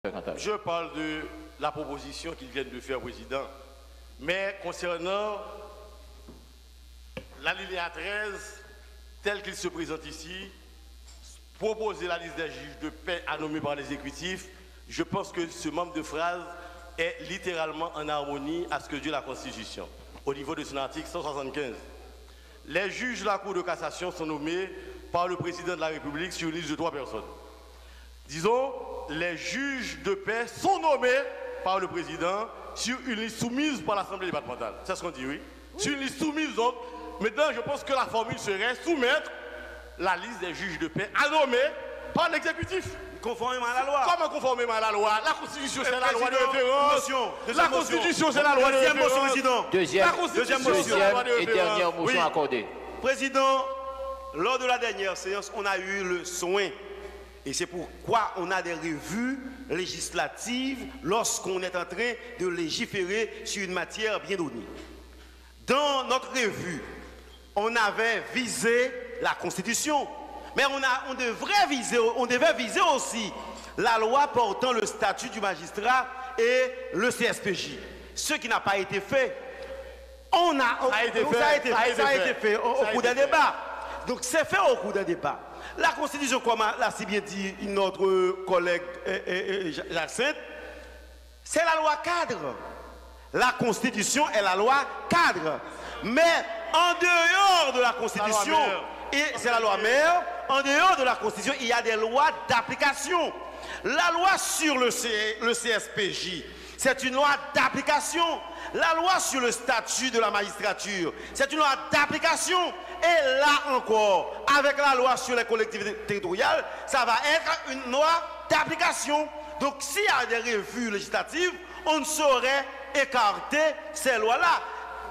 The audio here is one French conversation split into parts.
Je parle de la proposition qu'ils viennent de faire, Président. Mais concernant l'alinéa 13, tel qu'il se présente ici, proposer la liste des juges de paix à nommer par l'exécutif, je pense que ce membre de phrase est littéralement en harmonie à ce que dit la Constitution, au niveau de son article 175. Les juges de la Cour de cassation sont nommés par le président de la République sur une liste de 3 personnes. Disons, les juges de paix sont nommés par le président sur une liste soumise par l'Assemblée départementale. C'est ce qu'on dit, oui. Sur une liste soumise, donc, maintenant, je pense que la formule serait soumettre la liste des juges de paix à nommer par l'exécutif. Conformément à la loi. Comment conformément à la loi? La Constitution, c'est la loi de référence. La Constitution, c'est la loi de référence. Deuxième motion, Président. Deuxième et dernière motion accordée. Président, lors de la dernière séance, on a eu le soin. Et c'est pourquoi on a des revues législatives lorsqu'on est en train de légiférer sur une matière bien donnée. Dans notre revue, on avait visé la Constitution, mais on devait viser aussi la loi portant le statut du magistrat et le CSPJ. Ce qui n'a pas été fait. Ça a été fait au cours d'un débat. Donc c'est fait au cours d'un débat. La Constitution, comme l'a si bien dit notre collègue Jacinthe, c'est la loi cadre. La Constitution est la loi cadre. Mais en dehors de la Constitution, et c'est la loi mère, en dehors de la Constitution, il y a des lois d'application. La loi sur le CSPJ, c'est une loi d'application. La loi sur le statut de la magistrature, c'est une loi d'application. Et là encore, avec la loi sur les collectivités territoriales, ça va être une loi d'application. Donc s'il y a des revues législatives, on ne saurait écarter ces lois-là.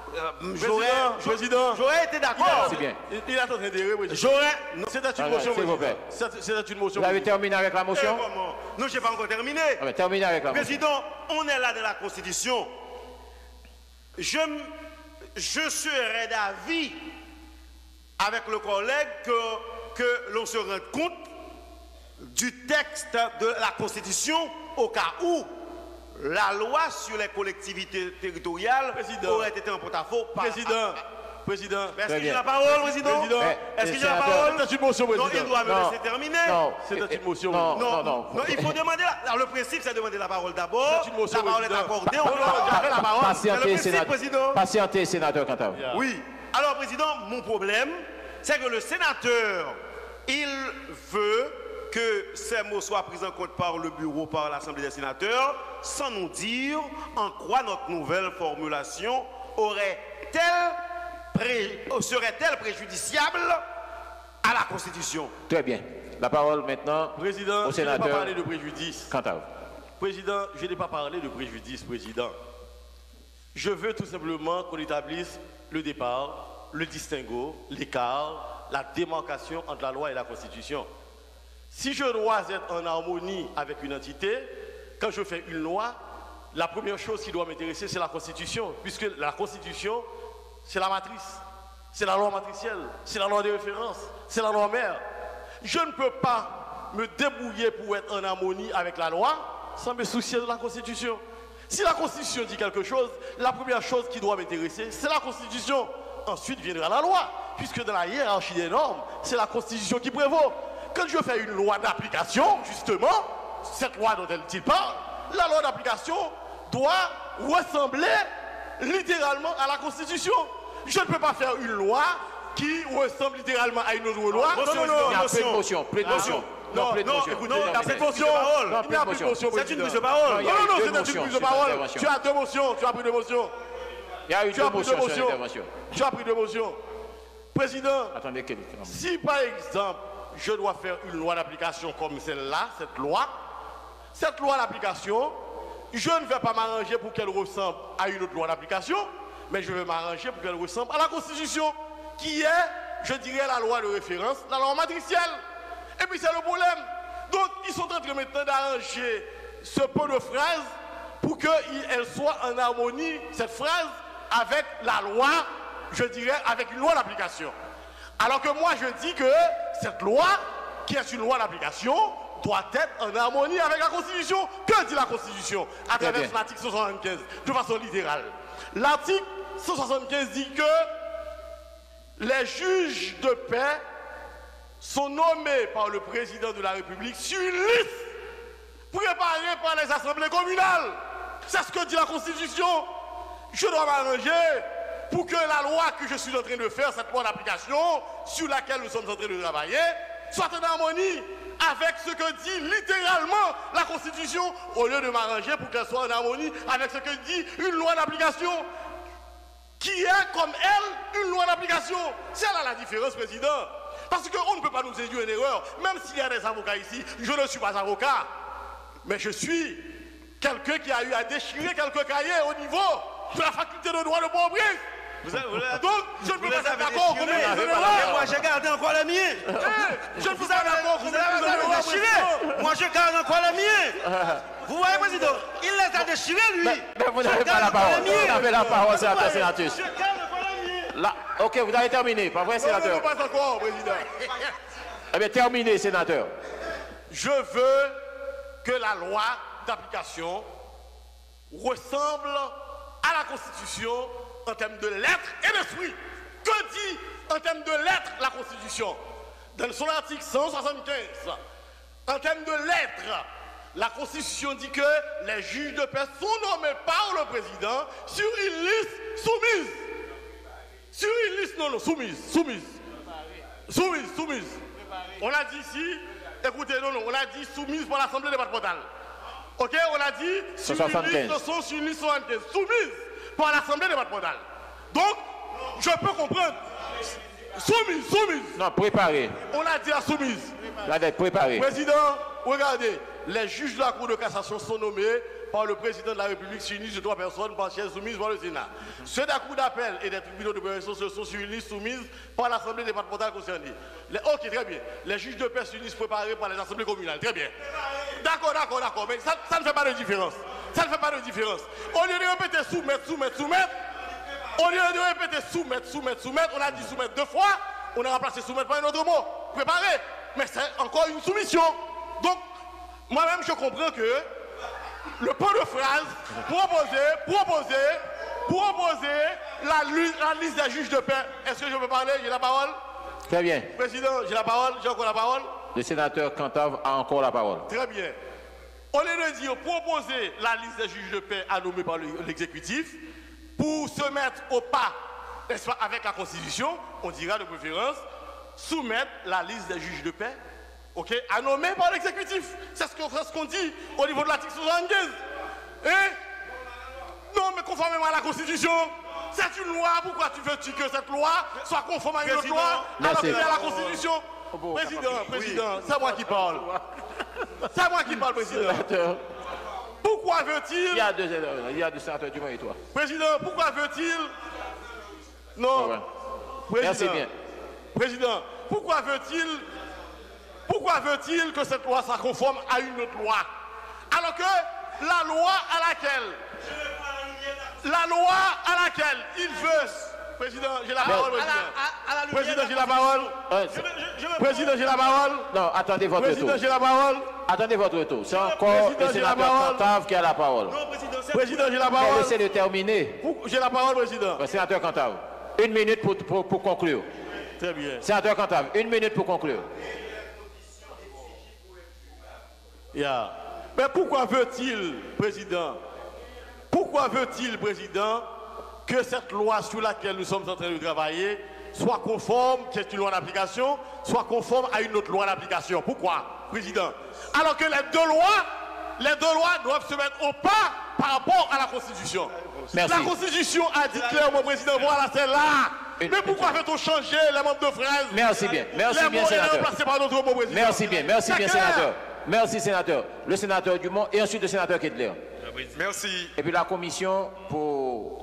J'aurais été d'accord. C'est bien. Il est en train de C'est une motion. C'est une motion. Vous avez terminé avec la motion? Non, je n'ai pas encore terminé. Terminé avec la motion. Président, on est là de la Constitution. Je serais d'avis avec le collègue que l'on se rende compte du texte de la Constitution au cas où la loi sur les collectivités territoriales aurait été en porte-à-faux. Président. Est-ce que j'ai la parole, Président? Est-ce que j'ai la parole? C'est une motion, Président. Non, il doit me laisser terminer. Non, c'est une motion. Non, il faut demander. Alors, le principe, c'est demander la parole d'abord. C'est une motion. La parole est accordée. J'avais la parole. Patientez, sénateur Cantal. Oui. Alors, Président, mon problème, c'est que le sénateur, il veut que ces mots soient pris en compte par le bureau, par l'Assemblée des sénateurs, sans nous dire en quoi notre nouvelle formulation serait-elle préjudiciable à la Constitution. Très bien. La parole maintenant Président, au sénateur. Je n'ai pas parlé de préjudice. Cantal. Président, je n'ai pas parlé de préjudice, Président. Je veux tout simplement qu'on établisse le départ, le distinguo, l'écart, la démarcation entre la loi et la Constitution. Si je dois être en harmonie avec une entité, quand je fais une loi, la première chose qui doit m'intéresser, c'est la Constitution, puisque la Constitution, c'est la matrice, c'est la loi matricielle, c'est la loi de référence, c'est la loi mère. Je ne peux pas me débrouiller pour être en harmonie avec la loi sans me soucier de la Constitution. Si la Constitution dit quelque chose, la première chose qui doit m'intéresser, c'est la Constitution. Ensuite viendra la loi, puisque dans la hiérarchie des normes, c'est la Constitution qui prévaut. Quand je fais une loi d'application, justement, cette loi dont elle parle, la loi d'application doit ressembler littéralement à la Constitution. Je ne peux pas faire une loi qui ressemble littéralement à une autre loi. Motion. Non, écoutez, il n'y a plus de motion. Il n'y a plus de motion. C'est une prise de parole. Non, c'est une prise de parole. Tu as deux motions, tu as pris deux motions. Il y a eu deux motions sur l'intervention. Tu as pris deux motions. Président, attendez, si par exemple, je dois faire une loi d'application comme celle-là, cette loi d'application, je ne vais pas m'arranger pour qu'elle ressemble à une autre loi d'application, mais je vais m'arranger pour qu'elle ressemble à la Constitution, qui est, je dirais, la loi de référence, la loi matricielle. Et puis c'est le problème. Donc, ils sont en train maintenant d'arranger ce peu de phrases pour qu'elle soit en harmonie, cette phrase, avec la loi, je dirais, avec une loi d'application. Alors que moi, je dis que cette loi, qui est une loi d'application, doit être en harmonie avec la Constitution. Que dit la Constitution à travers l'article 175 de façon littérale? L'article 175 dit que les juges de paix sont nommés par le président de la République sur une liste préparée par les assemblées communales. C'est ce que dit la Constitution. Je dois m'arranger pour que la loi que je suis en train de faire, cette loi d'application sur laquelle nous sommes en train de travailler, soit en harmonie avec ce que dit littéralement la Constitution, au lieu de m'arranger pour qu'elle soit en harmonie avec ce que dit une loi d'application, qui est comme elle une loi d'application. C'est là la différence, président. Parce qu'on ne peut pas nous induire une erreur, même s'il y a des avocats ici. Je ne suis pas avocat, mais je suis quelqu'un qui a eu à déchirer quelques cahiers au niveau de la faculté de droit de Port-au-Prince. Donc, je ne peux pas être d'accord comme moi, j'ai gardé encore la mienne. Je ne peux pas être d'accord comme déchiré. Moi, je garde encore la mienne. Vous voyez, président, il les a déchirés, lui. Mais vous n'avez pas la parole. Vous avez la parole, sénateur Sénatus. Je garde encore la mienne. Là, ok, vous avez terminé, pas vrai, sénateur? Je ne peux pas encore, président. Eh bien, terminé, sénateur. Je veux que la loi d'application ressemble à la Constitution en termes de lettres et d'esprit. Que dit en termes de lettres la Constitution? Dans son article 175, en termes de lettres, la Constitution dit que les juges de paix sont nommés par le président sur une liste soumise. Sur une liste, non, soumise. On a dit ici, écoutez, on a dit soumise par l'Assemblée départementale. Ok, on a dit sur une liste 75, soumise par l'Assemblée départementale. Donc, je peux comprendre. Soumise. Non, préparé. On a dit la soumise. La dette préparée. Président, regardez, les juges de la Cour de cassation sont nommés par le président de la République sur une liste de 3 personnes partielles soumises par le Sénat. Ceux de la Cour d'appel et des tribunaux de prévention se sont sur une liste soumise par l'Assemblée départementale concernée. Ok, très bien. Les juges de paix sur une liste préparée par les assemblées communales. Très bien. D'accord. Mais ça ne fait pas de différence. Au lieu de répéter soumettre, au lieu de répéter soumettre, on a dit soumettre 2 fois, on a remplacé soumettre par un autre mot. Préparer. Mais c'est encore une soumission. Donc, moi-même, je comprends que le peu de phrases proposer la liste des juges de paix. Est-ce que je peux parler? J'ai la parole? Très bien. Président, j'ai la parole, j'ai encore la parole. Le sénateur Cantave a encore la parole. Très bien. Au lieu de dire proposer la liste des juges de paix à nommer par l'exécutif, pour se mettre au pas, n'est-ce pas, avec la Constitution, on dira de préférence soumettre la liste des juges de paix, ok, à nommer par l'exécutif. C'est ce qu'on dit au niveau de l'article 75. Non, mais conformément à la Constitution, c'est une loi. Pourquoi tu veux-tu que cette loi soit conforme à une autre loi alors qu'il y a la Constitution? Président, c'est moi qui parle. C'est moi qui parle, président. Pourquoi veut-il... Il y a deux sénateurs du moins et toi. Président, pourquoi veut-il... Non. Ouais. Président, merci bien. Président, pourquoi veut-il que cette loi soit conforme à une autre loi? Alors que la loi à laquelle il veut... Président, j'ai la parole, président. J'ai la parole. Président, j'ai la parole. Non, attendez votre tour. Président, j'ai la parole. Attendez votre tour. C'est encore le sénateur Cantave qui a la parole. Président, j'ai la parole. Laissez le terminer. J'ai la parole, président. Le sénateur Cantave, 1 minute pour conclure. Très bien. Sénateur Cantave, 1 minute pour conclure. Yeah. Mais pourquoi veut-il, président, que cette loi sur laquelle nous sommes en train de travailler soit conforme, qui est une loi d'application, soit conforme à une autre loi d'application? Pourquoi, président? Alors que les deux lois doivent se mettre au pas par rapport à la Constitution. Merci. La Constitution a dit clairement, président, voilà celle-là. Mais pourquoi fait-on changer les membres de phrase? Merci bien, sénateur. Merci bien, sénateur. Merci, sénateur. Le sénateur Dumont et ensuite le sénateur Kedler. Merci. Et puis la commission pour...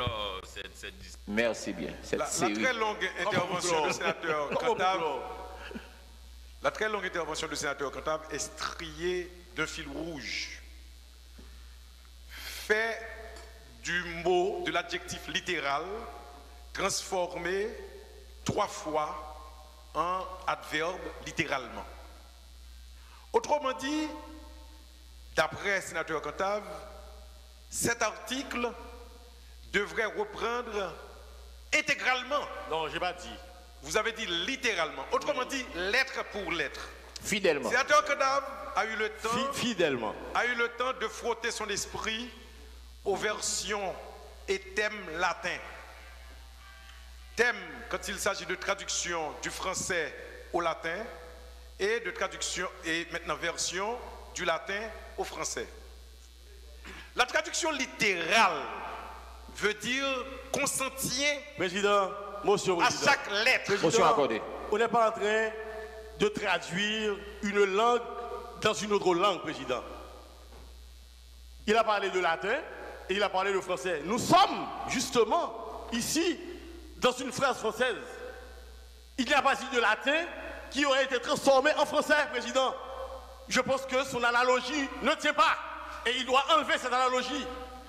Merci bien. La très longue intervention du sénateur Cantave. La très longue intervention du sénateur Cantave est striée d'un fil rouge. Fait du mot, de l'adjectif littéral, transformé 3 fois en adverbe littéralement. Autrement dit, d'après le sénateur Cantave, cet article devrait reprendre intégralement. Non, je n'ai pas dit. Vous avez dit littéralement. Autrement dit, lettre pour lettre. Fidèlement. Le sénateur Cantave a eu le temps. Fidèlement. A eu le temps de frotter son esprit aux versions et thèmes latins. Thème quand il s'agit de traduction du français au latin et de traduction et maintenant version du latin au français. La traduction littérale veut dire consentir Président, motion à président. chaque lettre. Président, Motion accordée. On n'est pas en train de traduire une langue dans une autre langue, Président. Il a parlé de latin et il a parlé de français. Nous sommes justement ici dans une phrase française. Il n'y a pas dit de latin qui aurait été transformé en français, Président. Je pense que son analogie ne tient pas. Et il doit enlever cette analogie.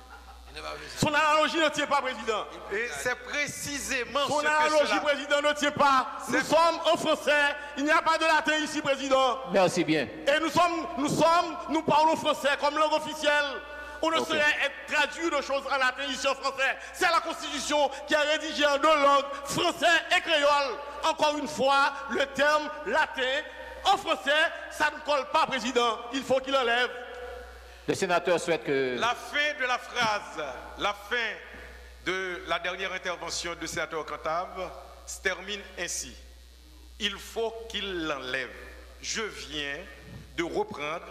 Son analogie ne tient pas, Président. Et c'est précisément Son ce que analogie, cela... Président, ne tient pas. Nous sommes en français. Il n'y a pas de latin ici, Président. Merci bien. Et nous parlons français comme langue officielle. On ne saurait être traduit de choses en latin ici en français. C'est la Constitution qui a rédigé en deux langues, français et créole. Encore une fois, le terme latin en français, ça ne colle pas, Président. Il faut qu'il enlève. Le sénateur souhaite que... La fin de la phrase, la fin de la dernière intervention du sénateur Cantave se termine ainsi. Il faut qu'il l'enlève. Je viens de reprendre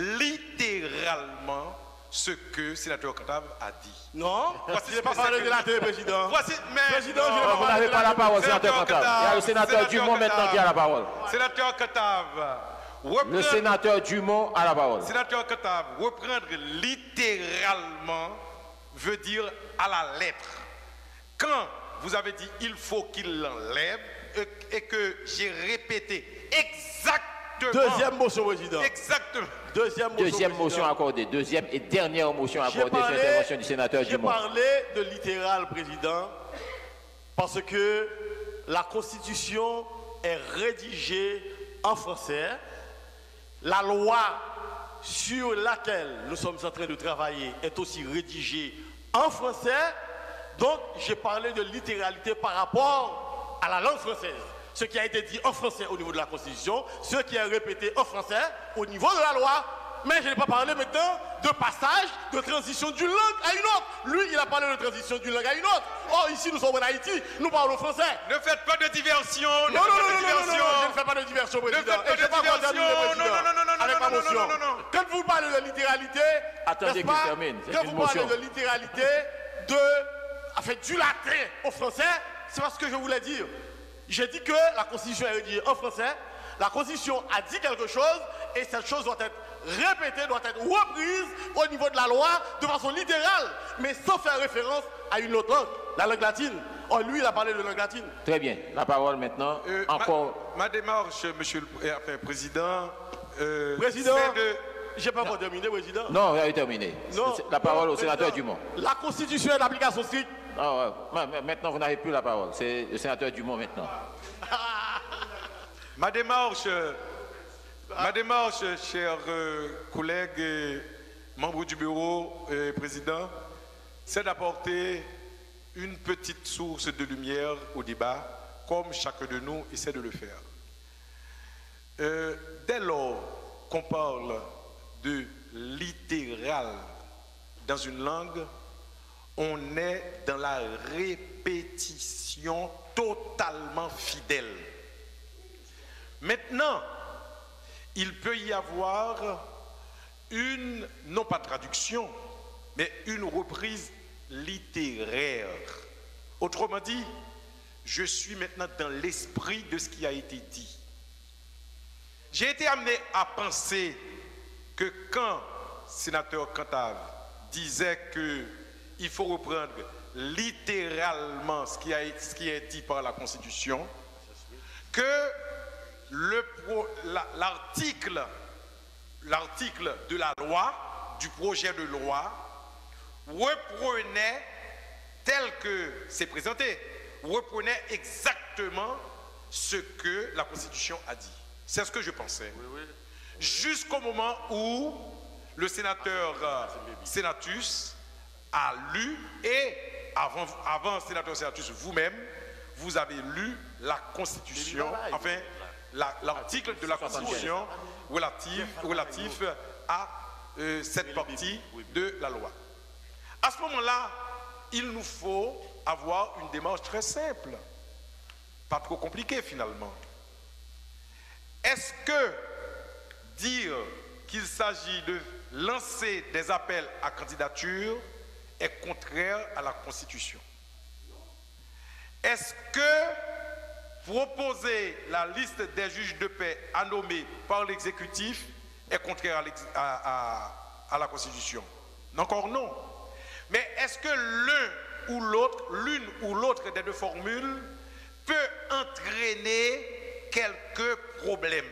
littéralement ce que le sénateur Cantave a dit. Non, je n'ai pas parlé de latin, Président. Voici, mais Président, je n'ai Vous n'avez pas la parole, sénateur Cantave. Il y a le sénateur Dumont maintenant qui a la parole. Sénateur Cantave. Le sénateur Dumont a la parole. Sénateur Cantave, reprendre littéralement veut dire à la lettre. Quand vous avez dit il faut qu'il l'enlève et que j'ai répété exactement. Deuxième motion, Président. Exactement. Deuxième motion accordée. Deuxième et dernière motion accordée sur l'intervention du sénateur Dumont. J'ai parlé de littéral, Président, parce que la Constitution est rédigée en français. La loi sur laquelle nous sommes en train de travailler est aussi rédigée en français. Donc, j'ai parlé de littéralité par rapport à la langue française. Ce qui a été dit en français au niveau de la Constitution, ce qui est répété en français au niveau de la loi. Mais je n'ai pas parlé maintenant de passage, de transition d'une langue à une autre. Lui, il a parlé de transition d'une langue à une autre. Or, ici, nous sommes en Haïti, nous parlons français. Ne faites pas de diversion. Non, je ne fais pas de diversion, Président. Et je ne vais pas terminer, Président, avec ma motion. Quand vous parlez de littéralité, attendez qu'il termine. Quand vous parlez de littéralité, du latin au français, c'est parce que je voulais dire. J'ai dit que la Constitution est rédigée en français, la Constitution a dit quelque chose, et cette chose doit être répétée, doit être reprise au niveau de la loi de façon littérale, mais sans faire référence à une autre langue, la langue latine. Oh, lui, il a parlé de langue latine. Très bien. La parole maintenant. Encore. Ma démarche, Monsieur le Président. Président, je n'ai pas encore terminé, Président. Non, il a terminé. Non, la parole au sénateur Dumont. La Constitution est d'application stricte. Maintenant, vous n'avez plus la parole. C'est le sénateur Dumont maintenant. Ma démarche, chers collègues et membres du bureau et président, c'est d'apporter une petite source de lumière au débat, comme chacun de nous essaie de le faire. Dès lors qu'on parle de littéral dans une langue, on est dans la répétition totalement fidèle. Maintenant, il peut y avoir une, non pas traduction, mais une reprise littéraire. Autrement dit, je suis maintenant dans l'esprit de ce qui a été dit. J'ai été amené à penser que quand le sénateur Cantave disait qu'il faut reprendre littéralement ce qui est dit par la Constitution, que l'article de la loi, du projet de loi, reprenait, tel que c'est présenté, reprenait exactement ce que la Constitution a dit. C'est ce que je pensais. jusqu'au moment où le sénateur Senatus a lu, et avant sénateur Senatus, vous-même, vous avez lu la Constitution, enfin, l'article de la Constitution relatif à cette partie de la loi. À ce moment-là, il nous faut avoir une démarche très simple, pas trop compliquée finalement. Est-ce que dire qu'il s'agit de lancer des appels à candidature est contraire à la Constitution? Est-ce que proposer la liste des juges de paix à nommer par l'exécutif est contraire à la Constitution? Encore non. Mais est-ce que l'une ou l'autre des deux formules peut entraîner quelques problèmes?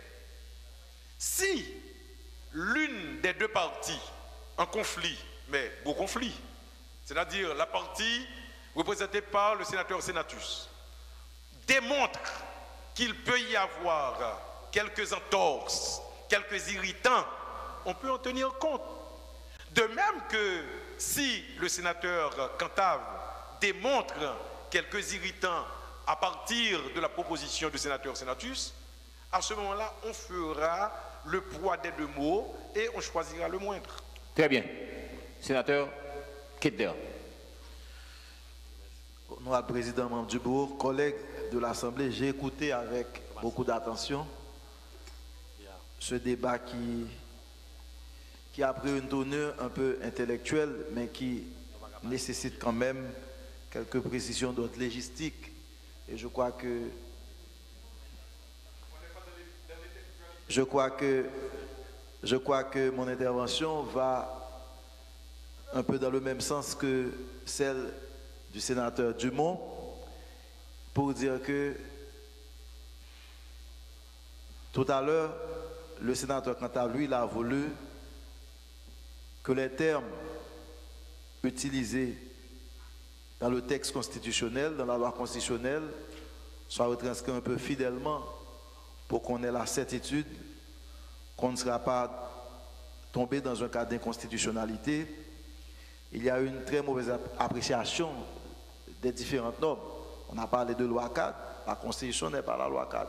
Si l'une des deux parties en conflit, mais beau conflit, c'est-à-dire la partie représentée par le sénateur Senatus, démontre qu'il peut y avoir quelques entorses, quelques irritants, on peut en tenir compte. De même que si le sénateur Cantave démontre quelques irritants à partir de la proposition du sénateur Senatus, à ce moment-là, on fera le poids des deux mots et on choisira le moindre. Très bien. Sénateur Kedder. Honorable président, membre du bureau, collègues de l'Assemblée, j'ai écouté avec beaucoup d'attention ce débat qui a pris une tournure un peu intellectuelle, mais qui nécessite quand même quelques précisions d'ordre légistique. Et je crois que mon intervention va un peu dans le même sens que celle du sénateur Dumont, pour dire que tout à l'heure, le sénateur Cantave, lui, il a voulu que les termes utilisés dans le texte constitutionnel, dans la loi constitutionnelle, soient retranscrits un peu fidèlement pour qu'on ait la certitude qu'on ne sera pas tombé dans un cas d'inconstitutionnalité. Il y a une très mauvaise appréciation des différentes normes. On a parlé de loi cadre, la Constitution n'est pas la loi cadre.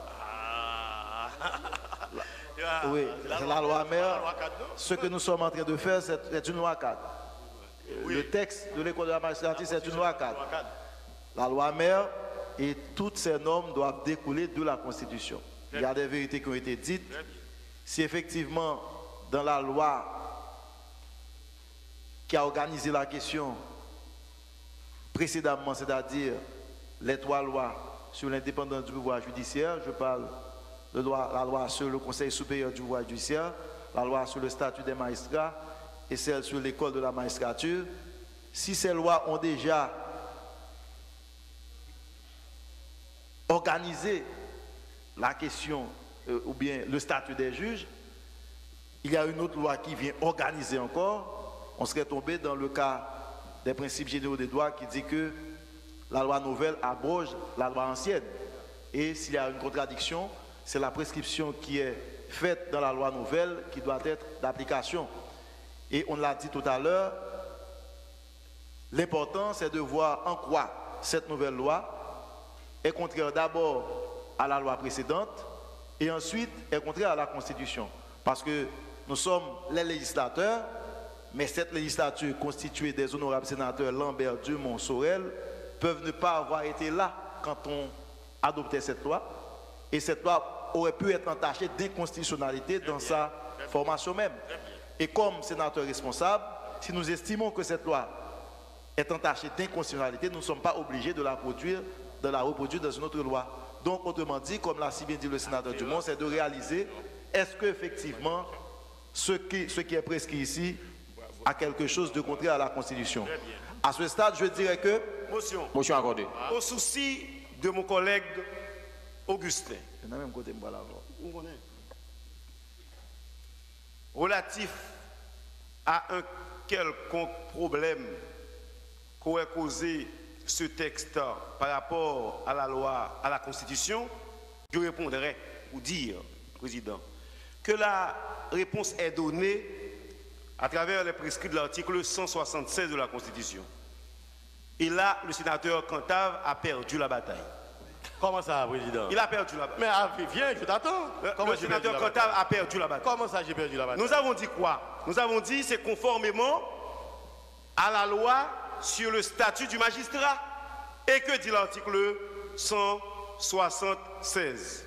Oui, c'est la loi mère. Ce que nous sommes en train de faire, c'est une loi cadre. Le texte de l'école de la magistrature, c'est une loi cadre. La loi mère et toutes ces normes doivent découler de la Constitution. Il y a des vérités qui ont été dites. Si effectivement, dans la loi qui a organisé la question précédemment, c'est-à-dire les trois lois sur l'indépendance du pouvoir judiciaire, je parle de la loi sur le Conseil supérieur du pouvoir judiciaire, la loi sur le statut des magistrats et celle sur l'école de la magistrature, si ces lois ont déjà organisé la question ou bien le statut des juges, il y a une autre loi qui vient organiser encore, on serait tombé dans le cas des principes généraux des droits qui dit que la loi nouvelle abroge la loi ancienne. Et s'il y a une contradiction, c'est la prescription qui est faite dans la loi nouvelle qui doit être d'application. Et on l'a dit tout à l'heure, l'important c'est de voir en quoi cette nouvelle loi est contraire d'abord à la loi précédente et ensuite est contraire à la Constitution. Parce que nous sommes les législateurs, mais cette législature constituée des honorables sénateurs Lambert, Dumont, Sorel peuvent ne pas avoir été là quand on adoptait cette loi. Et cette loi aurait pu être entachée d'inconstitutionnalité dans sa formation même. Et comme sénateur responsable, si nous estimons que cette loi est entachée d'inconstitutionnalité, nous ne sommes pas obligés de la reproduire dans une autre loi. Donc, autrement dit, comme l'a si bien dit le sénateur Dumont, c'est de réaliser est-ce qu'effectivement ce qui est prescrit ici a quelque chose de contraire à la Constitution. À ce stade, je dirais que... Motion accordée. Au souci de mon collègue Augustin, relatif à un quelconque problème qu'aurait causé ce texte par rapport à la loi, à la Constitution, je répondrai ou dire, Président, que la réponse est donnée à travers les prescrits de l'article 176 de la Constitution. Et là, le sénateur Cantave a perdu la bataille. Comment ça, Président? Il a perdu la bataille. Mais viens, je t'attends. Le sénateur Cantave a perdu la bataille. Comment ça, j'ai perdu la bataille? Nous avons dit quoi? Nous avons dit c'est conformément à la loi sur le statut du magistrat. Et que dit l'article 176?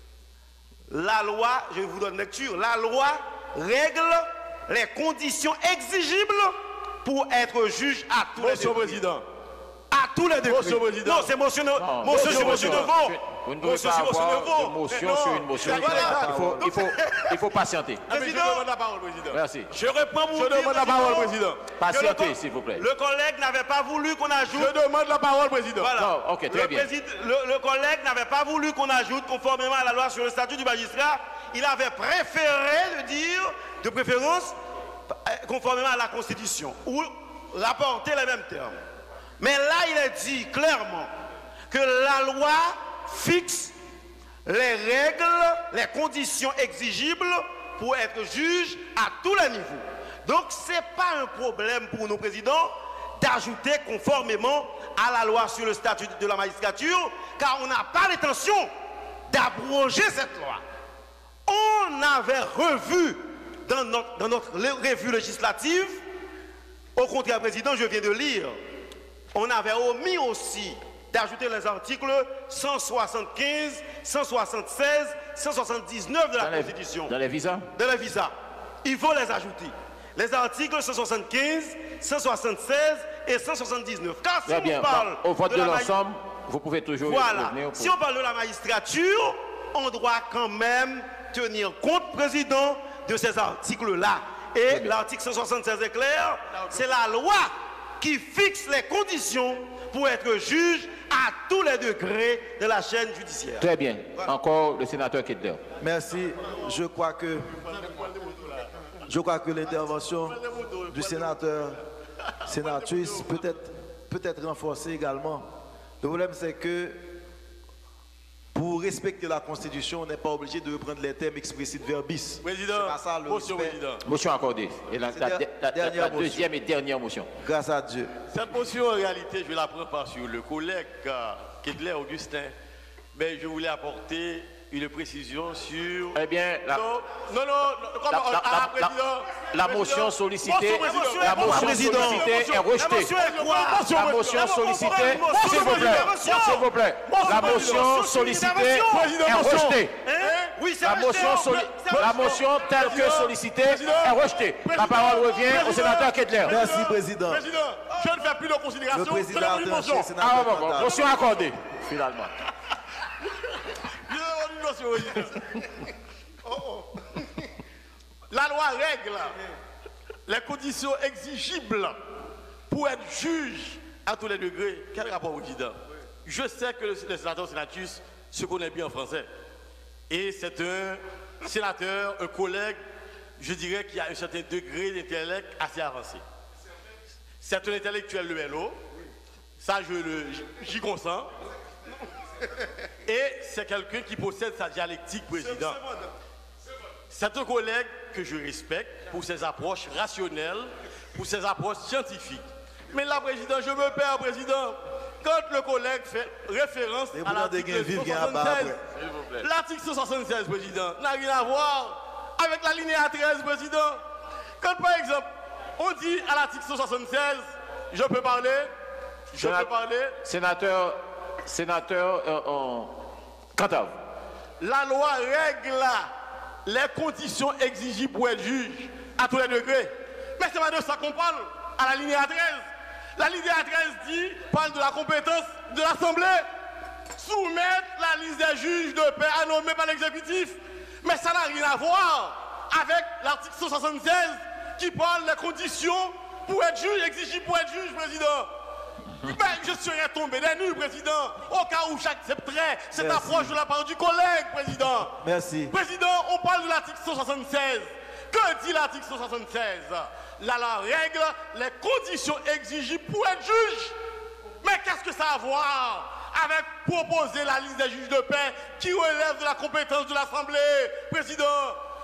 La loi, je vous donne lecture, la loi règle les conditions exigibles pour être juge à tous les degrés. Monsieur le Président. À tous les degrés. Monsieur le Président. Non, c'est motion de vote. Vous ne pouvez pas avoir de motion sur une motion. Il faut patienter. Président, je demande la parole, Président. Merci. Je reprends mon Je demande la parole, Président. Patientez, s'il vous plaît. Le collègue n'avait pas voulu qu'on ajoute. Je demande la parole, Président. Voilà. Non, ok, très bien. Le collègue n'avait pas voulu qu'on ajoute, conformément à la loi sur le statut du magistrat, il avait préféré de dire, de préférence, conformément à la Constitution, ou rapporter les mêmes termes. Mais là, il est dit clairement que la loi fixe les règles, les conditions exigibles pour être juge à tous les niveaux. Donc, ce n'est pas un problème pour nos présidents d'ajouter conformément à la loi sur le statut de la magistrature, car on n'a pas l'intention d'abroger cette loi. On avait revu dans notre revue législative, au contraire, Président, je viens de lire, on avait omis aussi d'ajouter les articles 175, 176, 179 de la Constitution. Dans les visas? Dans les visas. Il faut les ajouter. Les articles 175, 176 et 179. Car si on parle au vote de l'ensemble, vous pouvez toujours revenir. Si on parle de la magistrature, on doit quand même tenir compte, Président, de ces articles-là. Et l'article 176 est clair, c'est la loi qui fixe les conditions pour être juge à tous les degrés de la chaîne judiciaire. Très bien. Voilà. Encore le sénateur Kedler. Merci. Je crois que l'intervention du sénateur, sénatrice peut être renforcée également. Le problème, c'est que pour respecter la Constitution, on n'est pas obligé de reprendre les termes explicites verbis. Président, motion, Président. Motion accordée. Et la deuxième et dernière motion. Grâce à Dieu. Cette motion, en réalité, je la prends pas sur le collègue Kedler Augustin, mais je voulais apporter une précision sur... Eh bien, la motion sollicitée est rejetée. La motion sollicitée, s'il vous plaît, la motion sollicitée est rejetée. La motion telle que sollicitée est rejetée. La parole revient au sénateur Kedler. Merci, Président. Président, je ne fais plus de considération. Le président a tranché, sénateur. Motion accordée, finalement. La loi règle les conditions exigibles pour être juge à tous les degrés. Quel rapport, Président? Je sais que le sénateur Sénatus se connaît bien en français. Et c'est un sénateur, un collègue, je dirais, qui a un certain degré d'intellect assez avancé. C'est un intellectuel de LO. Ça, j'y consens. Et c'est quelqu'un qui possède sa dialectique, Président. C'est un collègue que je respecte pour ses approches rationnelles, pour ses approches scientifiques. Mais là, Président, je me perds, Président. Quand le collègue fait référence à l'article 176, l'article 176, Président, n'a rien à voir avec la linéa 13, Président. Quand, par exemple, on dit à l'article 176, je peux parler, Sénateur Cantave. La loi règle les conditions exigibles pour être juge à tous les degrés. Mais c'est pas de ça qu'on parle à la linéa 13. La linéa 13 parle de la compétence de l'Assemblée. Soumettre la liste des juges de paix à nommer par l'exécutif. Mais ça n'a rien à voir avec l'article 176 qui parle des conditions pour être juge, exigibles pour être juge, Président. Ben, je serais tombé des nues, Président, au cas où j'accepterais cette approche de la part du collègue, Président. Merci. Président, on parle de l'article 176. Que dit l'article 176? La règle les conditions exigibles pour être juge. Mais qu'est-ce que ça a à voir avec proposer la liste des juges de paix qui relève de la compétence de l'Assemblée, Président?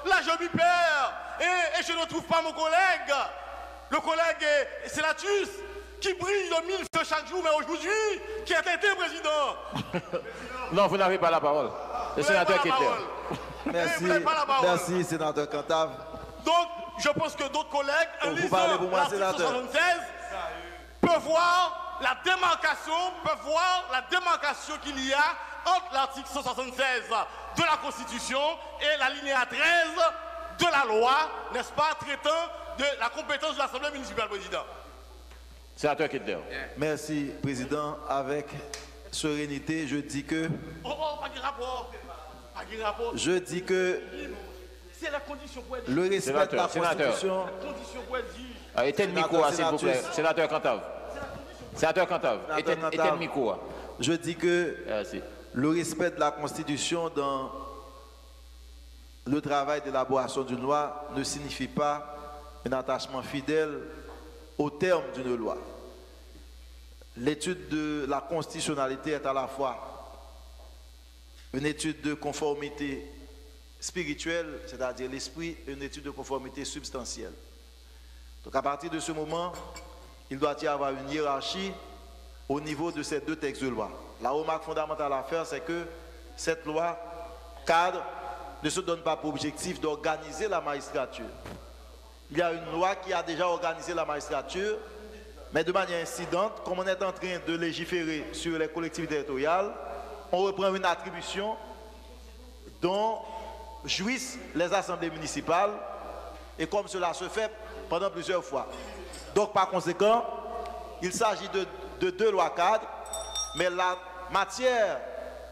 là je m'y perds. Et je ne trouve pas mon collègue. Le collègue Sénatus, qui brille de mille feux chaque jour, mais aujourd'hui, qui a été président. Non, vous n'avez pas la parole. Le sénateur qui est là. Merci, sénateur Cantave. Donc, je pense que d'autres collègues, en lisant l'article 76, peuvent voir la démarcation qu'il y a entre l'article 176 de la Constitution et l'alinéa 13 de la loi, n'est-ce pas, traitant de la compétence de l'Assemblée municipale, président. Sénateur Kidler. Merci, président. Avec sérénité, je dis que... pas de rapport. Pas de rapport. Je dis que... C'est la condition pour être le respect de la Constitution... La condition pour être dit. Éteigne le micro, s'il vous plaît. Sénateur Cantave. Sénateur Cantave, éteigne le micro. Je dis que merci. Le respect de la Constitution dans le travail d'élaboration d'une loi ne signifie pas un attachement fidèle au terme d'une loi. L'étude de la constitutionnalité est à la fois une étude de conformité spirituelle, c'est-à-dire l'esprit, et une étude de conformité substantielle. Donc à partir de ce moment, il doit y avoir une hiérarchie au niveau de ces deux textes de loi. La remarque fondamentale à faire, c'est que cette loi cadre ne se donne pas pour objectif d'organiser la magistrature. Il y a une loi qui a déjà organisé la magistrature, mais de manière incidente, comme on est en train de légiférer sur les collectivités territoriales, on reprend une attribution dont jouissent les assemblées municipales, et comme cela se fait pendant plusieurs fois. Donc par conséquent, il s'agit de deux lois cadres, mais la matière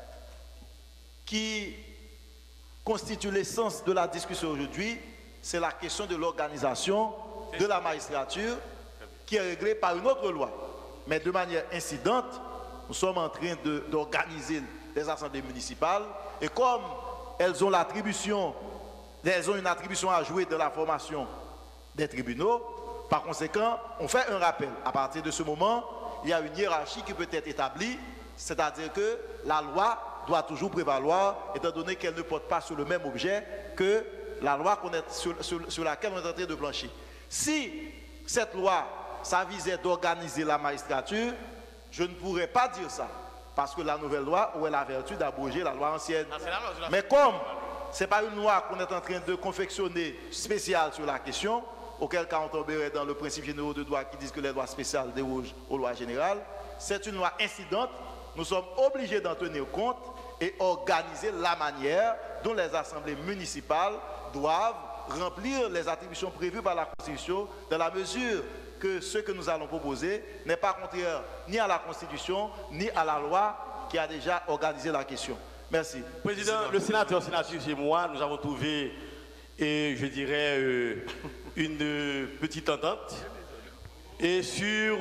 qui constitue l'essence de la discussion aujourd'hui, c'est la question de l'organisation de la magistrature qui est réglée par une autre loi. Mais de manière incidente, nous sommes en train d'organiser les assemblées municipales et comme elles ont une attribution à jouer de la formation des tribunaux, par conséquent, on fait un rappel. À partir de ce moment, il y a une hiérarchie qui peut être établie, c'est-à-dire que la loi doit toujours prévaloir, étant donné qu'elle ne porte pas sur le même objet que la loi sur laquelle on est en train de plancher. Si cette loi, ça visait d'organiser la magistrature, je ne pourrais pas dire ça, parce que la nouvelle loi aurait la vertu d'abroger la loi ancienne. Mais comme ce n'est pas une loi qu'on est en train de confectionner spéciale sur la question, auquel cas on tomberait dans le principe général de droit qui dit que les lois spéciales dérogent aux lois générales, c'est une loi incidente, nous sommes obligés d'en tenir compte et organiser la manière dont les assemblées municipales doivent remplir les attributions prévues par la Constitution dans la mesure que ce que nous allons proposer n'est pas contraire ni à la Constitution ni à la loi qui a déjà organisé la question. Merci. Président, le sénateur et moi, nous avons trouvé, et je dirais, une petite entente et sur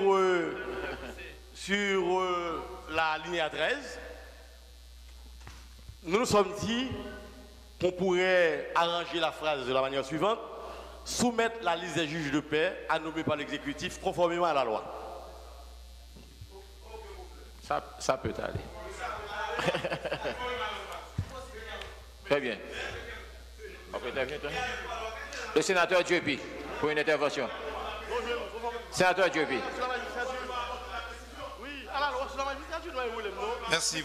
la ligne 13, nous nous sommes dit qu'on pourrait arranger la phrase de la manière suivante: soumettre la liste des juges de paix à nommer par l'exécutif conformément à la loi. Ça peut aller. Très bien. Le sénateur Diopi, pour une intervention. Sénateur Diopi. Oui, à la loi sur la magistrature, merci.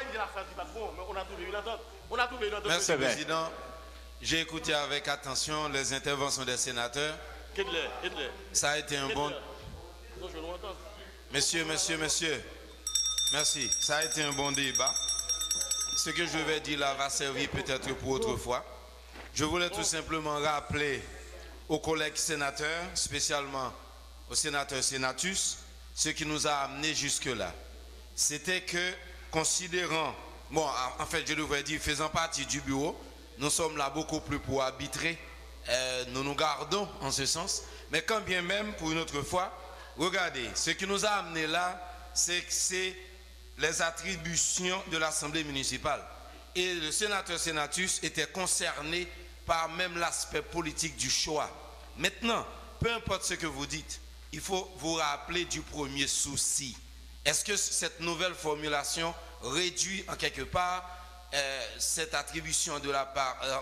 Merci, Président. J'ai écouté avec attention les interventions des sénateurs. Ça a été un bon... Messieurs. Merci. Ça a été un bon débat. Ce que je vais dire là va servir peut-être pour autrefois. Je voulais tout simplement rappeler aux collègues sénateurs, spécialement au sénateur Sénatus, ce qui nous a amenés jusque-là. C'était que, considérant, bon, en fait, je devrais dire, faisant partie du bureau, nous sommes là beaucoup plus pour arbitrer, nous nous gardons en ce sens, mais quand bien même, pour une autre fois, regardez, ce qui nous a amenés là, c'est les attributions de l'Assemblée municipale. Et le sénateur Sénatus était concerné par même l'aspect politique du choix. Maintenant, peu importe ce que vous dites, il faut vous rappeler du premier souci. Est-ce que cette nouvelle formulation réduit en quelque part cette attribution de la part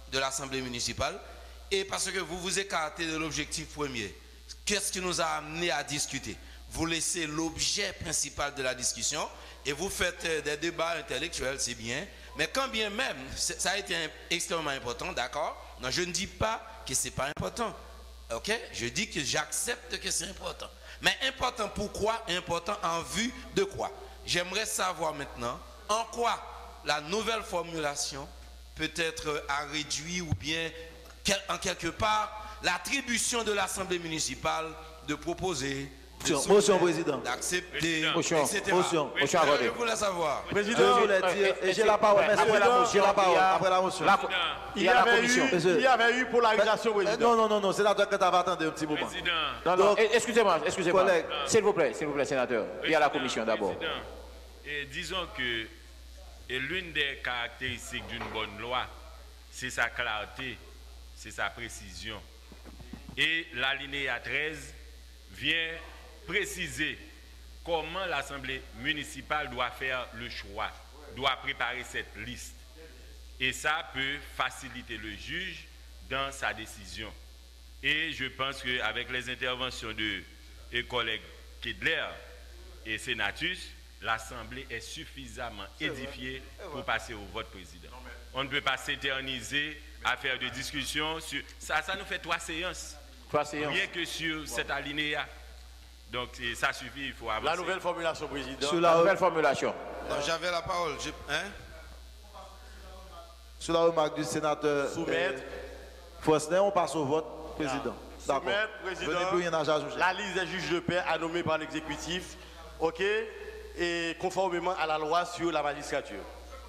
de l'Assemblée municipale, et parce que vous vous écartez de l'objectif premier. Qu'est-ce qui nous a amené à discuter? Vous laissez l'objet principal de la discussion et vous faites des débats intellectuels, c'est bien, mais quand bien même, ça a été extrêmement important, d'accord? Non, je ne dis pas que ce n'est pas important, ok? Je dis que j'accepte que c'est important. Mais important pourquoi? Important en vue de quoi? J'aimerais savoir maintenant en quoi la nouvelle formulation peut être à réduire ou bien en quelque part l'attribution de l'Assemblée municipale de proposer, motion, président, d'accepter, motion, etc. motion, Je voulais savoir. Président, je voulais dire, et j'ai la parole, j'ai la parole après la motion. Il y avait eu polarisation, président. Non, sénateur, que tu avais attendu un petit moment. Non, non, excusez-moi, s'il vous plaît, sénateur. Il y a la commission d'abord. Et disons que l'une des caractéristiques d'une bonne loi, c'est sa clarté, c'est sa précision. Et l'alinéa 13 vient préciser comment l'Assemblée municipale doit faire le choix, doit préparer cette liste. Et ça peut faciliter le juge dans sa décision. Et je pense qu'avec les interventions de collègues Kedler et Senatus, l'Assemblée est suffisamment édifiée pour passer au vote président. On ne peut pas s'éterniser à faire des discussions sur ça. Ça nous fait 3 séances. Rien que sur cet alinéa. Donc ça suffit, il faut avancer. La nouvelle formulation, président. Sur la nouvelle formulation. J'avais la parole. Sur la remarque du sénateur Faustin, on passe au vote, président. D'accord. Président, la liste des juges de paix a nommé par l'exécutif, ok, et conformément à la loi sur la magistrature.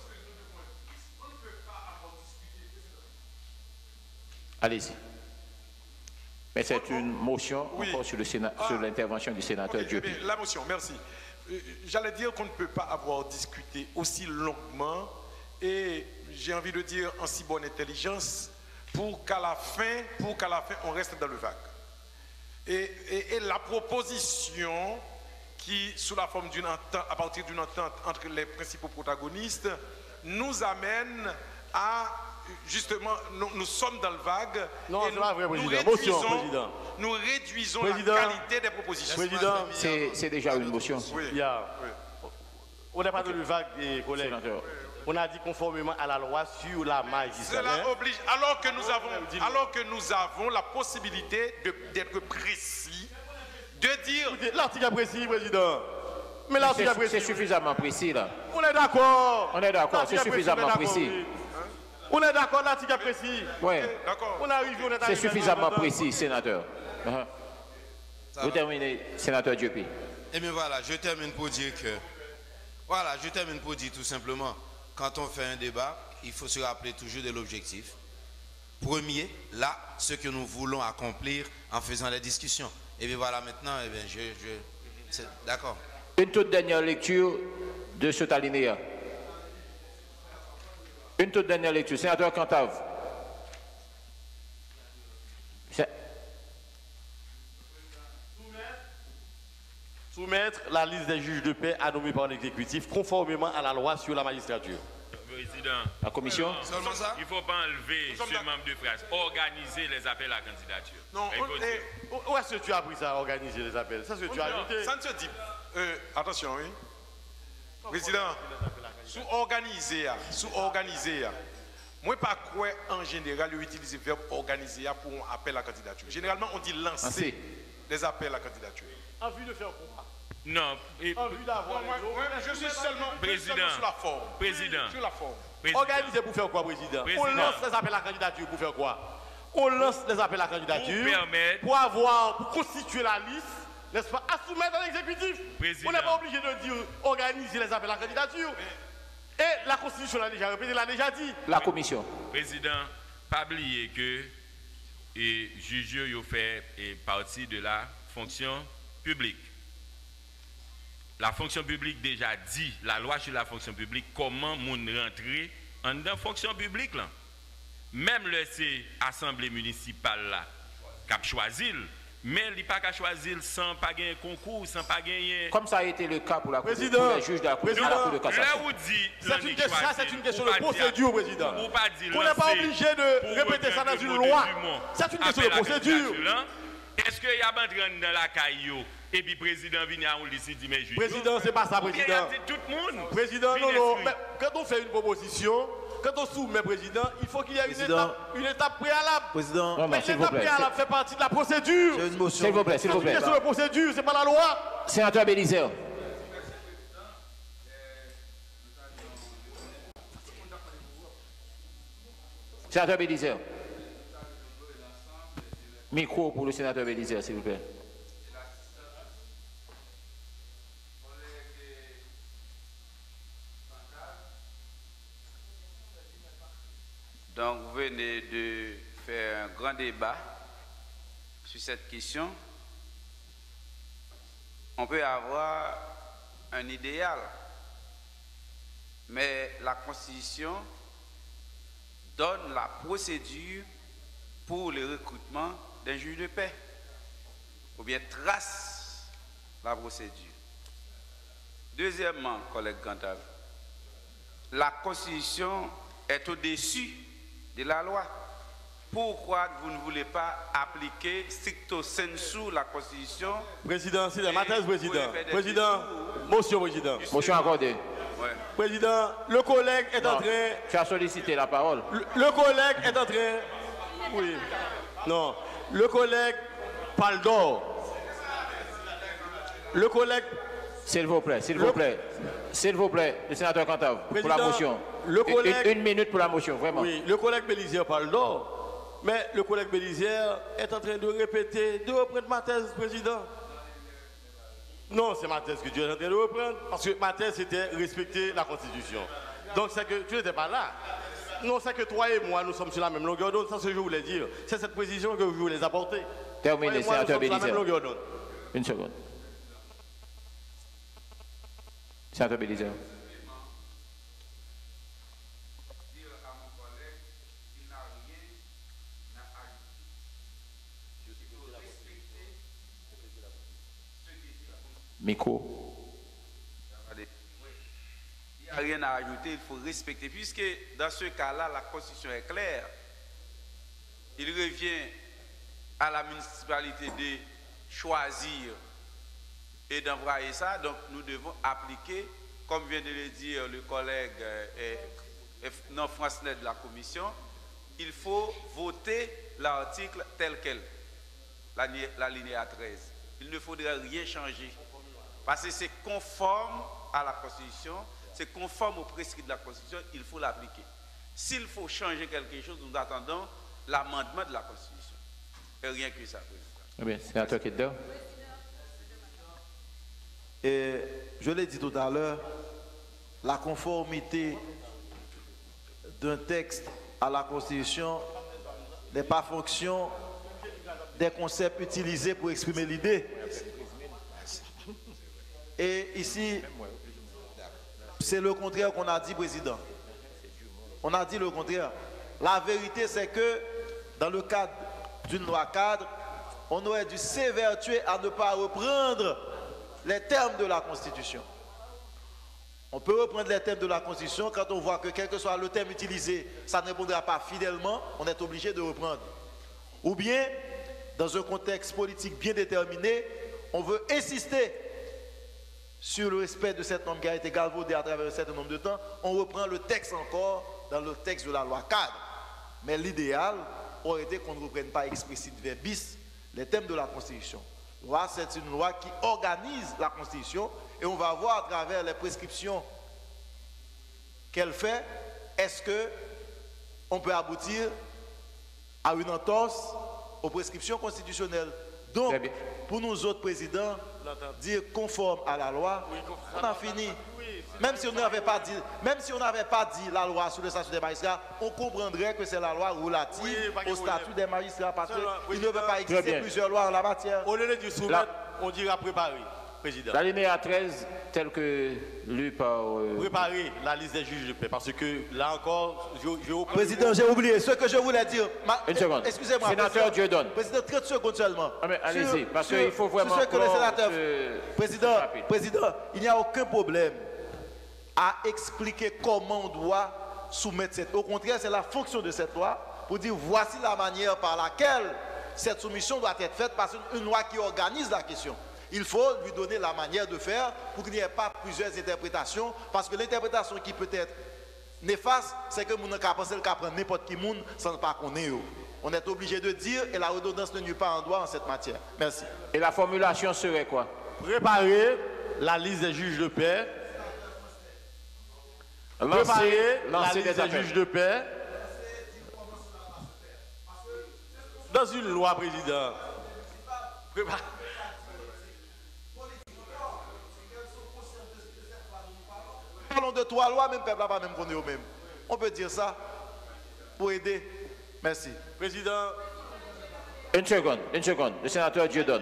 Allez-y. Mais c'est une motion encore sur l'intervention du sénateur Dieupi. La motion, merci. J'allais dire qu'on ne peut pas avoir discuté aussi longuement et j'ai envie de dire en si bonne intelligence pour qu'à la fin on reste dans le vague. Et la proposition qui, sous la forme d'une entente, à partir d'une entente entre les principaux protagonistes, nous amène à justement, nous sommes dans le vague. Non, c'est pas vrai, président. Nous réduisons la qualité des propositions. Président, c'est déjà une motion. Oui. On n'est pas dans le vague des collègues. On a dit conformément à la loi sur la magistrature. Cela oblige, alors que nous avons la possibilité d'être précis, de dire... L'article est précis, président. Mais l'article est précis. C'est suffisamment précis, là. On est d'accord. On est d'accord, c'est suffisamment précis. On est d'accord, l'article est précis. Oui. On arrive, on est C'est suffisamment précis, sénateur. Vous terminez, sénateur Dieupi. Et bien voilà, je termine pour dire que... Voilà, je termine pour dire tout simplement, quand on fait un débat, il faut se rappeler toujours de l'objectif. Premier, là, ce que nous voulons accomplir en faisant les discussions. Et bien voilà, maintenant, eh bien, d'accord. Une toute dernière lecture de cet alinéa. Une toute dernière lecture. Sénateur Cantave. Soumettre la liste des juges de paix à nommer par l'exécutif conformément à la loi sur la magistrature. Président. La commission. Seulement ça? Il ne faut pas enlever ce membre de phrase. Organiser les appels à candidature. Non, où est-ce que tu as appris ça, organiser les appels? Ça, c'est ce que tu as ajouté. Ça ne se dit. Attention, oui. Président, sous organiser, moi, pas quoi en général, utiliser le verbe organiser pour un appel à candidature. Généralement, on dit lancer les appels à candidature. En vue de faire quoi? Non. En vue d'avoir. Je suis seulement sur la forme. Président. Sur la forme. Organiser pour faire quoi, président? On lance les appels à candidature pour faire quoi? On lance les appels à candidature pour constituer la liste, n'est-ce pas, à soumettre à l'exécutif. On n'est pas obligé de dire organiser les appels à candidature. Et la Constitution l'a déjà répété, l'a déjà dit. La commission. Président, pas oublier que les juges ont fait partie de la fonction publique. La fonction publique déjà dit, la loi sur la fonction publique, comment moun rentrer en la fonction publique là. Même le c'est assemblée municipale là, qui a choisi, Mais il n'y a pas qu'à choisir sans pas gagner concours, sans pas gagner. Comme ça a été le cas pour la Cour des juges de la Cour de cassation. C'est une question de procédure, Président. On n'est pas obligé de répéter ça dans une loi. C'est une question de procédure. Est-ce qu'il y a un dans la caillou et puis le président vient à un lycée dit mais juge. Président, c'est pas ça, président. Tout le monde. Président, non. Mais quand on fait une proposition, quand on soumet président, il faut qu'il y ait une étape préalable. Président, mais l'étape préalable fait partie de la procédure. C'est une motion. S'il vous plaît, s'il vous plaît. C'est une question de procédure, c'est pas la loi. Sénateur Bélizer. Sénateur Bélizer. Micro pour le sénateur Bélizer, s'il vous plaît. Donc, vous venez de faire un grand débat sur cette question. On peut avoir un idéal, mais la Constitution donne la procédure pour le recrutement d'un juge de paix, ou bien trace la procédure. Deuxièmement, collègue Gantal, la Constitution est au-dessus de la loi. Pourquoi vous ne voulez pas appliquer stricto sensu la Constitution? Président, c'est ma thèse, président. Président, motion, président. Motion accordée. Ouais. Président, le collègue est en train... Tu as sollicité la parole. Le collègue est en train... Oui. Non. Le collègue parle d'or. Le collègue... S'il vous plaît, s'il vous plaît. S'il vous plaît, le sénateur Cantave, pour la motion. Le collègue... Une minute pour la motion, vraiment. Oui, le collègue Bélizer parle d'or. Mais le collègue Bélizer est en train de répéter, de reprendre ma thèse, président. Non, c'est ma thèse que tu es en train de reprendre. Parce que ma thèse, c'était respecter la Constitution. Donc, c'est que tu n'étais pas là. Non, c'est que toi et moi, nous sommes sur la même longueur d'onde. C'est ce que je voulais dire. C'est cette précision que je voulais apporter. Terminez, sénateur Bélizer. Une seconde. Sénateur Bélizer. Micro. Il n'y a rien à ajouter, il faut respecter. Puisque dans ce cas-là, la Constitution est claire. Il revient à la municipalité de choisir et d'envoyer ça. Donc nous devons appliquer, comme vient de le dire le collègue non-français de la Commission, il faut voter l'article tel quel, l'alinéa 13. Il ne faudrait rien changer. Parce que c'est conforme à la Constitution, c'est conforme aux prescrits de la Constitution, il faut l'appliquer. S'il faut changer quelque chose, nous attendons l'amendement de la Constitution. Et rien que ça, président. Bien, sénateur Kedder. Et je l'ai dit tout à l'heure, la conformité d'un texte à la Constitution n'est pas fonction des concepts utilisés pour exprimer l'idée. Et ici, c'est le contraire qu'on a dit, président. On a dit le contraire. La vérité, c'est que dans le cadre d'une loi cadre, on aurait dû s'évertuer à ne pas reprendre les termes de la Constitution. On peut reprendre les termes de la Constitution quand on voit que quel que soit le terme utilisé, ça ne répondra pas fidèlement, on est obligé de reprendre. Ou bien, dans un contexte politique bien déterminé, on veut insister sur le respect de cette norme qui a été galvaudée à travers un certain nombre de temps, on reprend le texte encore dans le texte de la loi cadre. Mais l'idéal aurait été qu'on ne reprenne pas explicite verbis les thèmes de la Constitution. Loi, c'est une loi qui organise la Constitution et on va voir à travers les prescriptions qu'elle fait, est-ce qu'on peut aboutir à une entorse aux prescriptions constitutionnelles. Donc, pour nous autres présidents, dire conforme à la loi, on a fini. Même si on n'avait pas dit, la loi sur le statut des magistrats, on comprendrait que c'est la loi relative au statut des magistrats parce qu'il ne peut pas exister plusieurs lois en la matière. Au lieu de soumettre, on dira préparer. Président. L'alinéa 13, tel que lu par... Préparez la liste des juges de paix, parce que là encore, Président, j'ai oublié ce que je voulais dire. Une seconde. Excusez-moi. Sénateur Dieudonne. Président, 30 secondes seulement. Ah, allez-y, parce qu'il faut vraiment... Président, il n'y a aucun problème à expliquer comment on doit soumettre cette... Au contraire, c'est la fonction de cette loi pour dire voici la manière par laquelle cette soumission doit être faite, parce qu'une loi qui organise la question. Il faut lui donner la manière de faire pour qu'il n'y ait pas plusieurs interprétations, parce que l'interprétation qui peut être néfaste, c'est que nous avons pensé qu'à prendre n'importe qui monde sans pas connaître. On est obligé de dire, et la redondance ne nuit pas en droit en cette matière. Merci. Et la formulation serait quoi? Préparer la liste des juges de paix. Préparer la liste des juges de paix. Dans une loi, Président. Préparer. Parlons de 3 lois, même peuple n'a pas même connu au même. On peut dire ça pour aider. Merci. Président. Une seconde. Le sénateur Dieudonne.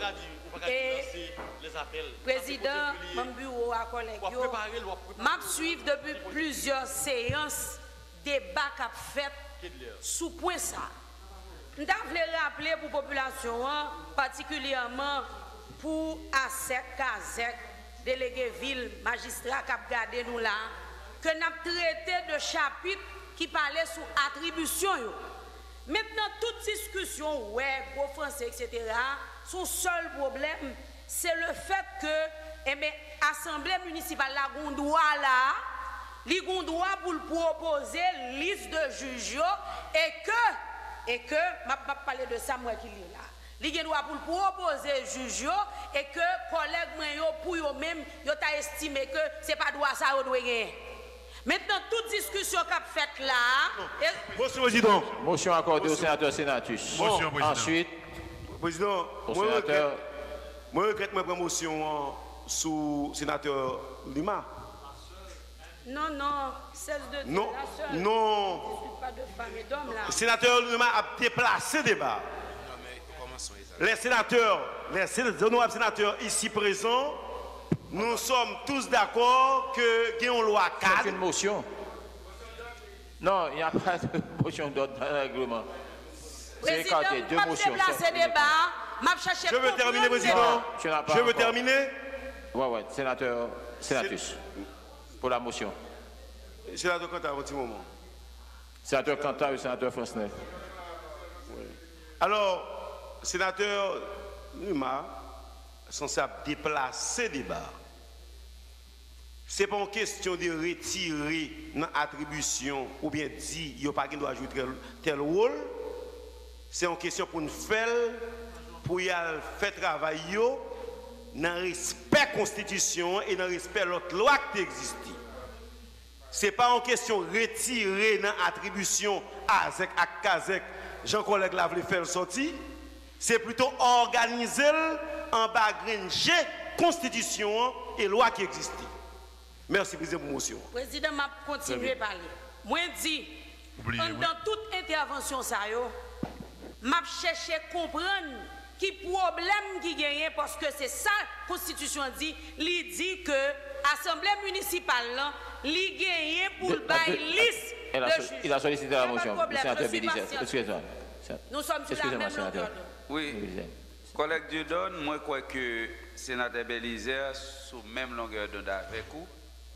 Président, mon bureau à collègue, m'a suivi depuis plusieurs séances, débats qu'a fait sous point ça. Je voulais rappeler pour la population, particulièrement pour ASEC, KAZEC, délégué ville, magistrat qui a gardé nous là, que nous avons traité de chapitres qui parlaient sur attribution. Maintenant, toute discussion, ouais, beau français, etc., son seul problème, c'est le fait que l'Assemblée municipale, la Gondoua là, les Gondoua pour proposer liste de juges et que, je vais parler de ça, moi qui lis là. Les Gondoua pour proposer juges et que collègues pour eux-mêmes, ils ont estimé que ce n'est pas droit ça, ils doivent gagner. Maintenant, toute discussion qu'a faite là. Monsieur le Président. Motion accordée au sénateur Sénatus. Motion, Président. Ensuite, Président, moi, je regrette ma promotion sous sénateur Lima. Non, cesse de dire non, la seule. Non. Je ne suis pas de femme et d'homme là. Le sénateur Lima a déplacé le débat. Les sénateurs, honorables sénateurs ici présents, nous sommes tous d'accord que il y a une loi cadre. C'est une motion. Non, il n'y a pas de motion d'ordre dans le règlement. C'est écarté, 2 motions. Je veux terminer, Président. Je veux terminer. Ouais, sénateur Sénatus. Pour la motion. Sénateur Quentin, un petit moment. Sénateur Quentin et sénateur Frosnet. Oui. Alors, sénateur Luma, censé déplacer le débat. Ce n'est pas une question de retirer une attribution ou bien dire qu'il n'y a pas qui doit jouer tel rôle. C'est une question pour nous faire, pour y faire travail dans le respect de la Constitution et dans le respect de l'autre loi qui existe. Ce n'est pas une question de retirer une attribution à ASEC, à KAZEC, Jean-Collègue l'a voulu faire sortir. C'est plutôt organiser en bagarre Constitution et loi qui existent. Merci, Président, pour motion. Président, je continue à parler. Moi, je dis, pendant toute intervention, je cherche à comprendre qui problème qui gagne, parce que c'est ça la Constitution dit. Il dit que l'Assemblée municipale, il gagne pour le bail liste de juges. Il a sollicité la motion, le sénateur Bélisette. Excusez-moi. Nous sommes sur la même longueur. Oui, collègue Dieudonne, moi je crois que le sénateur Bélisette sous même longueur d'onde avec vous.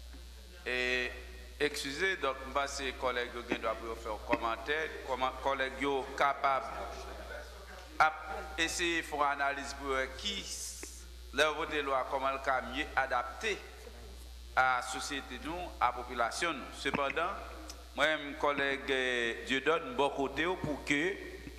Et excusez, donc c'est collègue qui doit faire un commentaire, collègue capable d'essayer de faire une analyse pour qui leur vote de loi, comment le cas mieux adapté à la société, à la population. Cependant, moi-même, collègue Dieudonne, bon côté pour que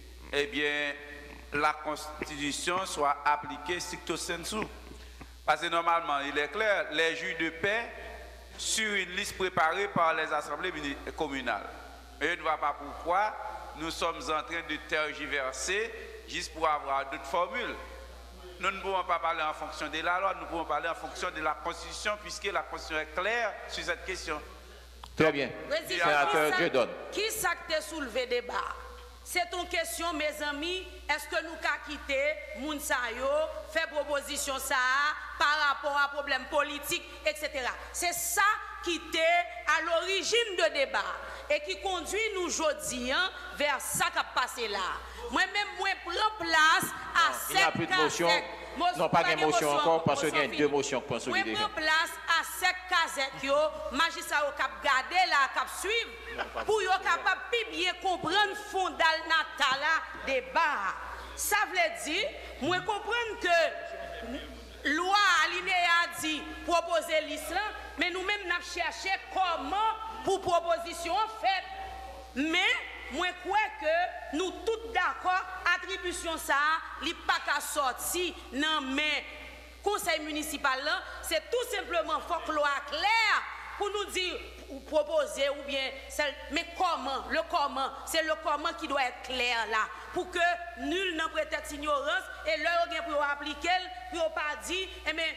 la Constitution soit appliquée stricto sensu. Parce que normalement, il est clair, les juges de paix sur une liste préparée par les assemblées communales. Et je ne vois pas pourquoi nous sommes en train de tergiverser juste pour avoir d'autres formules. Nous ne pouvons pas parler en fonction de la loi, nous pouvons parler en fonction de la Constitution, puisque la Constitution est claire sur cette question. Très bien. Sénateur Dieudonne. Qui s'acte soulevé débat? c'est une question, mes amis, est-ce que nous avons quitté Mounsayo, fait proposition ça par rapport à problème politique, etc. C'est ça qui était à l'origine de débat et qui conduit nous aujourd'hui vers ça qui a passé là. Moi-même, moi, prends place à cette. Il n'y a plus de motion. Non, pas de motion encore parce qu'il y a deux motions pour moi, prends place à cette casette, magistrat au cap garder là, cap suivre, pour être capable de bien comprendre fondal natal débat. Ça veut dire, moi, comprendre que loi alinéa dit proposer l'islam, mais nous-mêmes, nous avons cherché comment pour proposition faite. Mais, moi, je crois que nous tous d'accord, attribution ça, il n'y a pas qu'à sortir, non, mais conseil municipal, c'est tout simplement faut que loi claire pour nous dire, ou proposer, ou bien, mais comment, le comment, c'est le comment qui doit être clair là, pour que nul n'en prétexte ignorance, et l'heure pour appliquer, pour pas dire, mais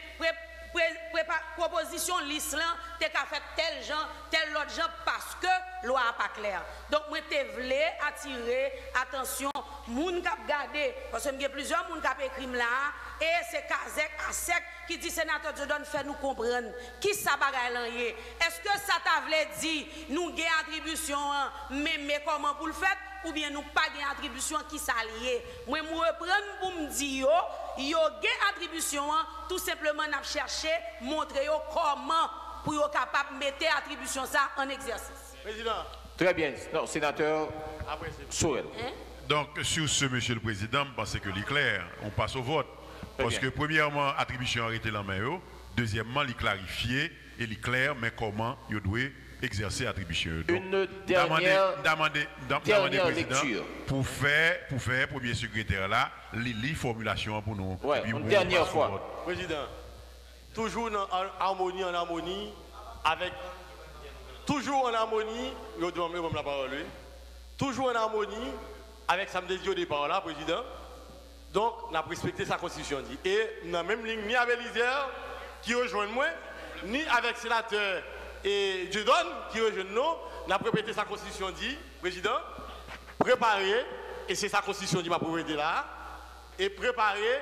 proposition l'islam, t'es qu'à faire tel gens, tel autre gens, parce que loi pas claire. Donc, moi, te voulais attirer attention, moun k'ap gade, parce que y a plusieurs moun k'ap écrit là, et c'est Kazek à sec qui dit sénateur Jordan fait nous comprendre qui ça bagaille là. Est-ce que ça t'a voulu dire nous gain attribution mais comment pour le faire ou bien nous pas gain attribution qui s'allié. Moi me reprendre pour me dire yo gain attribution tout simplement n'a cherché montrer comment pour yo capable mettre attribution ça en exercice. Président. Très bien. Non, sénateur Sourel. Donc sur ce, monsieur le président, je pense que l'éclair, on passe au vote. Parce que premièrement, attribution arrêtée la main. Deuxièmement, il clarifier et il clair, mais comment il doit exercer l'attribution. Une dernière lecture. Pour faire premier secrétaire là, les formulations pour nous. Ouais, une dernière fois. Président, toujours en harmonie avec. Toujours en harmonie, je demande la parole. Toujours en harmonie avec Sam Désir au départ là, président. Donc, on a respecté sa constitution dit. Et nous n'avons même ligne ni avec Lisère qui rejoint moi, ni avec le sénateur et Dieudonne qui rejoint nous. On a répété sa constitution dit, président, préparer, et c'est sa constitution dit, ma propriété là, et préparer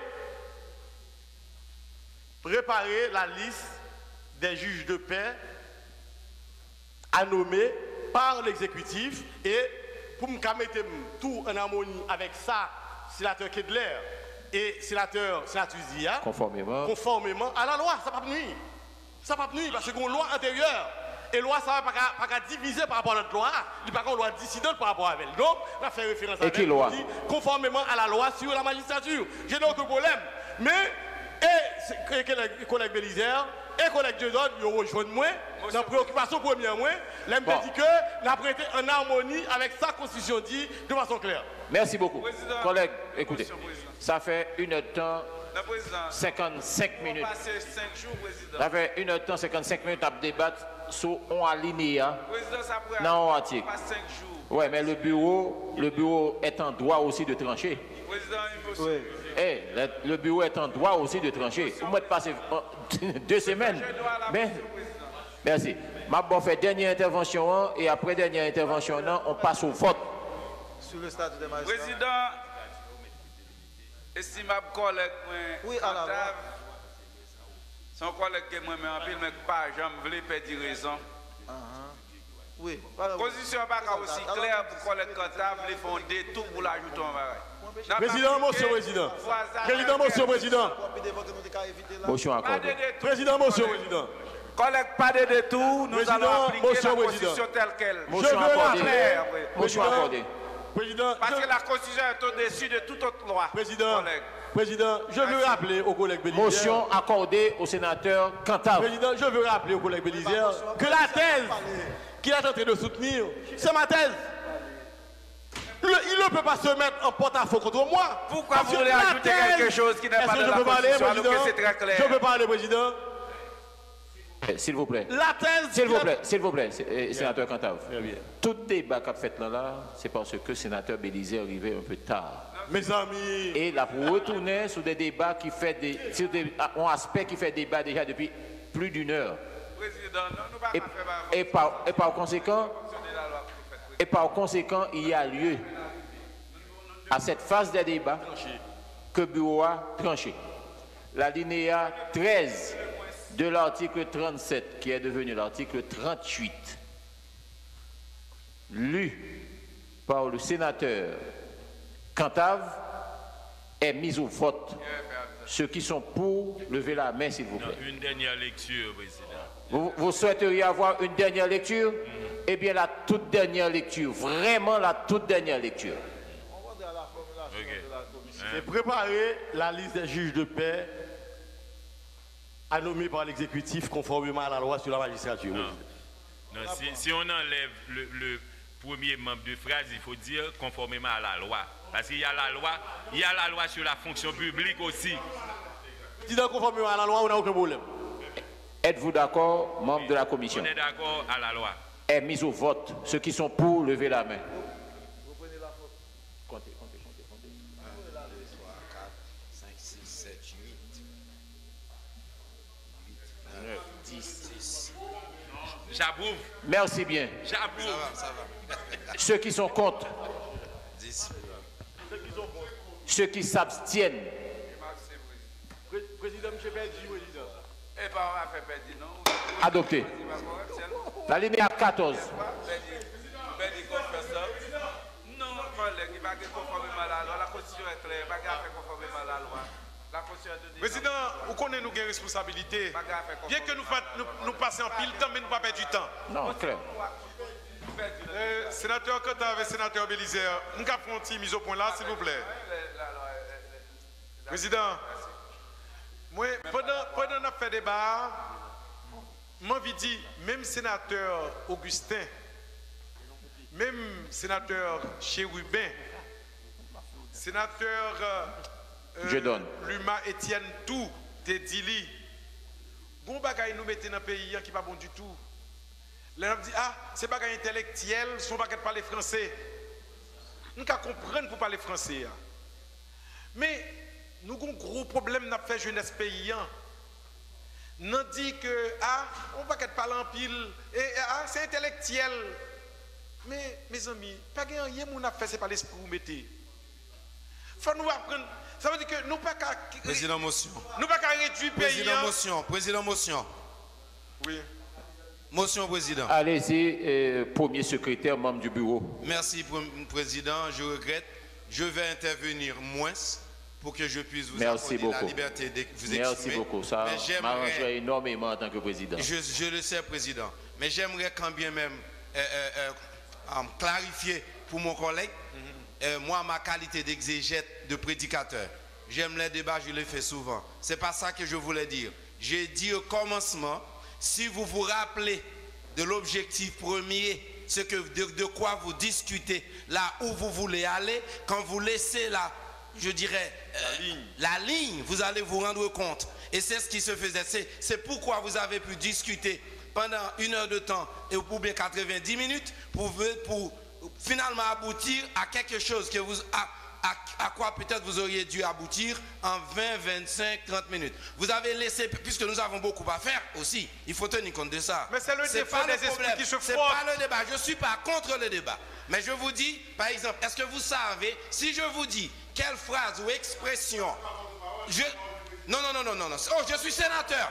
la liste des juges de paix à nommer par l'exécutif et pour me mettre tout en harmonie avec ça, sénateur Kedler et sénateur Zia, conformément à la loi. Ça ne va pas nuire. Ça ne va pas nuire parce qu'on a une loi antérieure. Et la loi, ça ne va pas diviser par rapport à notre loi. Il n'y a pas une loi dissidente par rapport à elle. Donc, on a fait référence à elle. Loi? Conformément à la loi sur la magistrature. Je n'ai aucun problème. Mais, et collègue Bélisère, et collègue Dieudonne, ils rejoignent moi. La préoccupation première, moi, l'AMP dit que n'a prêté en harmonie avec sa constitution dit de façon claire. Merci beaucoup. Collègue, écoutez, ça fait 1h temps 55 minutes. Ça fait 1h temps 55 minutes à débattre sur un alinéa dans un article. Oui, mais le bureau est en droit aussi de trancher. Le bureau est en droit aussi de trancher. Vous m'avez passé 2 semaines. Mais, merci. Je vais faire dernière intervention et après dernière intervention, on passe au vote. Sur le statut des magistrats. Président, estimable collègue, oui, alors. Son collègue que moi, mais en pile, mais pas, je ne veux pas dire raison. Oui. Position pas aussi claire pour collègue comptable, les fonder tout pour l'ajouter en barrage. Président, monsieur président. Président, monsieur président. Motion accordée. Président, monsieur président. Collègue, pas de détour, nous allons appliquer la constitution telle qu'elle. Motion accordée. Motion accordée. Président, parce que la constitution est au-dessus de toute autre loi. Président, je veux rappeler au collègue Bélisère. Motion accordée au sénateur Cantal. Président, je veux rappeler au collègue Bélisère que la thèse qu'il est en train de soutenir, c'est ma thèse. Il ne peut pas se mettre en porte-à-faux contre moi. Pourquoi vous voulez ajouter quelque chose qui n'est pas de la constitution alors que c'est très clair? Je peux parler, président. S'il vous plaît. La thèse. S'il vous plaît, sénateur Cantal. Tout débat qu'a fait là, c'est parce que le sénateur Bélisée est arrivé un peu tard. Mes amis. Et là, pour retourner sur des débats qui fait sur un aspect qui fait débat déjà depuis plus d'1 heure. Et par conséquent, il y a lieu à cette phase des débats que le bureau a tranché. L'alinéa 13 de l'article 37, qui est devenu l'article 38, lu par le sénateur Cantave, est mis au vote. Ceux qui sont pour, levez la main, s'il vous plaît. Une dernière lecture, Président. Vous souhaiteriez avoir une dernière lecture? Eh bien, la toute dernière lecture, vraiment la toute dernière lecture. On va à la formulation de la commission. C'est préparer la liste des juges de paix à nommer par l'exécutif conformément à la loi sur la magistrature. Non, si on enlève le premier membre de phrase, il faut dire conformément à la loi. Parce qu'il y a la loi sur la fonction publique aussi. Si dans conformément à la loi, on n'a aucun problème. Êtes-vous d'accord, membre de la commission? On est d'accord à la loi. Est mis au vote. Ceux qui sont pour, levez la main. Comptez. 1, 2, 3, 4, 5, 6, 7, 8, 9, 10. J'approuve. Merci bien. J'approuve. Ça va. Ceux qui sont contre. 10. Ceux qui s'abstiennent. Président, M. Perdi, président. Et pas on va faire perdre, non? Adopté. La linéa 14. Non, collègue, il va conformément à la loi. La Constitution est claire, il va faire conformément à la loi. La Constitution de Président, vous connaissez nos responsabilités. Bien que nous passions en pile temps, mais nous ne pas perdre du temps. Non, clair. Sénateur Cantave et sénateur Bélisaire, nous avons une mise au point là, s'il vous plaît. Président, moi, pendant notre fait débat, moi, je dis, même sénateur Augustin, même sénateur Chérubin, sénateur Luma Etienne, tout, Tédili, bon bagay nous mettez dans le pays qui n'est pas bon du tout. Là, on dit, ah, c'est bagay intellectuel, son bagay de parler français. Nous pouvons comprendre pour parler français. Mais nous avons un gros problème dans la jeunesse paysan. Nous dit que, ah, on va parler en pile, et ah, c'est intellectuel. Mais, mes amis, pas rien qu'on a fait, c'est pas l'esprit où vous mettez. Faut nous apprendre. Ça veut dire que nous pas qu'à. Président motion. Nous pas qu'à réduire le pays. Président motion. Oui. Motion, président. Allez-y, premier secrétaire, membre du bureau. Merci, président. Je regrette. Je vais intervenir moins pour que je puisse vous accorder la liberté de vous exprimer. Merci beaucoup. Ça m'arrangerait énormément en tant que président. Je le sais, président. Mais j'aimerais quand bien même clarifier pour mon collègue, moi, ma qualité d'exégète, de prédicateur. J'aime les débats, je les fais souvent. C'est pas ça que je voulais dire. J'ai dit au commencement, si vous vous rappelez de l'objectif premier, ce que, de quoi vous discutez, là où vous voulez aller, quand vous laissez je dirais, la ligne, vous allez vous rendre compte. Et c'est ce qui se faisait. C'est pourquoi vous avez pu discuter pendant 1 heure de temps et ou bien 90 minutes pour finalement aboutir à quelque chose que à quoi peut-être vous auriez dû aboutir en 20, 25, 30 minutes. Vous avez laissé, puisque nous avons beaucoup à faire aussi, il faut tenir compte de ça. Mais c'est le défaut des esprits qui se frottent. C'est pas le débat, je ne suis pas contre le débat. Mais je vous dis, par exemple, est-ce que vous savez, si je vous dis quelle phrase ou expression, non. Oh, je suis sénateur.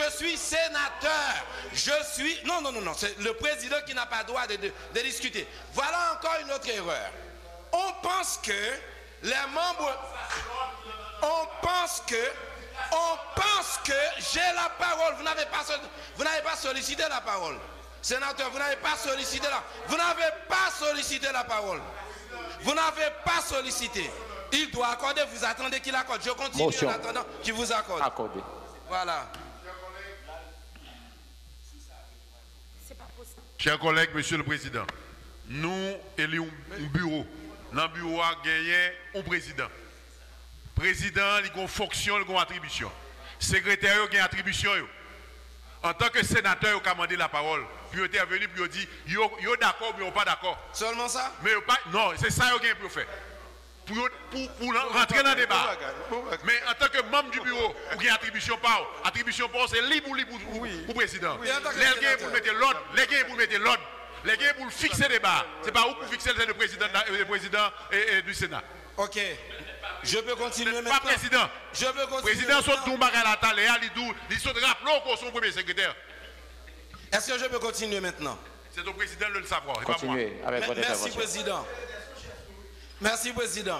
Non. C'est le président qui n'a pas le droit de discuter. Voilà encore une autre erreur. On pense que les membres. On pense que j'ai la parole. Vous n'avez pas sollicité la parole. Sénateur, vous n'avez pas sollicité la parole. Vous n'avez pas sollicité. Il doit accorder, vous attendez qu'il accorde. Je continue en attendant qu'il vous accorde. Accordé. Voilà. Chers collègues, Monsieur le Président, nous élisons un bureau. Dans le bureau, a gagné un président. Président, il a une fonction, il a une attribution. Secrétaire, il a une attribution. En tant que sénateur, il a demandé la parole. Puis il est venu, puis il dit, il est d'accord, mais il n'est pas d'accord. Seulement ça? Mais non, c'est ça qu'il a faire. Pour rentrer dans le débat. Mais en tant que membre du bureau, vous avez attribution par. Attribution par, c'est libre pour le président. Les gars pour mettre l'ordre, les gars pour mettre l'ordre, les gars pour fixer le débat. Ce n'est pas vous pour fixer le président du Sénat. Ok. Je peux continuer maintenant. Pas président. Je peux continuer. Président saute tout bagage à la table, il saute rappelons qu'on son premier secrétaire. Est-ce que je peux continuer maintenant? C'est au président de le savoir. Continuez avec votre Merci, intervention. président. Merci, président.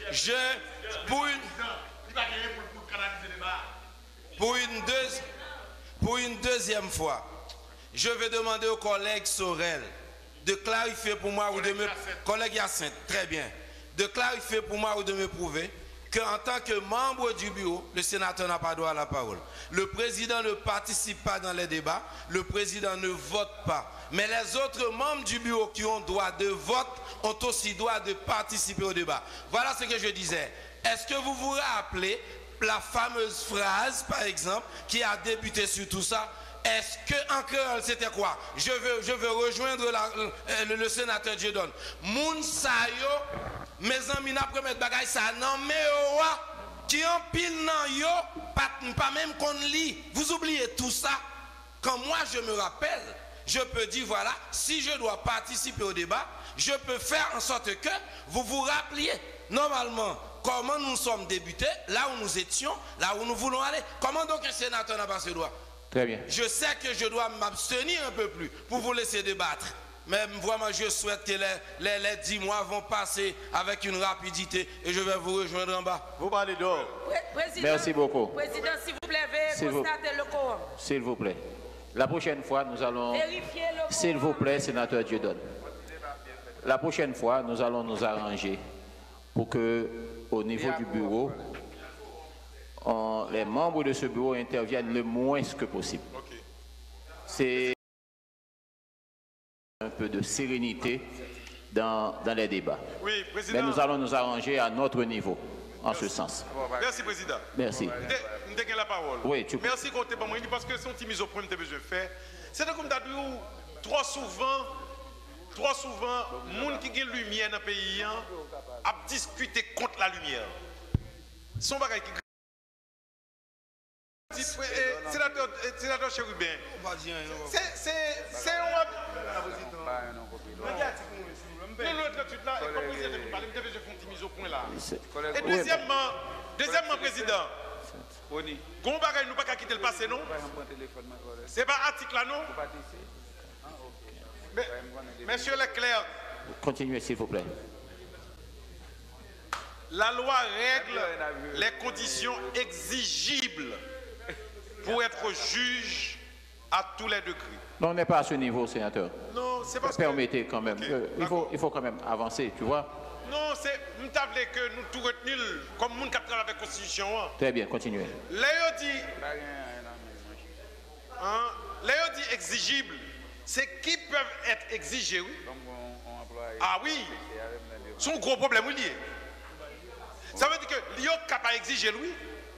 Pour une deuxième fois, je vais demander au collègue Sorel de clarifier pour moi ou de me... Collègue Yacinthe, très bien. De clarifier pour moi ou de me prouver qu'en tant que membre du bureau, le sénateur n'a pas droit à la parole. Le président ne participe pas dans les débats, le président ne vote pas. Mais les autres membres du bureau qui ont droit de vote ont aussi droit de participer au débat. Voilà ce que je disais. Est-ce que vous vous rappelez la fameuse phrase, par exemple, qui a débuté sur tout ça? Est-ce qu'en créole, c'était quoi? Je veux rejoindre le sénateur Dieudonne. Moun sa yo, mes amis n'a pas mettre bagay ça non mais qui en pile nan yo, pas même qu'on lit. Vous oubliez tout ça. Quand moi je me rappelle, je peux dire voilà, si je dois participer au débat, je peux faire en sorte que vous vous rappeliez. Normalement, comment nous sommes débutés, là où nous étions, là où nous voulons aller. Comment donc un sénateur n'a pas ce droit? Très bien. Je sais que je dois m'abstenir un peu plus pour vous laisser débattre. Mais vraiment, je souhaite que les 10 mois vont passer avec une rapidité et je vais vous rejoindre en bas. Vous parlez d'or. Merci beaucoup. Président, s'il vous plaît, veuillez constater le quorum. S'il vous plaît. La prochaine fois, nous allons... Vérifier le quorum. S'il vous plaît, sénateur Dieudonne. La prochaine fois, nous allons nous arranger pour que, au niveau du bureau, les membres de ce bureau interviennent le moins que possible. C'est un peu de sérénité dans les débats. Oui, président. Mais nous allons nous arranger à notre niveau, en ce sens. Merci, président. Merci. Nous avons la parole. Oui, merci qu'on t'ait pas moi, parce que c'est un petit mise au point que tu as besoin de faire. C'est comme tu as dit, trop souvent, les gens qui ont la lumière dans le pays a discuté contre la lumière. Son bagage qui sénateur Chérubin, c'est un... Et deuxièmement, président, qu'on bagaille nous pas quitter le passé, non? C'est pas article là, non? Monsieur Leclerc. Continuez, s'il vous plaît. La loi règle les conditions exigibles pour être juge à tous les degrés. Non, on n'est pas à ce niveau, sénateur. Non, c'est parce Permettez quand même. Okay, il faut quand même avancer, tu vois. Non, c'est nous t'avons que nous tout retenir comme nous qui travaillons avec la Constitution. Très bien, continuez. Léo dit exigible, c'est qui peuvent être exigés, oui. Ah oui, c'est un gros problème lié. Ça veut dire que l'IO n'est pas exiger lui.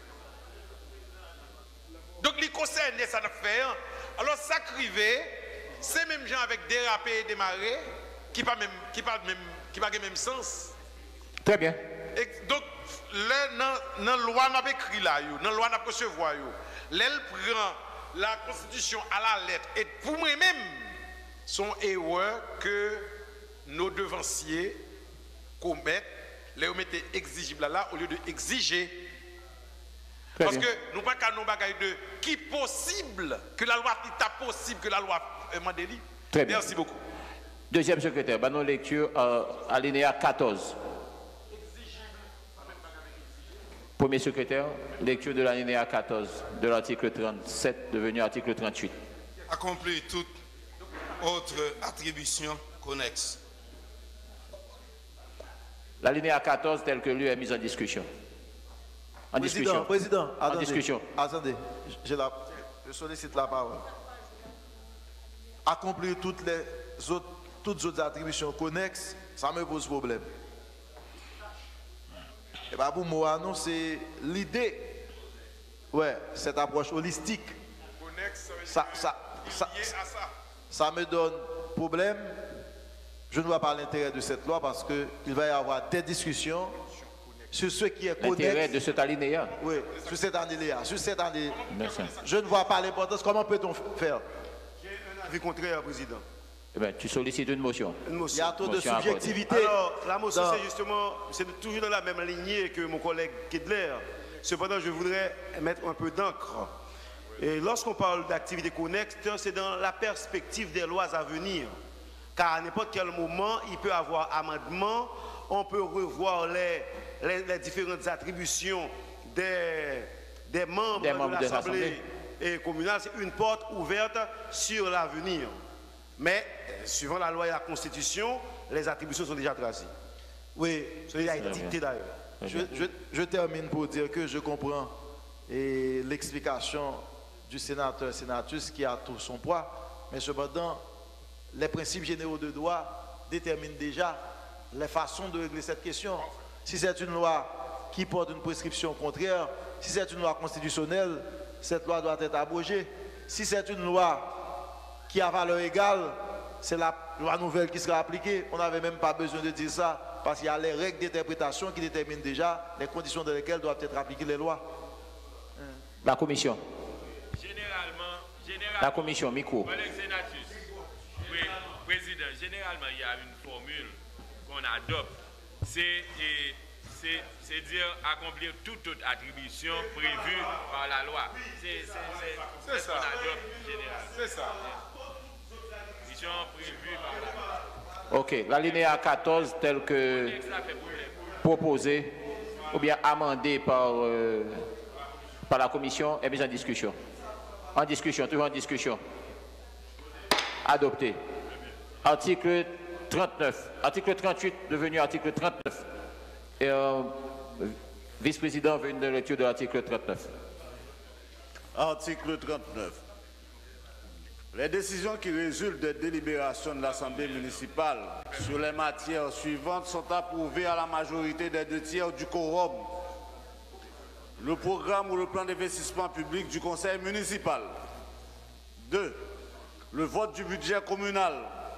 Donc, il concerne ça de faire. Alors, ça crivé, c'est même gens avec dérapé et démarré qui pas même sens. Très bien. Et donc, dans la loi, n'a écrit là, dans la loi, n'a recevoir, l'elle prend la Constitution à la lettre. Et pour moi-même, sont erreurs que nos devanciers commettent. Les mettez exigibles là au lieu de exiger. Parce que nous pas qu'à nos bagailles de qui possible que la loi est possible que la loi Mandeli. Très bien. Merci beaucoup. Deuxième secrétaire, bonne lecture alinéa 14. Premier secrétaire, lecture de l'alinéa 14 de l'article 37 devenu article 38. Accomplir toute autre attribution connexe. L'alinéa 14 tel que lui est mis en discussion. Président, en discussion. Attendez, je sollicite la parole. Accomplir toutes les autres attributions connexes, ça me pose problème. Et bien pour moi, non, c'est l'idée, cette approche holistique. Ça me donne problème. Je ne vois pas l'intérêt de cette loi parce qu'il va y avoir des discussions sur ce qui est connexe. L'intérêt de cet alinéa? Oui, sur cet alinéa. Je ne vois pas l'importance. Comment peut-on faire? J'ai un avis contraire, président. Eh bien, tu sollicites une motion. Une motion. Il y a trop de Motion subjectivité. Alors, la motion, c'est justement, c'est toujours dans la même lignée que mon collègue Kedler. Cependant, je voudrais mettre un peu d'encre. Et lorsqu'on parle d'activité connexe, c'est dans la perspective des lois à venir. Car à n'importe quel moment, il peut y avoir amendement, on peut revoir les différentes attributions des membres de l'Assemblée communale. C'est une porte ouverte sur l'avenir. Mais, suivant la loi et la Constitution, les attributions sont déjà tracées. Oui, sont déjà dictées d'ailleurs. Je termine pour dire que je comprends l'explication du sénateur, sénatrice qui a tout son poids, mais cependant, les principes généraux de droit déterminent déjà les façons de régler cette question. Si c'est une loi qui porte une prescription contraire, si c'est une loi constitutionnelle, cette loi doit être abrogée. Si c'est une loi qui a valeur égale, c'est la loi nouvelle qui sera appliquée. On n'avait même pas besoin de dire ça, parce qu'il y a les règles d'interprétation qui déterminent déjà les conditions dans lesquelles doivent être appliquées les lois. La commission. Généralement, la commission, micro. Collègue sénatus, oui, président, généralement, il y a une formule qu'on adopte. C'est dire accomplir toute autre attribution prévue par la loi. C'est ce qu'on adopte généralement. C'est ça. Attribution prévue par la loi. Ok, l'alinéa 14 tel que proposé ou bien amendé par la commission est mis en discussion. En discussion, toujours en discussion. Adopté. Article 39. Article 38 devenu article 39. Et vice-président veut une lecture de l'article 39. Article 39. Les décisions qui résultent des délibérations de l'Assemblée municipale sur les matières suivantes sont approuvées à la majorité des 2/3 du quorum. Le programme ou le plan d'investissement public du conseil municipal. 2. Le vote du budget communal.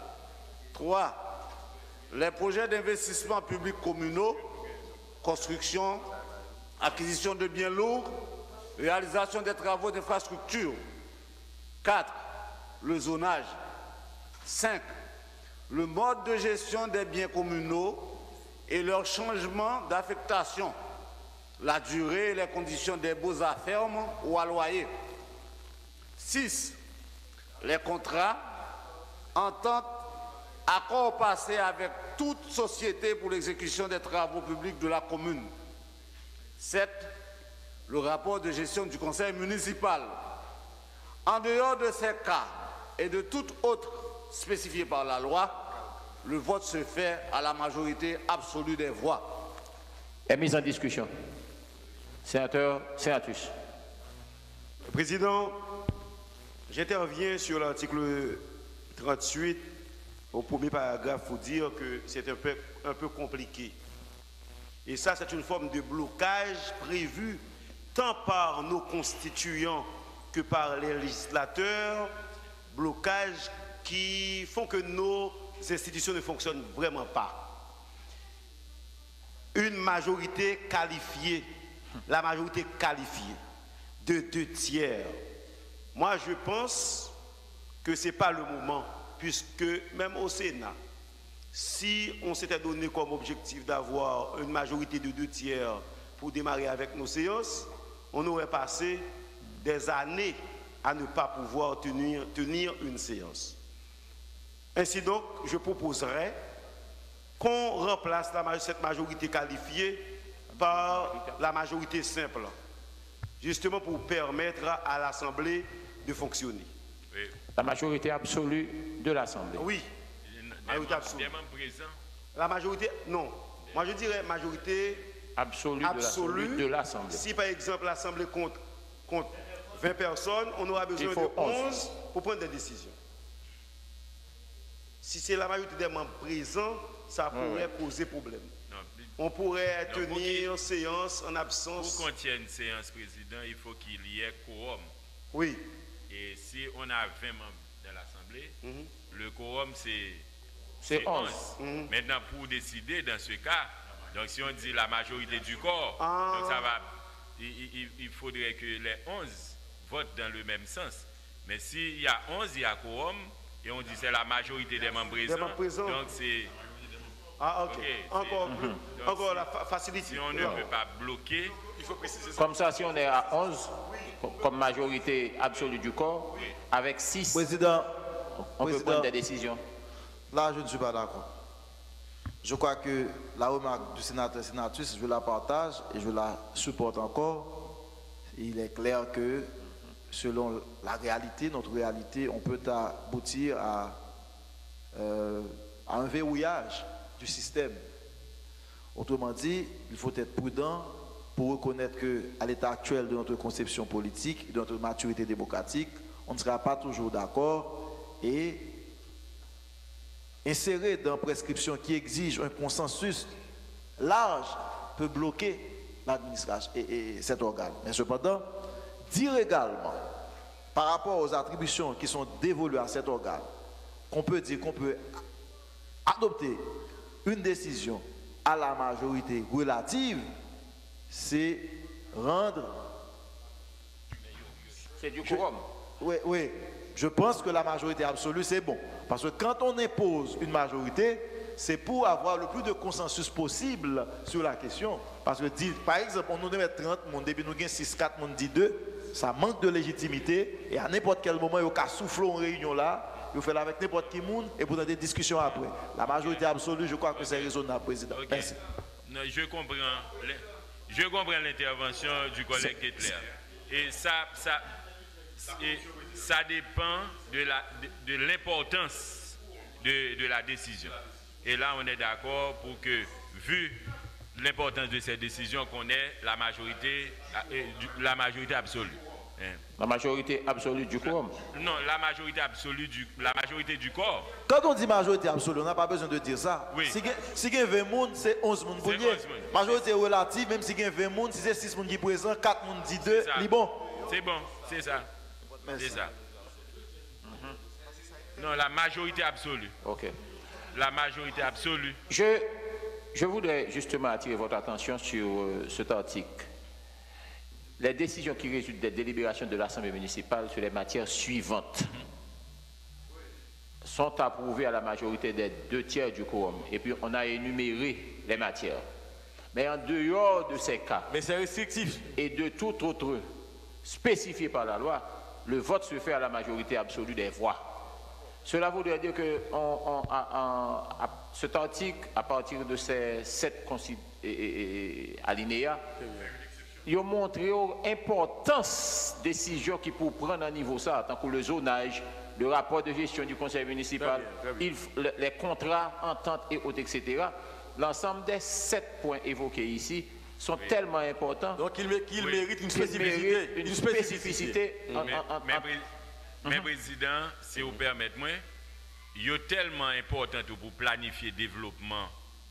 3. Les projets d'investissement public communaux, construction, acquisition de biens lourds, réalisation des travaux d'infrastructure. 4. Le zonage. 5. Le mode de gestion des biens communaux et leur changement d'affectation. La durée et les conditions des baux à ferme ou à loyer. 6. Les contrats, ententes, accords passés avec toute société pour l'exécution des travaux publics de la commune. 7. Le rapport de gestion du conseil municipal. En dehors de ces cas et de tout autre spécifié par la loi, le vote se fait à la majorité absolue des voix. Est mise en discussion. Sénateur, sénatrice. Président, j'interviens sur l'article 38, au premier paragraphe, il faut dire que c'est un peu compliqué. Et ça, c'est une forme de blocage prévu tant par nos constituants que par les législateurs, blocage qui font que nos institutions ne fonctionnent vraiment pas. Une majorité qualifiée, la majorité qualifiée de 2/3. Moi, je pense que ce n'est pas le moment, puisque même au Sénat, si on s'était donné comme objectif d'avoir une majorité de 2/3 pour démarrer avec nos séances, on aurait passé des années à ne pas pouvoir tenir une séance. Ainsi donc, je proposerais qu'on remplace cette majorité qualifiée par la majorité simple, justement pour permettre à l'Assemblée de fonctionner. Oui. La majorité absolue de l'Assemblée. Oui. Majorité absolue. La majorité, non. Moi je dirais majorité absolue de l'Assemblée. Si par exemple l'Assemblée compte 20 personnes, on aura besoin de 11 pour prendre des décisions. Si c'est la majorité des membres présents, ça pourrait poser problème. Non, on pourrait tenir séance en absence. Pour qu'on tienne une séance, président, il faut qu'il y ait quorum. Oui. Et si on a 20 membres dans l'Assemblée, le quorum c'est 11. Maintenant, pour décider dans ce cas, donc si on dit la majorité du corps, donc ça va, il faudrait que les 11 votent dans le même sens. Mais s'il y a 11, il y a quorum, Et on dit c'est la majorité des membres présents. Donc c'est... Ah, ok. Encore la facilité. Si on ne peut pas bloquer, il faut préciser ça. Comme ça, si on est à 11, comme majorité absolue du corps, avec 6, on peut prendre des décisions. Là, je ne suis pas d'accord. Je crois que la remarque du sénateur sénatrice, je la partage et je la supporte encore. Il est clair que selon la réalité, notre réalité, on peut aboutir à un verrouillage du système. Autrement dit, il faut être prudent pour reconnaître qu'à l'état actuel de notre conception politique, de notre maturité démocratique, on ne sera pas toujours d'accord et insérer dans la prescription qui exige un consensus large peut bloquer l'administration et cet organe. Mais cependant, dire également, par rapport aux attributions qui sont dévolues à cet organe, qu'on peut dire qu'on peut adopter une décision à la majorité relative, c'est rendre... C'est du quorum. Oui. Je pense que la majorité absolue, c'est bon. Parce que quand on impose une majorité, c'est pour avoir le plus de consensus possible sur la question. Parce que, par exemple, on nous met 30, mon début nous gagne 6, 4, mon dit 2, ça manque de légitimité. Et à n'importe quel moment, il y a souffler en réunion là, il fait avec n'importe qui monde et pour dans des discussions après. La majorité absolue, je crois que c'est raisonnable, Président. Okay. Merci. Non, je comprends l'intervention du collègue Ketler. Et ça dépend de l'importance de la décision. Et là, on est d'accord pour que, vu l'importance de cette décision, qu'on ait la majorité absolue. La majorité absolue du quorum? Non, la majorité absolue du corps. Quand on dit majorité absolue, on n'a pas besoin de dire ça. Oui. Si il y a 20 personnes, c'est 11 personnes. Majorité relative, même si il y a 20 personnes, si c'est 6 personnes qui sont présents, 4 personnes dit 2, c'est bon. C'est bon, c'est ça. C'est ça. Non, la majorité absolue. Ok. La majorité absolue. Je voudrais justement attirer votre attention sur cet article. Les décisions qui résultent des délibérations de l'Assemblée municipale sur les matières suivantes sont approuvées à la majorité des 2/3 du quorum. Et puis on a énuméré les matières. Mais en dehors de ces cas, mais c'est restrictif, et de tout autre spécifié par la loi, le vote se fait à la majorité absolue des voix. Cela voudrait dire que cet article, à partir de ces 7 alinéas, il a montré l'importance des décisions qui pour prendre à niveau ça, tant que le zonage, le rapport de gestion du conseil municipal, les contrats, ententes et autres, etc. L'ensemble des 7 points évoqués ici sont tellement importants. Donc il mérite une spécificité. Une spécificité. Mais président, si vous permettez-moi, il est tellement important pour planifier le développement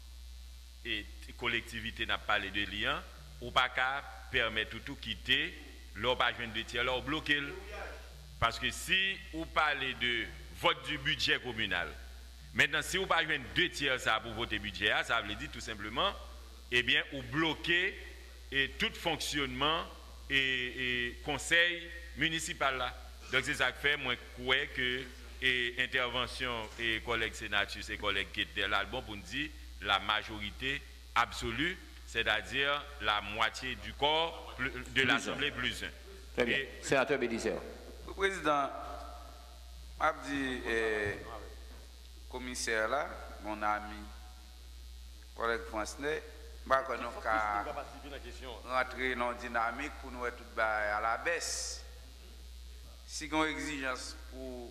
et collectivité n'a pas parlé de lien, ou pas qu'à permettre tout quitter, leur pas joindre de tiers, leur bloquer. Parce que si vous parlez de vote du budget communal, maintenant si vous pas joindre 2 tiers ça pour voter budget, ça veut dire tout simplement, eh bien, vous bloquez tout fonctionnement et conseil municipal là. Donc c'est ça que fait, moi, je crois que intervention et collègues sénatrices et collègues qui étaient là, bon pour nous dire la majorité absolue, c'est-à-dire la moitié du corps de l'Assemblée plus 1. Très bien. Sénateur Bélisère. Président, je dis, commissaire là, mon ami, collègue Français, je vais rentrer dans une dynamique pour nous être tout à la baisse. Si on a une exigence pour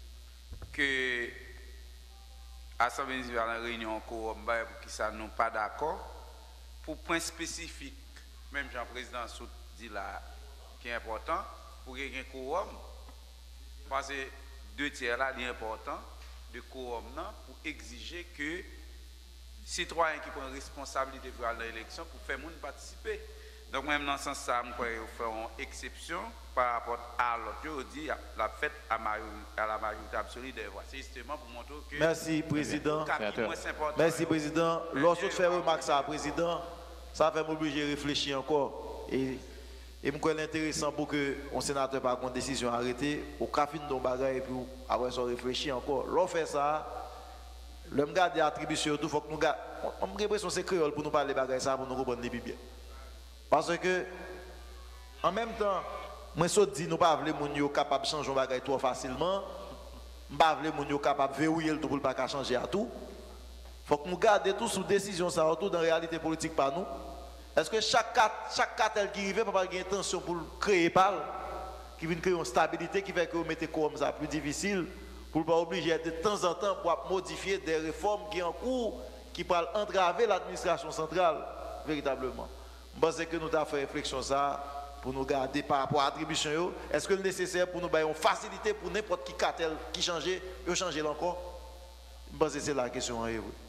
que l'Assemblée municipale en réunion pour qui ça nous pas d'accord, pour point spécifique, même Jean-Président Sout dit là, qui est important, pour qu'il y ait un quorum, parce que 2/3 là, c'est important, de quorum là, pour exiger que citoyens qui prennent responsabilité pour aller dans l'élection, pour faire monde participer. Donc même dans ce sens, ça, je faire une exception par rapport à l'autre, je dis la fête à la majorité absolue des voix. C'est justement pour montrer que... Merci, Président. Merci, Président. Lorsque tu fais remarque ça, Président, ça fait m'obliger de réfléchir encore. Et Et je crois intéressant pour que un sénateur par une décision arrêtée, au café de nos bagages et puis après ça réfléchir encore. L'on fait ça, le me garder attribution tout, faut que nous garde. On me l'impression c'est créole pour nous parler bagages ça pour nous comprendre les bien. Parce que en même temps, moi je dis nous pas vouloir moun yo capable changer bagages trop facilement. Pas vouloir moun yo capable verrouiller le tout pour pas changer à tout. Faut que nous gardions tout sous décision ça autour dans la réalité politique par nous. Est-ce que chaque cartel qui arrive, pas une intention pour créer par qui vient créer une stabilité qui fait que vous mettez comme ça plus difficile pour ne pas obliger de temps en temps pour modifier des réformes qui sont en cours qui peuvent entraver l'administration centrale véritablement. Je pense que nous avons fait réflexion ça pour nous garder par rapport à l'attribution. Est-ce que c'est nécessaire pour nous avoir une facilité pour n'importe qui cartel qui change, peut changer encore? Je pense que c'est la question.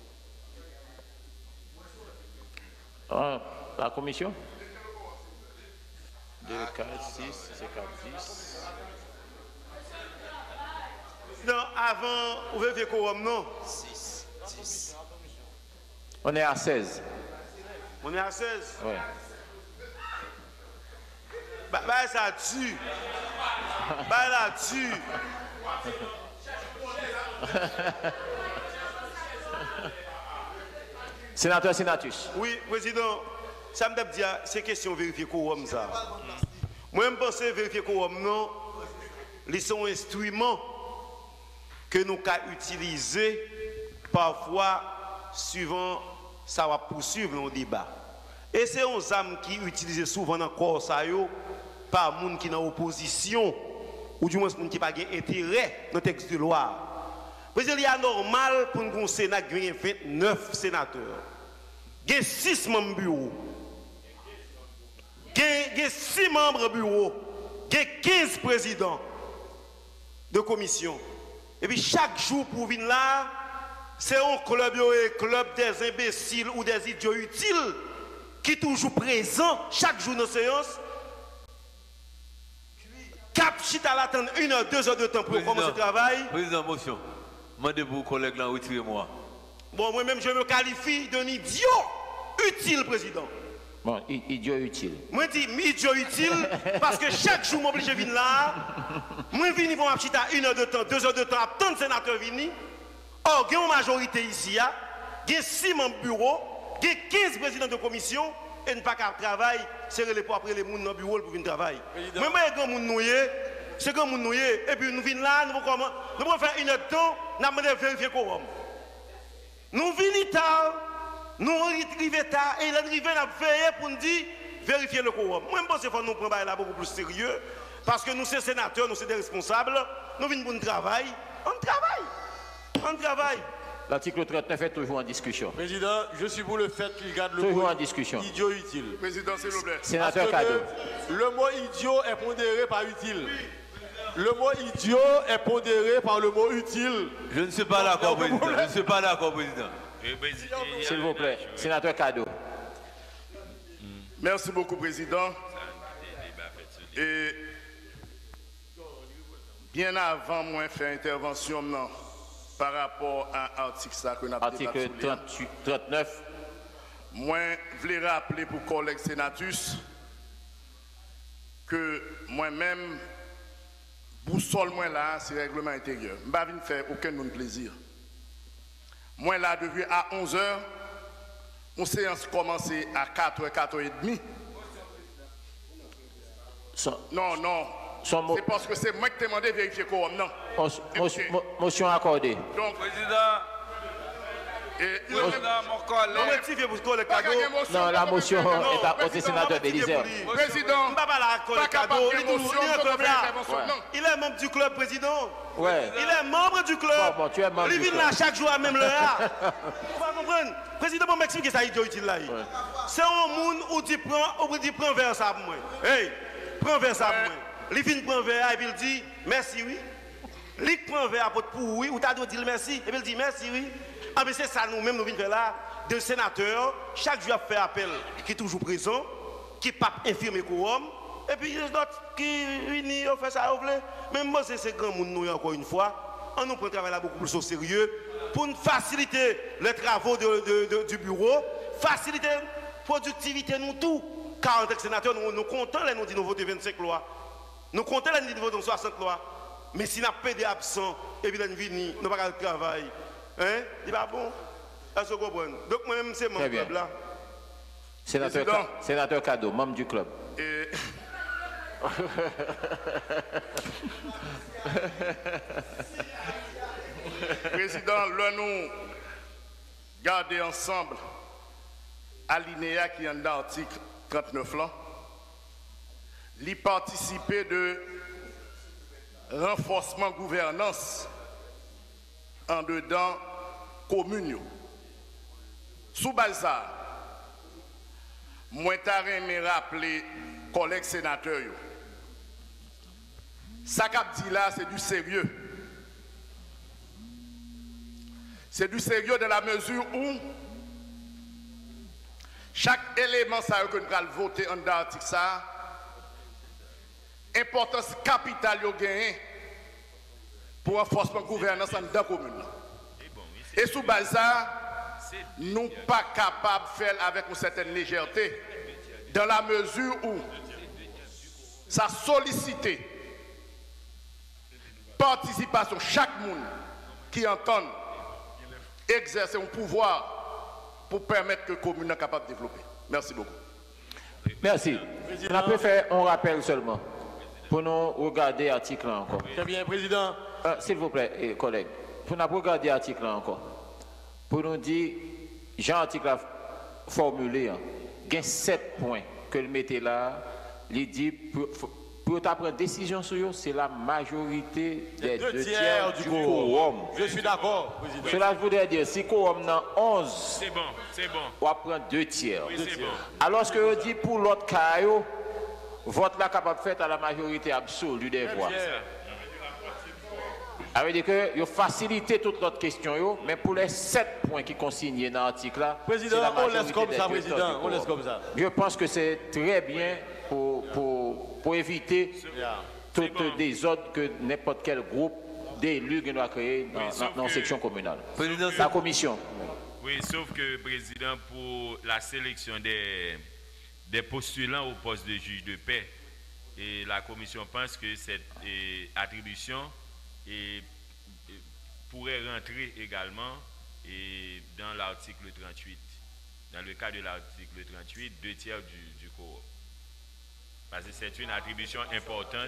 La commission 2, 4, 6, c'est 4, 10. Non, avant, vous avez quorum, non 6, 10. On est à 16. On est à 16 Oui. Bah ça tue. Bah là tue. Sénateur, sénatrice. Oui, président, ça me dit, c'est question de vérifier quorum ça. Moi, je pense vérifier quorum, non, ils sont instruments que nous avons utilisés parfois suivant ça va poursuivre nos débats. Et c'est un âme qui utilisent souvent encore ça par gens qui sont en opposition ou du moins gens qui n'ont pas intérêt dans le texte de loi. Président, il y a normal pour un Sénat qui ait 29 sénateurs. Il y a 6 membres du bureau. Il y a 6 membres du bureau. Il y a 15 présidents de commission. Et puis chaque jour pour venir là, c'est un club des imbéciles ou des idiots utiles qui sont toujours présents chaque jour dans la séance. Cap chita l'attendre 1 heure, 2 heures de temps pour commencer le travail. Président, motion. Mandez pour vos collègues là, retirez-moi. Bon, moi-même, je me qualifie d'un idiot utile, président. Bon, idiot utile. Moi, je dis idiot utile parce que chaque jour, m'oblige à venir là. Moi, je viens pour m'acheter 1 heure de temps, 2 heures de temps, à tant de sénateurs venir. Or, il y a une majorité ici, il y a 6 membres de bureau, il y a 15 présidents de commission, et ne pas qu'à travail, c'est les pour après les gens dans le bureau pour venir travailler. Moi, je suis un noué. C'est comme nous noué. Et puis nous venons là, nous pouvons faire 1 heure de temps, nous avons vérifier quorum. Nous venons tard, nous arrivons tard, et nous arrivons à veiller pour nous dire vérifier le quorum. Moi, je pense qu'il faut nous prendre là beaucoup plus sérieux, parce que nous sommes sénateurs, nous sommes des responsables, nous venons pour nous travailler. On travaille. L'article 39 est toujours en discussion. Président, je suis pour le fait qu'il garde le toujours mot en discussion. Idiot utile. Président, s'il vous plaît. Sénateur Cadeau. Le mot idiot est pondéré par utile. Le mot idiot est pondéré par le mot utile. Je ne suis pas d'accord, président. Je ne suis pas d'accord, président. S'il vous plaît, sénateur Cadeau. Merci beaucoup, président. Et bien avant moi faire intervention non, par rapport à l'article que nous avons article 39. Moi, je voulais rappeler pour collègue sénatus que moi-même, boussole moi là, c'est règlement intérieur. Je ne vais pas faire aucun plaisir. Moi là, depuis à 11h, on séance commencé à 4h, 4h30. Non. C'est parce que c'est moi qui t'ai demandé de vérifier quoi, non. Motion accordée. Donc, président. Non, la motion est au sénateur Bélisère. Président, il est membre du club, président. Ouais. Il est membre du club. Bon, tu es membre. Il vient là chaque jour à même l'heure. Vous va comprendre. Président, bon, m'explique ça idiot utile là. C'est un monde où tu prends vers ça pour moi. Hey, prends vers ça pour moi. Il vient prendre vers et puis il dit merci, oui. Il prend vers pour oui, ou t'as dit merci, et puis il dit merci, oui. Ah, mais c'est ça, nous-mêmes, nous venons faire là, des sénateurs, chaque jour, fait appel, qui est toujours présent, qui n'est pas infirmé quorum, et puis les autres qui viennent, on fait ça, on veut. Mais moi, c'est ces grands monde, nous, encore une fois, on nous prend travail là beaucoup plus au sérieux, pour nous faciliter les travaux du bureau, faciliter la productivité, nous tout. 40 sénateurs, nous comptons là, nous disons nous voter 25 lois. Nous comptons là, nous disons voter 60 lois. Mais si nous avons des absents, et puis nous venons, nous n'avons pas de travail. Hein? C'est pas bon. Est-ce que vous comprenez? Donc moi-même, c'est mon club là. Sénateur Cadeau, membre du club. Président, là nous garder ensemble alinéa qui est dans l'article 39 là, l'y participer de renforcement gouvernance en dedans commune. Sous Balsa, moi t'ai rappeler collègues sénateurs. Ça qu'a dit là, c'est du sérieux. C'est du sérieux dans la mesure où chaque élément ça que nous allons voter en l'article ça, importance capitale yo gagné pour renforcement gouvernance en dans commune. Et sous base ça, nous pas capables de faire avec une certaine légèreté dans la mesure où ça sollicité participation chaque monde qui entend exercer un pouvoir pour permettre que la commune soit capable de développer. Merci beaucoup. Merci. On peut faire un rappel seulement pour nous regarder l'article encore. Très bien, Président. S'il vous plaît, collègues, pour nous regarder l'article encore. Pour nous dire, Jean article a formulé, il y a 7 points que le mettez là, il dit pour prendre décision sur eux, c'est la majorité des 2 tiers du quorum. Je suis d'accord, Président. Cela voudrait dire, si quorum dans 11, c'est bon. On va prendre 2 tiers. Oui, c'est bon. Alors ce que je dis pour l'autre cas, vote là capable de faire à la majorité absolue des voix. Ça veut dire que vous facilitez toute l'autre question, mais pour les 7 points qui sont consignés dans l'article là, Président, on laisse comme ça, Président, on laisse comme ça. Je pense que c'est très bien pour éviter tout désordre que n'importe quel groupe d'élus qui doit créer dans la section communale. La commission. Oui, sauf que, Président, pour la sélection des postulants au poste de juge de paix, et la commission pense que cette attribution pourrait rentrer également dans l'article 38. Dans le cas de l'article 38, 2 tiers du quorum. Parce que c'est une attribution importante.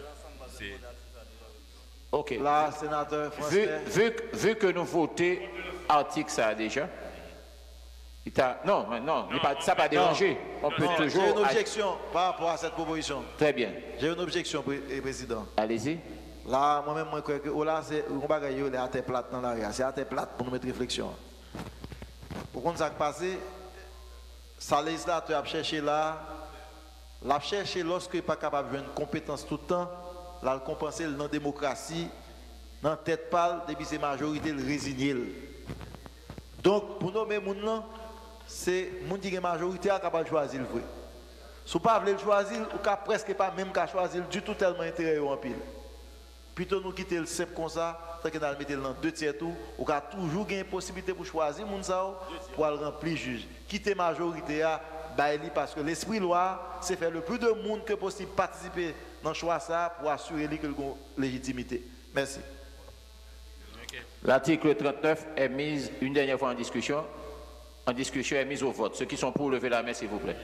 Ok. Là, sénateur français. Vu que nous votons l'article ça déjà, non, ça n'a pas dérangé. On peut toujours. J'ai une objection par rapport à cette proposition. Très bien. J'ai une objection, Président. Allez-y. Là, moi-même, je crois que là, c'est un bagage qui est à terre plate dans l'arrière. C'est à terre plate pour nous mettre réflexion. Pour qu'on s'est passé, ça législateur a cherché là, l'a cherché lorsqu'il n'est pas capable de jouer une compétence tout le temps, là, le compenser dans la démocratie, dans la tête pâle, depuis ses majorités, le résigner. Donc, pour nommer les gens, c'est les gens qui ont majorité qui sont capables de choisir le vrai. Si vous ne pouvez pas le choisir, vous ne pouvez presque pas même choisir du tout tellement intérêt en pile. Plutôt nous quitter le simple comme ça, tant que nous mettons dans 2 tiers tout, on a toujours une possibilité pour choisir les gens pour le remplir juge. Quitter la majorité parce que l'esprit loi, c'est faire le plus de monde que possible participer dans le choix ça pour assurer qu'il y a une légitimité. Merci. L'article 39 est mis une dernière fois en discussion. En discussion est mis au vote. Ceux qui sont pour, lever la main, s'il vous plaît.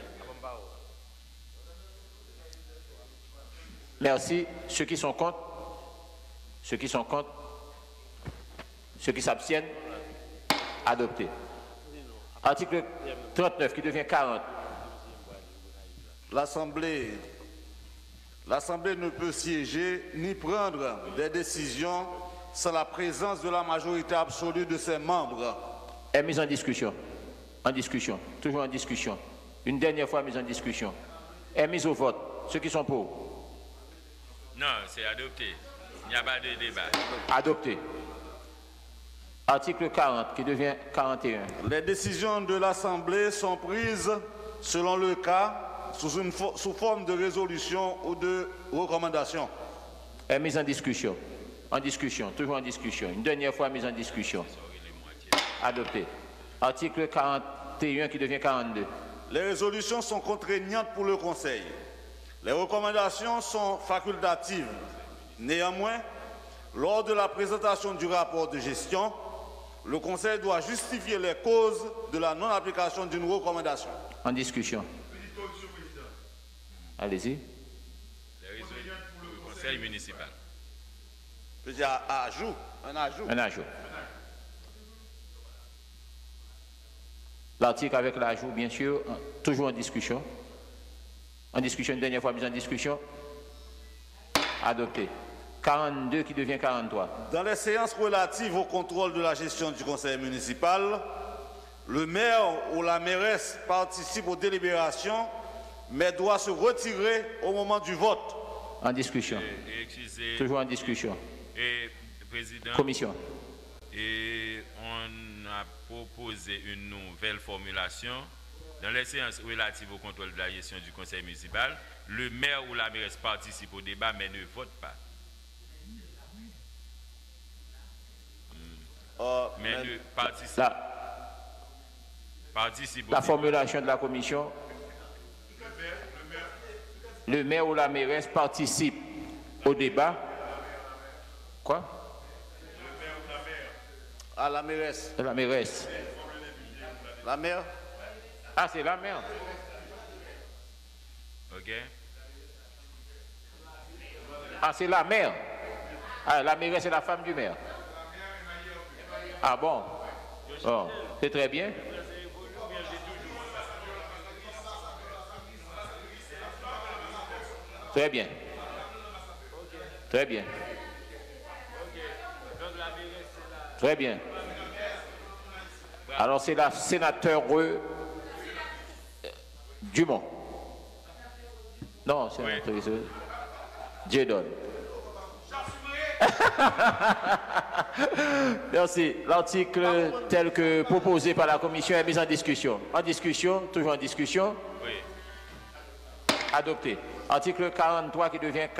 Merci. Ceux qui sont contre. Ceux qui sont contre. Ceux qui s'abstiennent. Adopté. Article 39 qui devient 40. L'Assemblée ne peut siéger ni prendre des décisions sans la présence de la majorité absolue de ses membres. Est mise en discussion. En discussion. Toujours en discussion. Une dernière fois mise en discussion. Est mise au vote. Ceux qui sont pour. Non, c'est adopté. Il n'y a pas de débat. Adopté. Article 40 qui devient 41. Les décisions de l'Assemblée sont prises selon le cas sous forme de résolution ou de recommandation. Est mise en discussion. En discussion. Toujours en discussion. Une dernière fois mise en discussion. Adopté. Article 41 qui devient 42. les résolutions sont contraignantes pour le Conseil. Les recommandations sont facultatives. Néanmoins, lors de la présentation du rapport de gestion, le Conseil doit justifier les causes de la non-application d'une recommandation. En discussion. Allez-y. Les résolutions pour le Conseil municipal. Petit ajout. Un ajout. Un ajout. L'article avec l'ajout, bien sûr, toujours en discussion. En discussion, une dernière fois mise en discussion. Adopté. 42 qui devient 43. Dans les séances relatives au contrôle de la gestion du conseil municipal, le maire ou la mairesse participe aux délibérations, mais doit se retirer au moment du vote. En discussion. Toujours en discussion. Et, Président. Commission. Et on a proposé une nouvelle formulation. Dans les séances relatives au contrôle de la gestion du conseil municipal, le maire ou la mairesse participe au débat, mais ne vote pas. Mais ne participe La formulation de la commission. Le maire ou la mairesse participe au débat. Quoi? Ah, la mairesse. La mairesse. La maire. Ah, c'est la maire. Ok. Ah, c'est la maire. Ah, la mairesse, c'est la femme du maire. Ah bon? Oh, c'est très bien. Très bien. Très bien. Très bien. Alors c'est la sénateur Dumont. Non, sénatrice Dieu donne. Merci. L'article tel que proposé par la commission est mis en discussion. En discussion, toujours en discussion. Oui. Adopté. Article 43 qui devient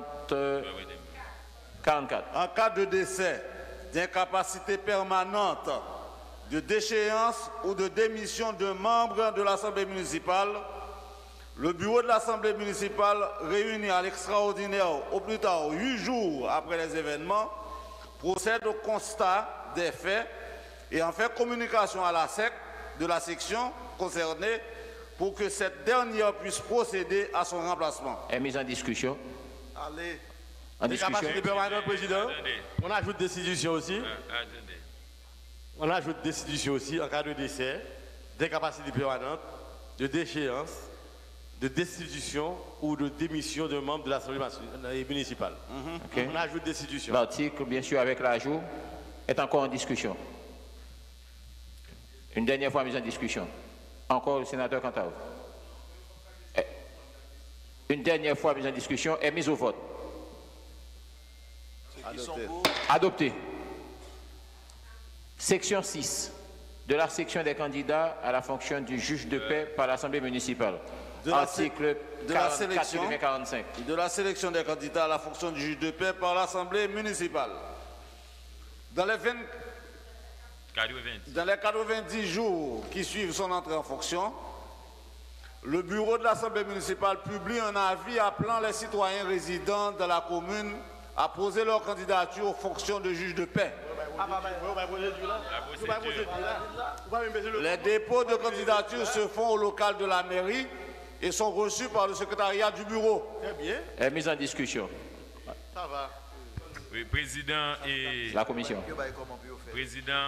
44. En cas de décès, d'incapacité permanente, de déchéance ou de démission de membres de l'Assemblée municipale, le bureau de l'Assemblée municipale réuni à l'extraordinaire au plus tard 8 jours après les événements procède au constat des faits et en fait communication à la SEC de la section concernée pour que cette dernière puisse procéder à son remplacement. Est mise en discussion. Allez. En discussion. Président, on ajoute destitution aussi. Attendez. On ajoute destitution aussi en cas de décès, d'incapacité permanente, de déchéance, de destitution ou de démission d'un membre de l'Assemblée municipale. Okay. On ajoute destitution. L'article, bien sûr, avec l'ajout, est encore en discussion. Une dernière fois mise en discussion. Encore le sénateur Cantave. Une dernière fois mise en discussion est mise au vote. Adopté. Adopté. Section 6 de la section des candidats à la fonction du juge de paix par l'Assemblée municipale. Article 44 et 45. De la sélection des candidats à la fonction du juge de paix par l'Assemblée municipale. Dans les 90 jours qui suivent son entrée en fonction, le bureau de l'Assemblée municipale publie un avis appelant les citoyens résidents dans la commune à poser leur candidature aux fonctions de juge de paix. Les dépôts de candidature se font au local de la mairie et sont reçus par le secrétariat du bureau. Très bien. Est mise en discussion. Ça va. Oui, président et... La commission. Président,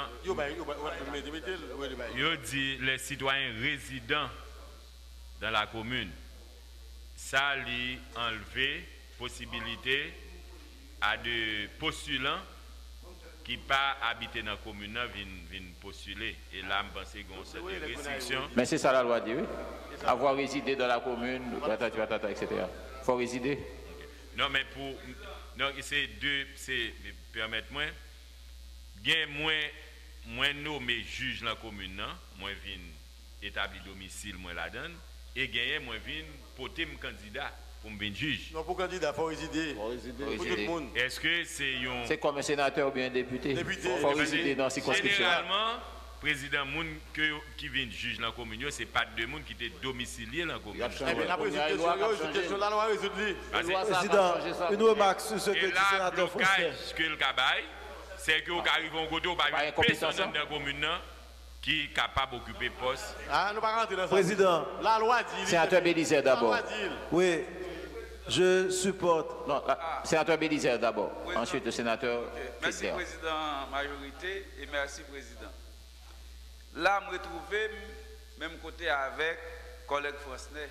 il dit les citoyens résidents dans la commune, ça lui enlever possibilité à des postulants qui pas habitent dans la commune viennent postuler. Et là, je pense qu'il y a des restrictions. Mais c'est ça la loi dit, oui. Avoir résidé dans la commune, etc. Il faut résider. Non, mais pour... Donc, c'est deux... Permettez-moi. Bien moins nommé juge dans la commune, moins vin établi domicile, moins la donne. Et gagner, moins vin porter mon candidat pour me juge. Non, pour candidat, il faut résider. Pour tout le monde. Est-ce que c'est un... C'est comme un sénateur ou bien un député. Député. Il faut résider dans ces circonscriptions. président moun qui vient juge dans la commune, c'est pas deux moun qui étaient domiciliés dans la commune. La loi résout. Président, une remarque sur ce que dit le sénateur Foster. Ce que le cabaye, c'est qu'on arrive en côté, on pas personne dans la commune qui est capable d'occuper poste. Ah, nous pas rentrer dans ça. Président. La loi dit. Sénateur Bélizer d'abord. Oui, je supporte. Non, sénateur Bélizer d'abord. Ensuite, le sénateur. Merci, président majorité, et merci, président. Là, je me retrouve même côté avec collègue Frosnet.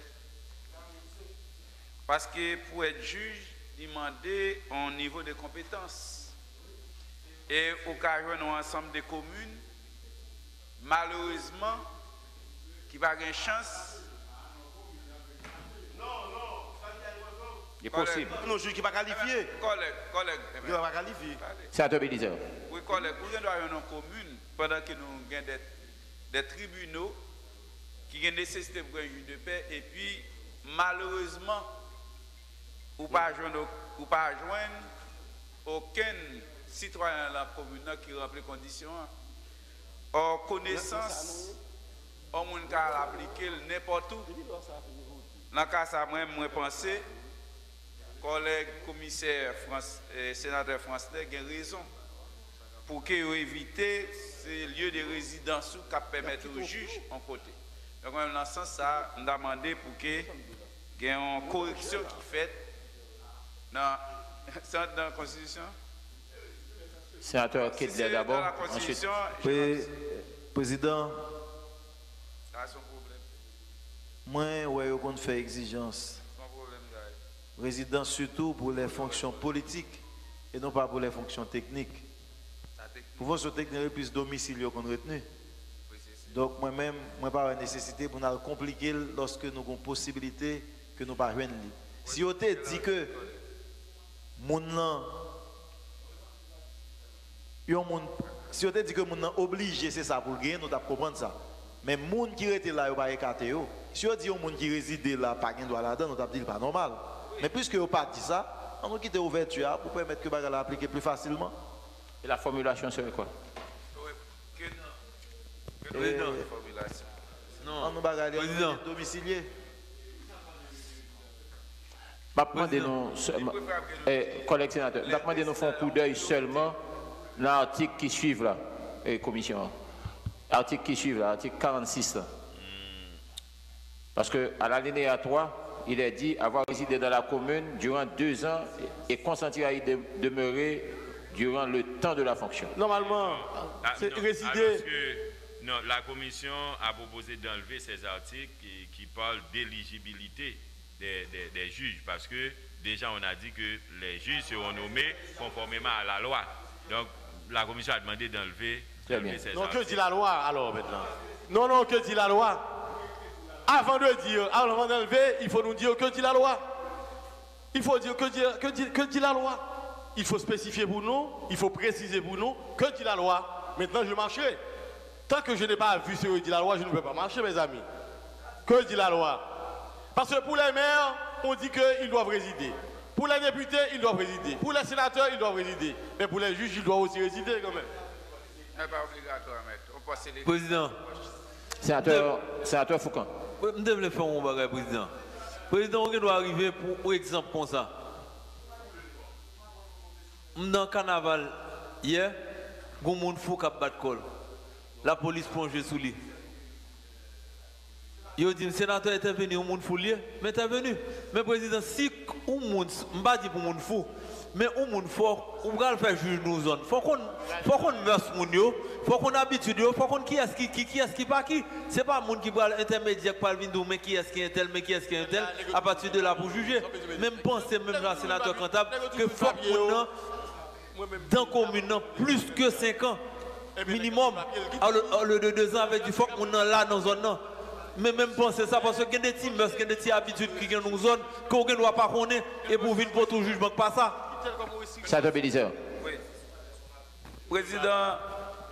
Parce que pour être juge, il demandait un niveau de compétence. Et au cas où nous ensemble des communes, malheureusement, qui va avoir une chance. Il est possible. Non, juge qui va qualifier. Collègue. Il va qualifier. Sénateur Bélizer. Oui, collègue, nous avons une commune pendant que nous avons des tribunaux qui ont nécessité pour un juge de paix et puis malheureusement, ou pas joindre aucun citoyen de la commune qui remplit les conditions. En connaissance, on peut l'appliquer n'importe où. Dans le cas ça, moi, je pense, collègue commissaire sénateur français a raison pour éviter ces lieux de résidence qui permettent aux juges en côté. Donc, dans ce sens, ça, on a demandé pour qu'il y ait une correction qui est faite dans la Constitution. Sénateur Kedler d'abord. Ensuite. Président. Ça, son problème. Moi, ouais, on fait exigence. Résidence surtout pour les fonctions politiques et non pas pour les fonctions techniques. Pour vos techniques, plus domicile qu'on retenu. Donc moi-même, moi pas la nécessité pour nous compliquer lorsque nous avons possibilité que nous pas joindre. Si on te dit que si on te dit que mon obligé c'est ça pour gagner, nous devons comprendre ça. Mais moun qui était là, il pas écarté. Si on dit au monde qui réside là, pas gain droit là-dedans, nous devons dire pas normal. Mais puisque vous pas dit ça, on nous quitte l'ouverture pour permettre que bagala appliquer plus facilement. Et la formulation serait quoi? Non, nous bagala domicilié. Je vais demander collègues sénateurs, je vais demander nous faire un coup d'œil seulement dans l'article qui suit là, commission. L'article qui suit là, l'article 46 là. Parce que à l'alinéa 3, il est dit avoir résidé dans la commune durant 2 ans et consentir à y demeurer durant le temps de la fonction. Normalement, c'est résider. Non, la commission a proposé d'enlever ces articles qui parlent d'éligibilité des juges parce que déjà on a dit que les juges seront nommés conformément à la loi. Donc la commission a demandé d'enlever ces articles. Non, que dit la loi alors maintenant? Non, que dit la loi? Avant d'enlever, il faut nous dire que dit la loi. Il faut dire que dit la loi. Il faut spécifier pour nous, il faut préciser pour nous que dit la loi. Maintenant, je marcherai. Tant que je n'ai pas vu ce que dit la loi, je ne peux pas marcher, mes amis. Que dit la loi? Parce que pour les maires, on dit qu'ils doivent résider. Pour les députés, ils doivent résider. Pour les sénateurs, ils doivent résider. Mais pour les juges, ils doivent aussi résider quand même. C'est pas obligatoire, maître. Président. Sénateur Foucan. Je devrais faire un bagage, président. Président, on doit arriver pour exemple comme ça. Dans le carnaval, hier, il y a un monde fou qui a battu col. La police plonge sous lui. Il dit, le sénateur est venu, un monde fou lié, mais est venu. Mais président, si un monde, je ne pas dire pour un monde fou, mais un monde fort, on va le faire juger nous zone. Faut qu'on meurse mon yo, faut qu'on habitue yo, faut qu'on qui est-ce qui pas qui. C'est pas un monde qui va intermédiaire pour venir mais qui est-ce qui est tel, mais qui est-ce qui est tel. À partir de là pour juger. Même penser même la sénateur comptable que faut qu'on dans la commune plus que 5 ans minimum. Le de 2 ans avec du faut qu'on là dans zone non. Mais même penser ça parce que il y a des petits mœurs, il y a des petites habitudes qui sont dans nos zones qu'on ne doit pas connaître et pour venir pour tout jugement pas ça. Ça te Bélizer. Oui. Président,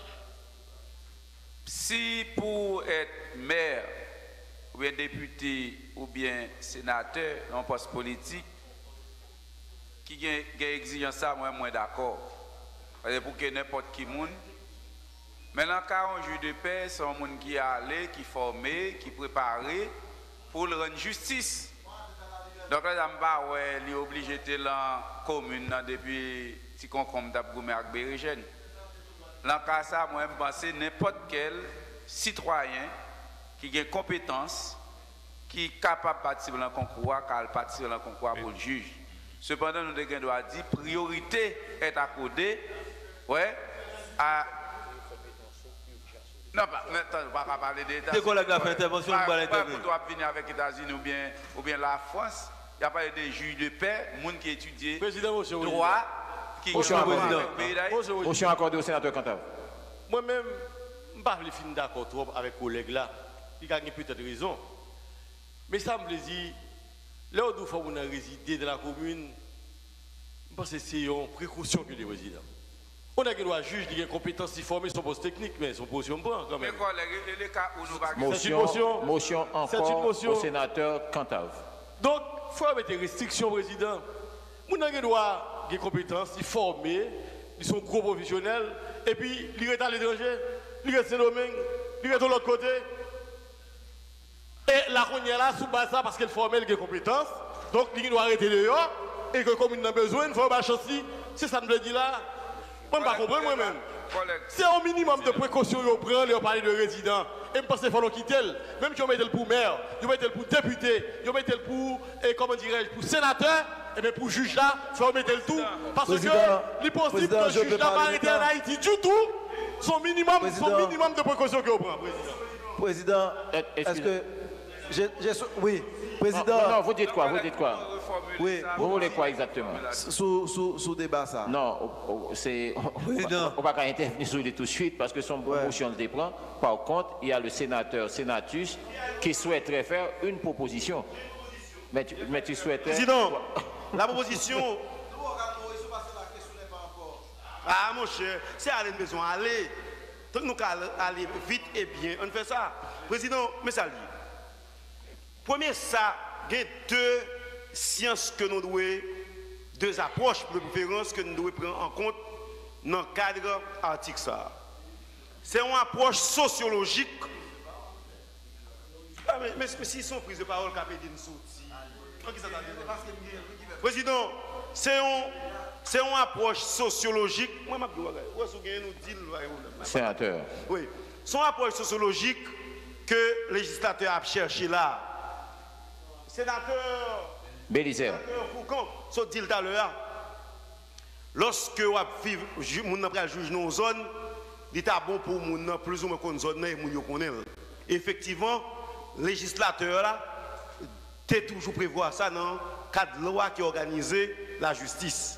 si pour être maire, ou bien député, ou bien sénateur, dans un poste politique, qui a exigence ça, moi, d'accord. Parce que pour que n'importe qui monde Maintenant, quand on juge de paix, c'est un monde qui est allé, qui est formé, qui est préparé pour le rendre justice. Donc là, il est obligé de dans la commune depuis si on comme d'Abgoumé avec Bérigène. Dans le cas ça, moi, je pense n'importe quel citoyen qui a des compétences, qui est capable de participer dans le concours, qui participer dans le concours pour le juge. Cependant, nous devons dire priorité est accordée à. Non, on ne va pas parler d'État. Des collègues ont fait intervention, on va l'intervenir. Pour venir avec les États-Unis ou bien la France, il y a pas des juges de paix, des gens qui étudient le droit, qui Motion accordée au sénateur Cantave. Moi-même, je ne suis pas d'accord trop avec les collègues là. Il a peut-être raison. Mais ça me dit, là où il faut résider dans la commune, je pense que c'est une précaution que les résidents. On a un juge qui a une compétence de former son poste technique, mais son position prend quand même. Motion encore au sénateur Cantave. Donc, il faut mettre des restrictions au président. On a des compétences, il former, ils sont gros professionnels, et puis ils restent à l'étranger, ils restent à Saint-Domingue, ils restent de l'autre côté. Et la on est là sous base ça parce qu'elle forme des compétences, donc ils doivent arrêter dehors, et que comme ils ont besoin, il faut avoir chance. C'est ça que je dis là. Moi, je ne comprends pas moi-même. C'est un minimum de précaution qu'on prend, on parle de résidents. Et je pense qu'il faut quitter. Même si on met le pour maire, on met le pour député, on met le pour, comment dirais-je, pour sénateur, et bien pour juge là, il faut mettre le tout. Parce que les possibles que le juge n'a pas arrêté en Haïti du tout, son minimum de précaution qu'on prend, Président, est-ce que. Oui, président. Non, vous dites quoi? Oui. Vous voulez quoi exactement? Sous débat ça. Non, c'est. On ne va pas intervenir sur lui tout de suite parce que son motion le déprend. Par contre, il y a le sénatus qui souhaiterait faire une proposition. Mais tu souhaiterais. Président, la proposition. Ah mon cher, c'est aller besoin aller. Tant que nous aller vite et bien, on fait ça. Président, mais ça dit. Premier ça, il y a deux sciences que nous devons, deux approches de préférence que nous devons prendre en compte dans le cadre de l'article ça. C'est une approche sociologique. Ah, mais s'ils sont prises de parole, Capédine Souti. Président, c'est une approche sociologique. Moi, je sénateur. Oui. C'est une approche sociologique que le législateur a cherché là. Sénateur Bélisaire. Foucan, ça dit tout à l'heure. Lorsque vous vivez, vous juge nos zones, il est bon pour nous plus ou moins qu'on zone et nous connaissons. Effectivement, le législateur là, t'es toujours prévoir ça dans le cadre de loi qui organise la justice.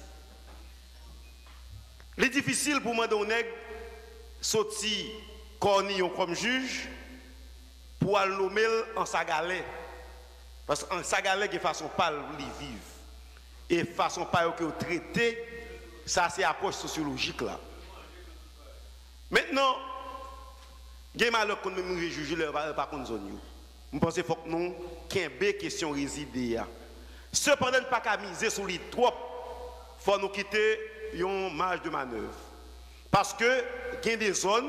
Il est difficile pour moi de sortir Cornillon comme juge pour le nommer en sagalais. Parce qu'en sagalais, il y a façon pas de vivre. Et façon pas de traiter, ça c'est l'approche sociologique là. Maintenant, il y a malheur qu'on nous juge par contre zone. Je pense qu'il faut que nous ayons des questions résidées. Cependant, pas qu'à miser sur les trop, il faut nous quitter une marge de manœuvre. Parce que il y a des zones,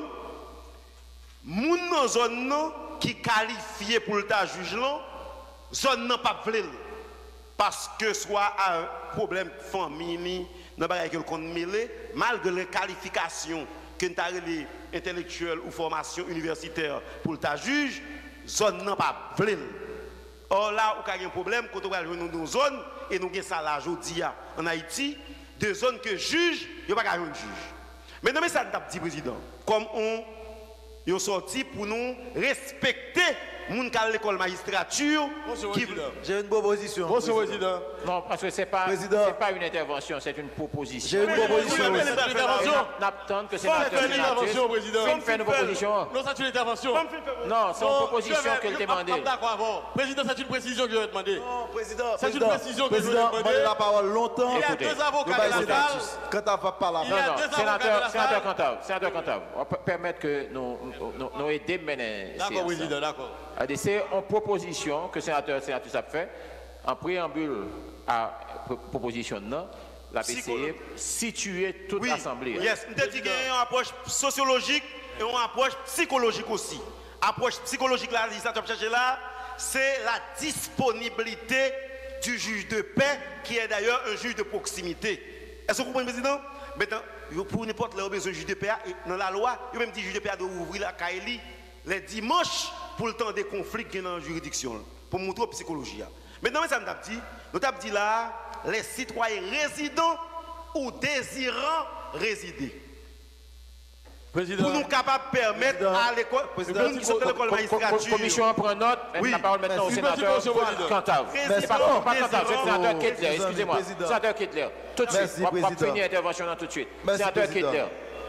les zones qui qualifiées pour le juge là, zone n'a pas voulu parce que soit un problème de famille n'a pas qu'on mêlé malgré les qualifications que tu as intellectuelles ou formation universitaire pour ta juge zone n'a pas voulu. Or là où il y a un problème quand on va jouer dans une zone et nous avons ça là aujourd'hui en Haïti de zones que juge il n'y a pas un juge. Maintenant mais ça t'a dit président comme on sorti pour nous respecter moun qui a l'école magistrature. J'ai une proposition. Monsieur le Président. Non, parce que ce n'est pas une intervention, c'est une proposition. J'ai une proposition. N'attendre que c'est l'intervention, Président. Fait une proposition. Non, c'est une intervention. Non, c'est une proposition que je demandais. D'accord, Président, c'est une précision que je vais demander. Non, Président. C'est une précision que je vais demander. Président, la parole longtemps. Il y a deux avocats de la salle. Quand tu vas pas là. Non, sénateur Cantave, on peut permettre que nous aider mener. D'accord, Président, d'accord. C'est une proposition que le sénateur a fait, en préambule à proposition, la PCE, situer toute l'Assemblée. Yes, nous avons dit qu'il y a une approche sociologique et une approche psychologique aussi. Approche psychologique, la législature cherche là, c'est la disponibilité du juge de paix, qui est d'ailleurs un juge de proximité. Est-ce que vous comprenez, Président? Maintenant, pour n'importe quel besoin de juge de paix, dans la loi, il y a même dit juge de paix doit ouvrir la CAELI les dimanches pour le temps des conflits qui sont dans la juridiction, pour montrer la psychologie. Maintenant, ça nous avons dit là, les citoyens résidents ou désirant résider. Président, pour nous capables de permettre à l'école, qui sont dans l'école magistrature. Commission prend note, la parole maintenant au sénateur Cantave. C'est pas Cantave, c'est le sénateur Kettler, excusez-moi. Sénateur Kettler, tout de suite, on va finir l'intervention tout de suite. Sénateur Kettler.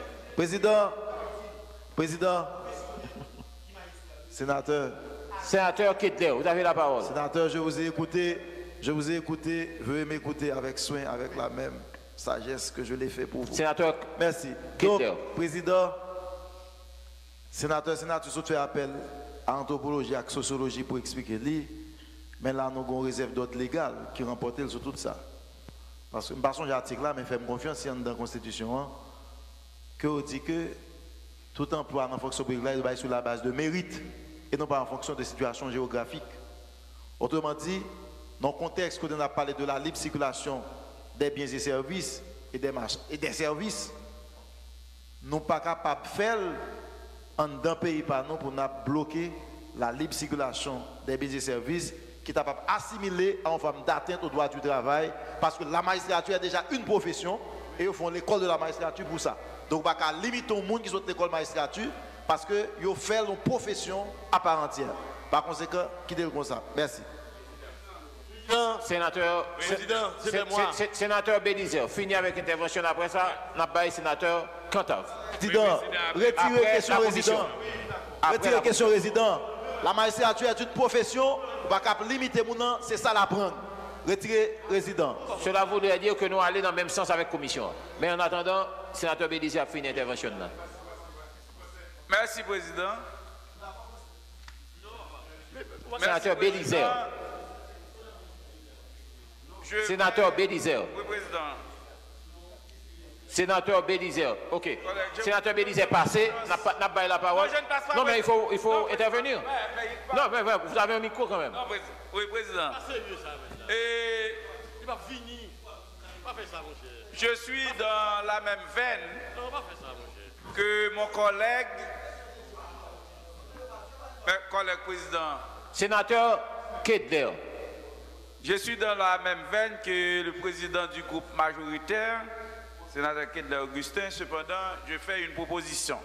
Président, Sénateur Kettler, vous avez la parole. Sénateur, je vous ai écouté, veuillez m'écouter avec soin, avec la même sagesse que je l'ai fait pour vous. Sénateur, merci. Donc, Président, sénateur, je fais appel à l'anthropologie et à la sociologie pour expliquer lui, mais là, nous avons une réserve d'ordre légal qui remporte sur tout ça. Parce que, je ne sais pas l'article là, mais fais confiance dans la Constitution, que on dit que tout emploi dans la fonction publique là, il doit être sur la base de mérite et non pas en fonction de situation géographique. Autrement dit, dans le contexte où on a parlé de la libre circulation des biens et services et des services, nous ne sommes pas capables de faire dans un pays par nous pour nous bloquer la libre circulation des biens et services qui est capable d'assimiler en forme d'atteinte au droit du travail, parce que la magistrature est déjà une profession et ils font l'école de la magistrature pour ça. Donc on ne peut pas limiter au monde qui sont de l'école de la magistrature parce qu'ils font une profession à part entière. Par conséquent, quittez-le comme ça. Merci. Sénateur Bélizer, fini avec l'intervention après ça, n'a pas sénateur Cantave. Président, retirez question résident. Retirez question résident. La magistrature est une profession, on va pas limiter mon nom, c'est ça l'apprendre. Retirez résident. Cela voudrait dire que nous allons dans le même sens avec la commission. Mais en attendant, sénateur Bélizer a fini l'intervention là. Merci, Président. Sénateur Bélizer. Sénateur Bélizer. Oui, Président. Sénateur Bélizer. Ok. Sénateur Bélizer, passez. N'a pas la parole. Non, mais il faut intervenir. Non, mais vous avez un micro quand même. Oui, Président. Et il va finir. Pas faire ça, mon cher. Je suis dans la même veine que mon collègue président. Sénateur Kettler. Je suis dans la même veine que le président du groupe majoritaire, sénateur Kettler Augustin. Cependant, je fais une proposition.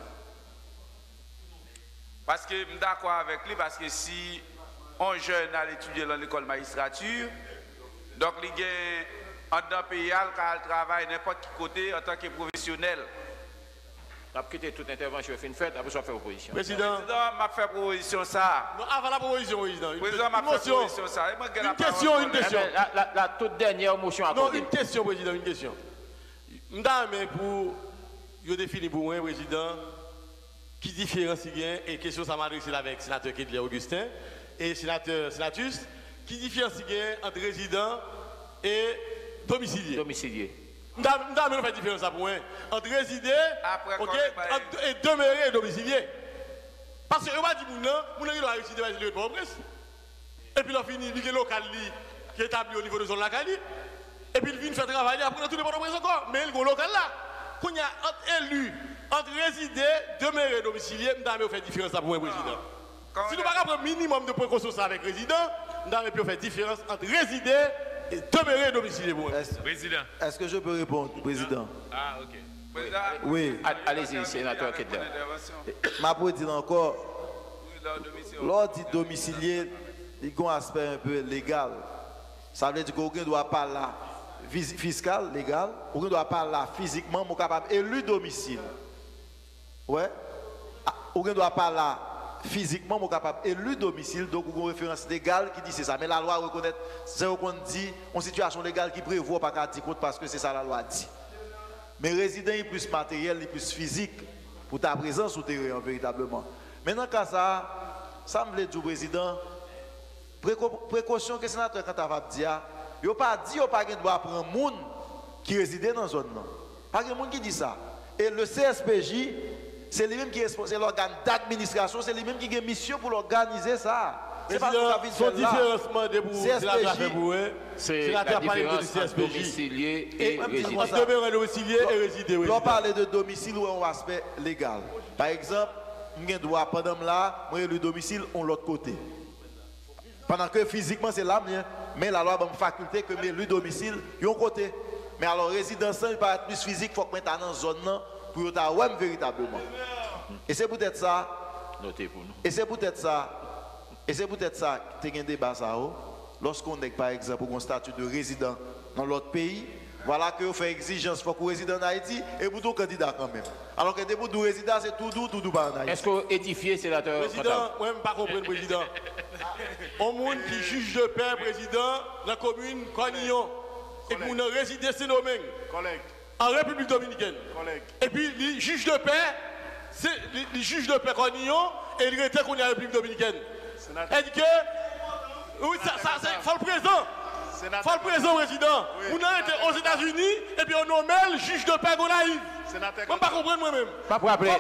Parce que je suis d'accord avec lui, parce que si un jeune a étudié dans l'école magistrature, donc il y a un pays qui travaille n'importe quel côté en tant que professionnel. Après quitter toute intervention, fait une fête, après ça fait opposition. Président, m'a fait proposition ça. Non, avant la proposition, président. Président m'a fait proposition ça. Une question. La toute dernière motion à non, une question, président, une question. Madame, pour vous définir pour moi, président, qui différencie bien, et question ça m'a adressé avec le sénateur Kettler Augustin et sénatus, qui différencie bien entre résident et domicilié. Madame, nous fait différence pour moi. Entre résider et demeurer domicilié. Parce que on va dire que nous doit résider dans le lieu de pauvreté. Et puis, on finit avec le local qui est établi au niveau de zone locale. Et puis, il vient faire travailler après dans tous les pauvretés encore. Mais il y a un local là. Quand il y a entre élus, entre résider, demeurer domicilié, nous fait différence pour moi, président. Si nous n'avons pas un minimum de précaution avec résident, nous avons fait différence entre résider et demeurer domicilié pour moi. Président. Est-ce que je peux répondre, président? Ah, ok. Président. Oui. Allez-y, sénateur Kettler. Ma pour dire encore, l'ordre domicilié, il a un aspect un peu légal. Ça veut dire qu'on ne doit pas là fiscal, légal, on ne doit pas là physiquement, on est capable d'élu domicile. Ouais. On ne doit pas là physiquement, on est capable d'élu domicile, donc on a une référence légale qui dit c'est ça. Mais la loi reconnaît, c'est ce qu'on dit, une situation légale qui prévoit pas qu'à dire compte parce que c'est ça la loi dit. Mais résident est plus matériel, il est plus physique pour ta présence au terrain véritablement. Maintenant, quand ça me veut dire, président, précaution que le sénateur quand tu vas dire, il n'a pas dit qu'il n'a pas droit prendre monde qui résident dans la zone. Pas de monde qui dit ça. Et le CSPJ, c'est lui-même qui est responsable, l'organe d'administration, c'est lui-même qui a une mission pour organiser ça. C'est pas son différencement de vous, c'est la différence entre domicilié et résident. On parle de domicile ou un aspect légal. Par exemple, je dois pendant là, moi le domicile on l'autre côté. Pendant que physiquement c'est là, mais la loi a une faculté que le domicile est un côté. Mais alors résidence il paraît plus physique, il faut que mettre dans la zone pour être véritablement. Et c'est peut-être ça. Notez pour nous. Et c'est peut-être ça. Et c'est peut-être ça que tu as un débat ça. Lorsqu'on est par exemple un statut de résident dans l'autre pays, voilà que vous faites exigence pour que vous résidez en Haïti et vous êtes candidat quand même. Alors que pour vous résident, c'est tout doux en Haïti. Est-ce que vous édifiez, sénateur? Président, moi je ne pas comprendre, président. Un monde qui juge de paix, président, dans la commune Cornillon, et pour ne résider, c'est nommé. En République dominicaine. Et puis, les juges de paix, c'est les juges de paix Cornillon, et il était qu'on est en République dominicaine. Elle dit que, oui, ça faut le présent. Faut le présent, président. On a été aux États-Unis, et puis on nomme le juge de paix Gonaïve. Je ne peux pas comprendre moi-même. Je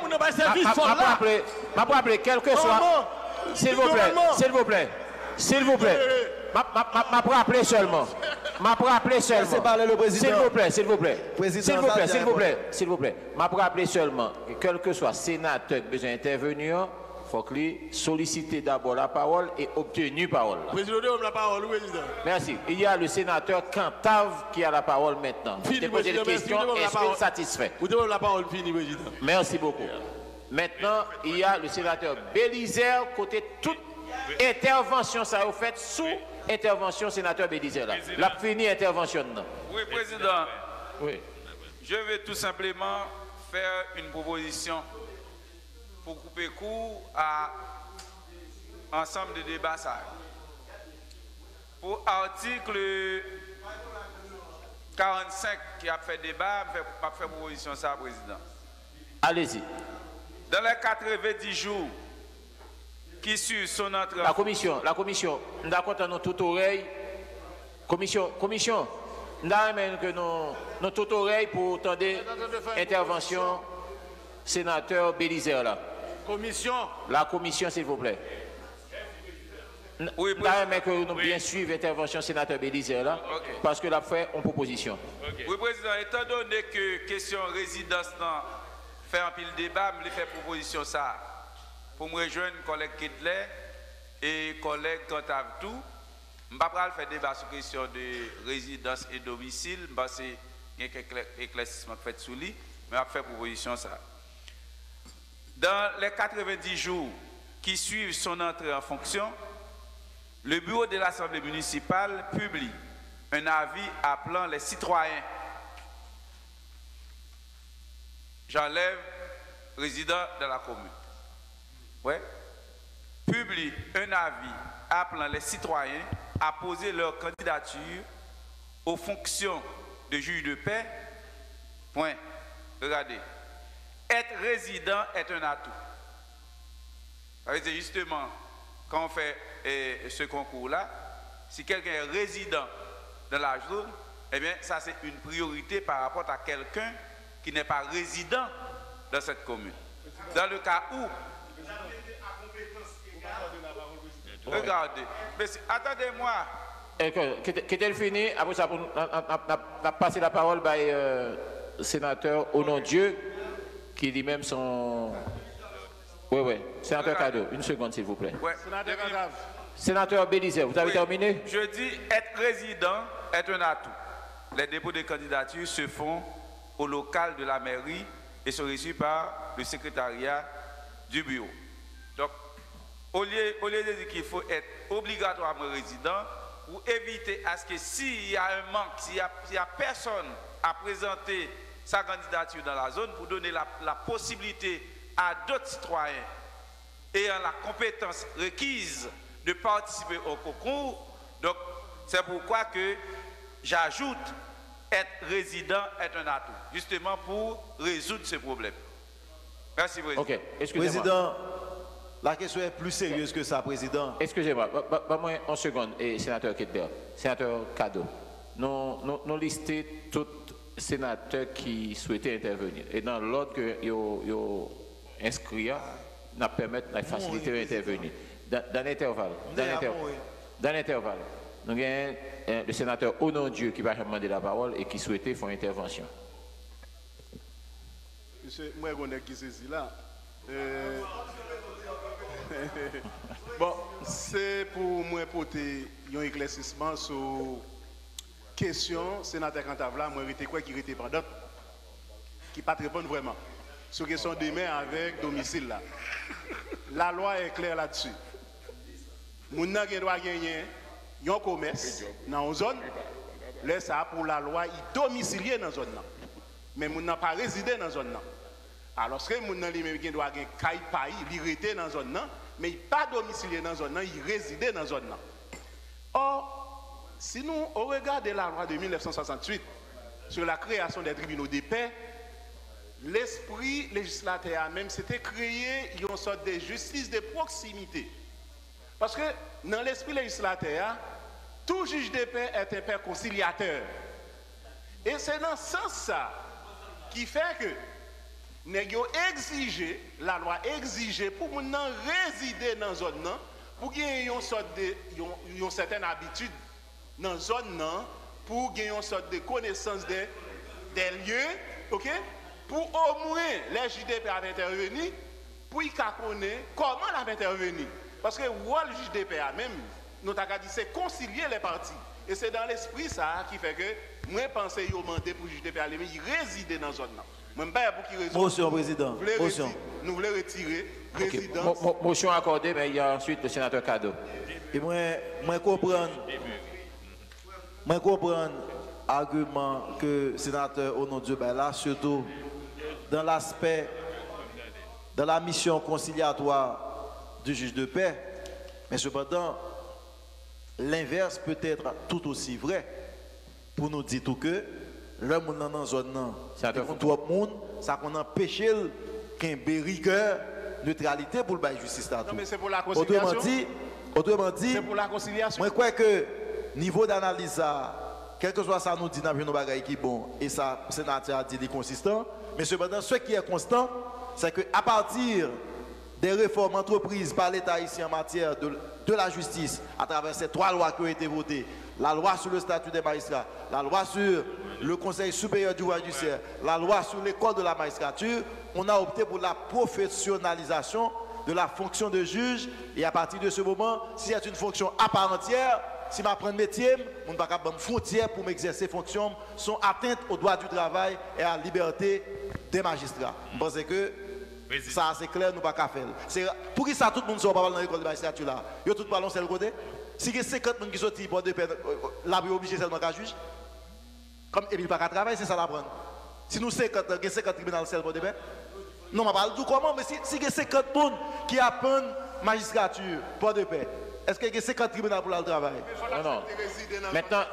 peux rappeler, quel que soit. S'il vous plaît, s'il vous plaît, s'il vous plaît. Je peux rappeler seulement. Je peux rappeler seulement. S'il vous plaît, s'il vous plaît. S'il vous plaît, s'il vous plaît, s'il vous plaît. Je peux rappeler seulement que quel que soit sénateur qui a besoin d'intervenir, il faut qu'il sollicite d'abord la parole et obtenir parole. Président, la parole, président. Merci. Il y a le sénateur Cantave qui a la parole maintenant. Vous avez posé des questions, est-ce qu'il est satisfait? Vous devez la parole, fini, président. Merci beaucoup. Maintenant, il y a le sénateur Bélizer, côté toute intervention, ça a fait sous intervention sénateur Bélizer. La finie intervention. Oui, président. Oui. Je vais tout simplement faire une proposition pour couper court à ensemble de débats. Pour article 45 qui a fait débat, je vais faire proposition ça, président. Allez-y. Dans les 90 jours qui suivent son entrée. La commission, nous avons nos toutes oreilles. Commission, nous avons que nos toutes oreilles pour entendre intervention sénateur Bélizer là. Commission. La commission, s'il vous plaît. Oui, nous avons que nous bien suivre l'intervention sénateur Bélizer là, parce que la fait en proposition. Oui, président, étant donné que question résidence fait un pile débat, je fais proposition ça. Pour me rejoindre collègue Kidler et collègue Cantave tout, je ne vais pas faire débat sur la question de résidence et domicile, parce qu'il y a quelques éclaircissements fait sous lui, mais je vais faire proposition ça. Dans les 90 jours qui suivent son entrée en fonction, le bureau de l'Assemblée municipale publie un avis appelant les citoyens, j'enlève résidents de la commune, publie un avis appelant les citoyens à poser leur candidature aux fonctions de juge de paix. Point. Regardez. Être résident est un atout. C'est justement, quand on fait ce concours-là, si quelqu'un est résident dans la zone, eh bien, ça c'est une priorité par rapport à quelqu'un qui n'est pas résident dans cette commune. Dans le cas où... Regardez. Mais attendez-moi. Qu'est-elle fini? Après ça, on a passé la parole au sénateur au nom de Dieu, qui lui-même son... Oui. Sénateur Cadeau, une seconde s'il vous plaît. Ouais. Sénateur Bélizer, vous avez terminé? Je dis être résident est un atout. Les dépôts de candidature se font au local de la mairie et sont reçus par le secrétariat du bureau. Donc, au lieu de dire qu'il faut être obligatoirement résident, pour éviter à ce que s'il y a un manque, s'il y a personne à présenter sa candidature dans la zone, pour donner la possibilité à d'autres citoyens ayant la compétence requise de participer au concours. Donc, c'est pourquoi que j'ajoute être résident est un atout, justement pour résoudre ce problème. Merci, Président. Ok, excusez-moi. Président, la question est plus sérieuse que ça, Président. Excusez-moi, moi en seconde, et sénateur Kidler, sénateur Cadeau, nous listons toutes sénateurs qui souhaitaient intervenir. Et dans l'ordre que vous inscrit, nous permettre de faciliter d'intervenir. Dans l'intervalle, nous avons le sénateur Onon-Dieu qui va demander la parole et qui souhaitait faire une intervention. Monsieur, moi, je qui saisit là. Bon, c'est pour moi porter un éclaircissement sur la question sénateur Cantavla, moi, je quoi qui était pendant, qui ne pas répondre vraiment. Sur la question de main avec domicile là. La loi est claire là-dessus. Moun nan gen doit gagner un commerce dans une zone, là ça pour la loi, il domicilié dans zone là. Mais moun nan pas résider dans zone là. Alors que moun nan lui-même gen doit gagner kay pays, il rester dans zone là, mais il pas domicilié dans zone là, il résider dans zone là. Or, si nous regardons la loi de 1968 sur la création des tribunaux de paix, l'esprit législateur même c'était créer une sorte de justice de proximité. Parce que dans l'esprit législateur, tout juge de paix est un père conciliateur. Et c'est dans ce sens qui fait que nous avons exigé, la loi exige pour nous résider dans la zone, pour qu'il y ait une certaine habitude dans la zone, pour qu'il y ait une sorte de connaissance des lieux, ok? Pour au moins les JDP à intervenir, pour qu'ils connaissent comment ils ont intervenir. Parce que le juge de paix même, nous avons dit c'est concilier les parties. Et c'est dans l'esprit ça qui fait que moi je pense qu'il demandé pour le juge de paix il résider dans la zone. Moi je ne sais pas pour qui raison. Motion, président. Nous voulons retirer résidence. Motion accordée, mais il y a ensuite le sénateur Kado. Et moi comprends l'argument que le sénateur Onon-Dieu là, surtout dans l'aspect, dans la mission conciliatoire du juge de paix, mais cependant, l'inverse peut être tout aussi vrai pour nous dire tout que le monde dans la zone, c'est trop de monde, ça qu'on empêche qu'un rigueur, neutralité pour le justice. Non, mais c'est pour la conciliation. Autrement dit, c'est pour la conciliation. Moi, je crois que niveau d'analyse, quel que soit ça, nous dit dans nos bagages qui bon, et ça, le sénateur a dit est consistant, mais cependant, ce qui est constant, c'est qu'à partir des réformes entreprises par l'État ici en matière de la justice, à travers ces 3 lois qui ont été votées, la loi sur le statut des magistrats, la loi sur le Conseil supérieur du pouvoir judiciaire, la loi sur l'école de la magistrature, on a opté pour la professionnalisation de la fonction de juge. Et à partir de ce moment, si c'est une fonction à part entière, si je prends un métier, je ne peux pas avoir une frontière pour m'exercer fonction, sont atteintes aux droits du travail et à la liberté des magistrats. Je pense que ça, c'est clair, nous ne pouvons pas faire. Pour qui ça, tout le monde ne sort pas dans l'école de magistrature là? Ils tout ballon sur le côté. Si il y a 50 personnes qui sont pour de peine, là, ils sont obligés seulement qu'à juge. Comme il n'y a pas de travail, c'est ça l'apprendre. Si nous 50 tribunaux pour de peine, non, je ne parle pas comment, mais si il y a 50 personnes qui apprennent magistrature pour de paix, est-ce qu'il y a 50 tribunaux pour le travail? Non. Maintenant,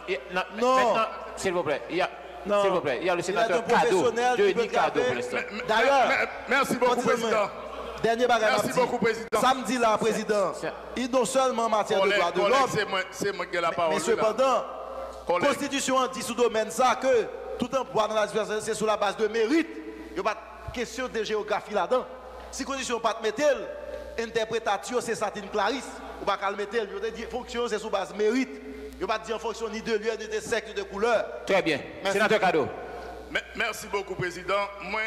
s'il vous plaît, s'il vous plaît, il y a le sénateur Kado, Denis Kado pour l'instant. D'ailleurs, merci beaucoup, président. Dernier bagage. Merci beaucoup, président. Samedi là, président, il non seulement en matière de droits de l'homme, c'est moi qui ai la parole. Mais cependant, la Constitution dit sous domaine ça que tout emploi dans la situation, c'est sur la base de mérite. Il n'y a pas de question de géographie là-dedans. Si la Constitution n'a pas de mettre, l'interprétation c'est Satine Clarisse. Ou pas qu'elle mette, fonction c'est sous base mérite. Il n'y a pas de dire en fonction ni de lieu, ni de sexe, ni de couleur. Très bien. Sénateur Kado. Merci beaucoup, président. Moi,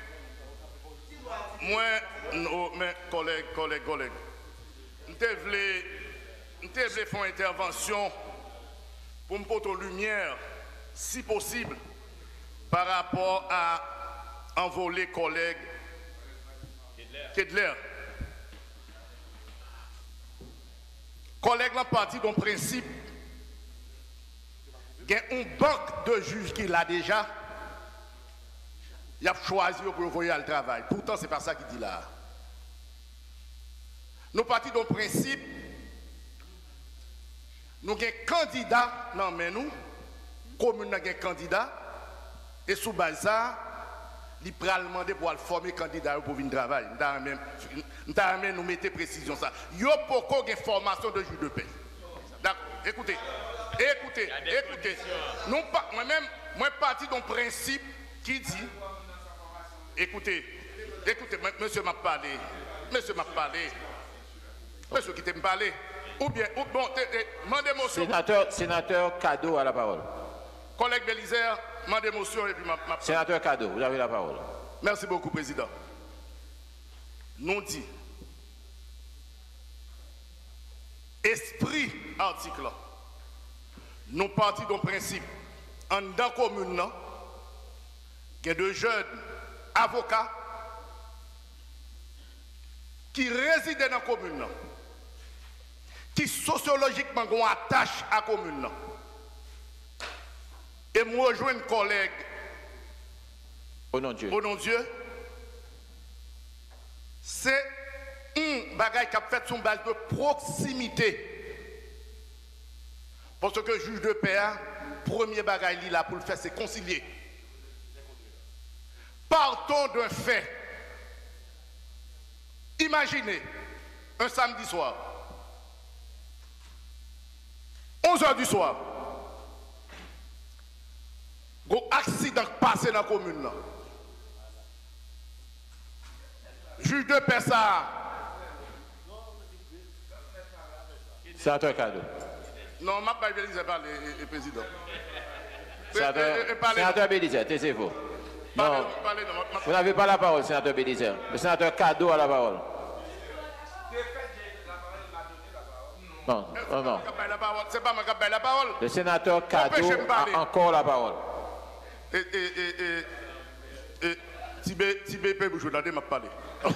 mes collègues, je voulais faire une intervention pour me porter en lumière, si possible, par rapport à envoler collègue Kedler. Collègue la partie d'un principe, il y a une banque de juges qu'il a déjà, il a choisi pour envoyer le travail. Pourtant, ce n'est pas ça qu'il dit là. Nous partons d'un principe, nous avons un candidat, non mais nous, commune a un candidat, et sous base ça, il peut demander pour former candidat pour venir travailler. Nous avons nous mettre précision ça. Il y a beaucoup de formation de juge de paix. Écoutez. Moi-même, moi parti d'un principe qui dit, écoutez, monsieur m'a parlé, monsieur qui t'a parlé, ou bien, bon, demandez motion. Sénateur Cadeau a la parole. Collègue Bélisaire, demandez motion et puis Sénateur Cadeau, vous avez la parole. Merci beaucoup, Président. Nous dit, esprit article, nous partons d'un principe, en dans commune, il y a de jeunes avocats qui résident dans la commune, qui sociologiquement ont attache à la commune. Et moi, rejoins un collègue, au nom de Dieu, c'est un bagage qui a fait sur une base de proximité. Parce que le juge de paix, premier bagage il là pour le faire, c'est concilier. Partons d'un fait. Imaginez un samedi soir, 11h du soir, un accident passé dans la commune. Juge de paix ça. Sénateur Cadeau. Non, je ne vais pas parler, le président. Sénateur Bélisaire, taisez-vous. Non, vous n'avez pas la parole, sénateur Bélisaire. Le sénateur Cadeau a la parole. Non. C'est pas moi qui ai la parole. Le sénateur Cadeau a encore la parole. Tibé peut vous jouer, m'a parlé.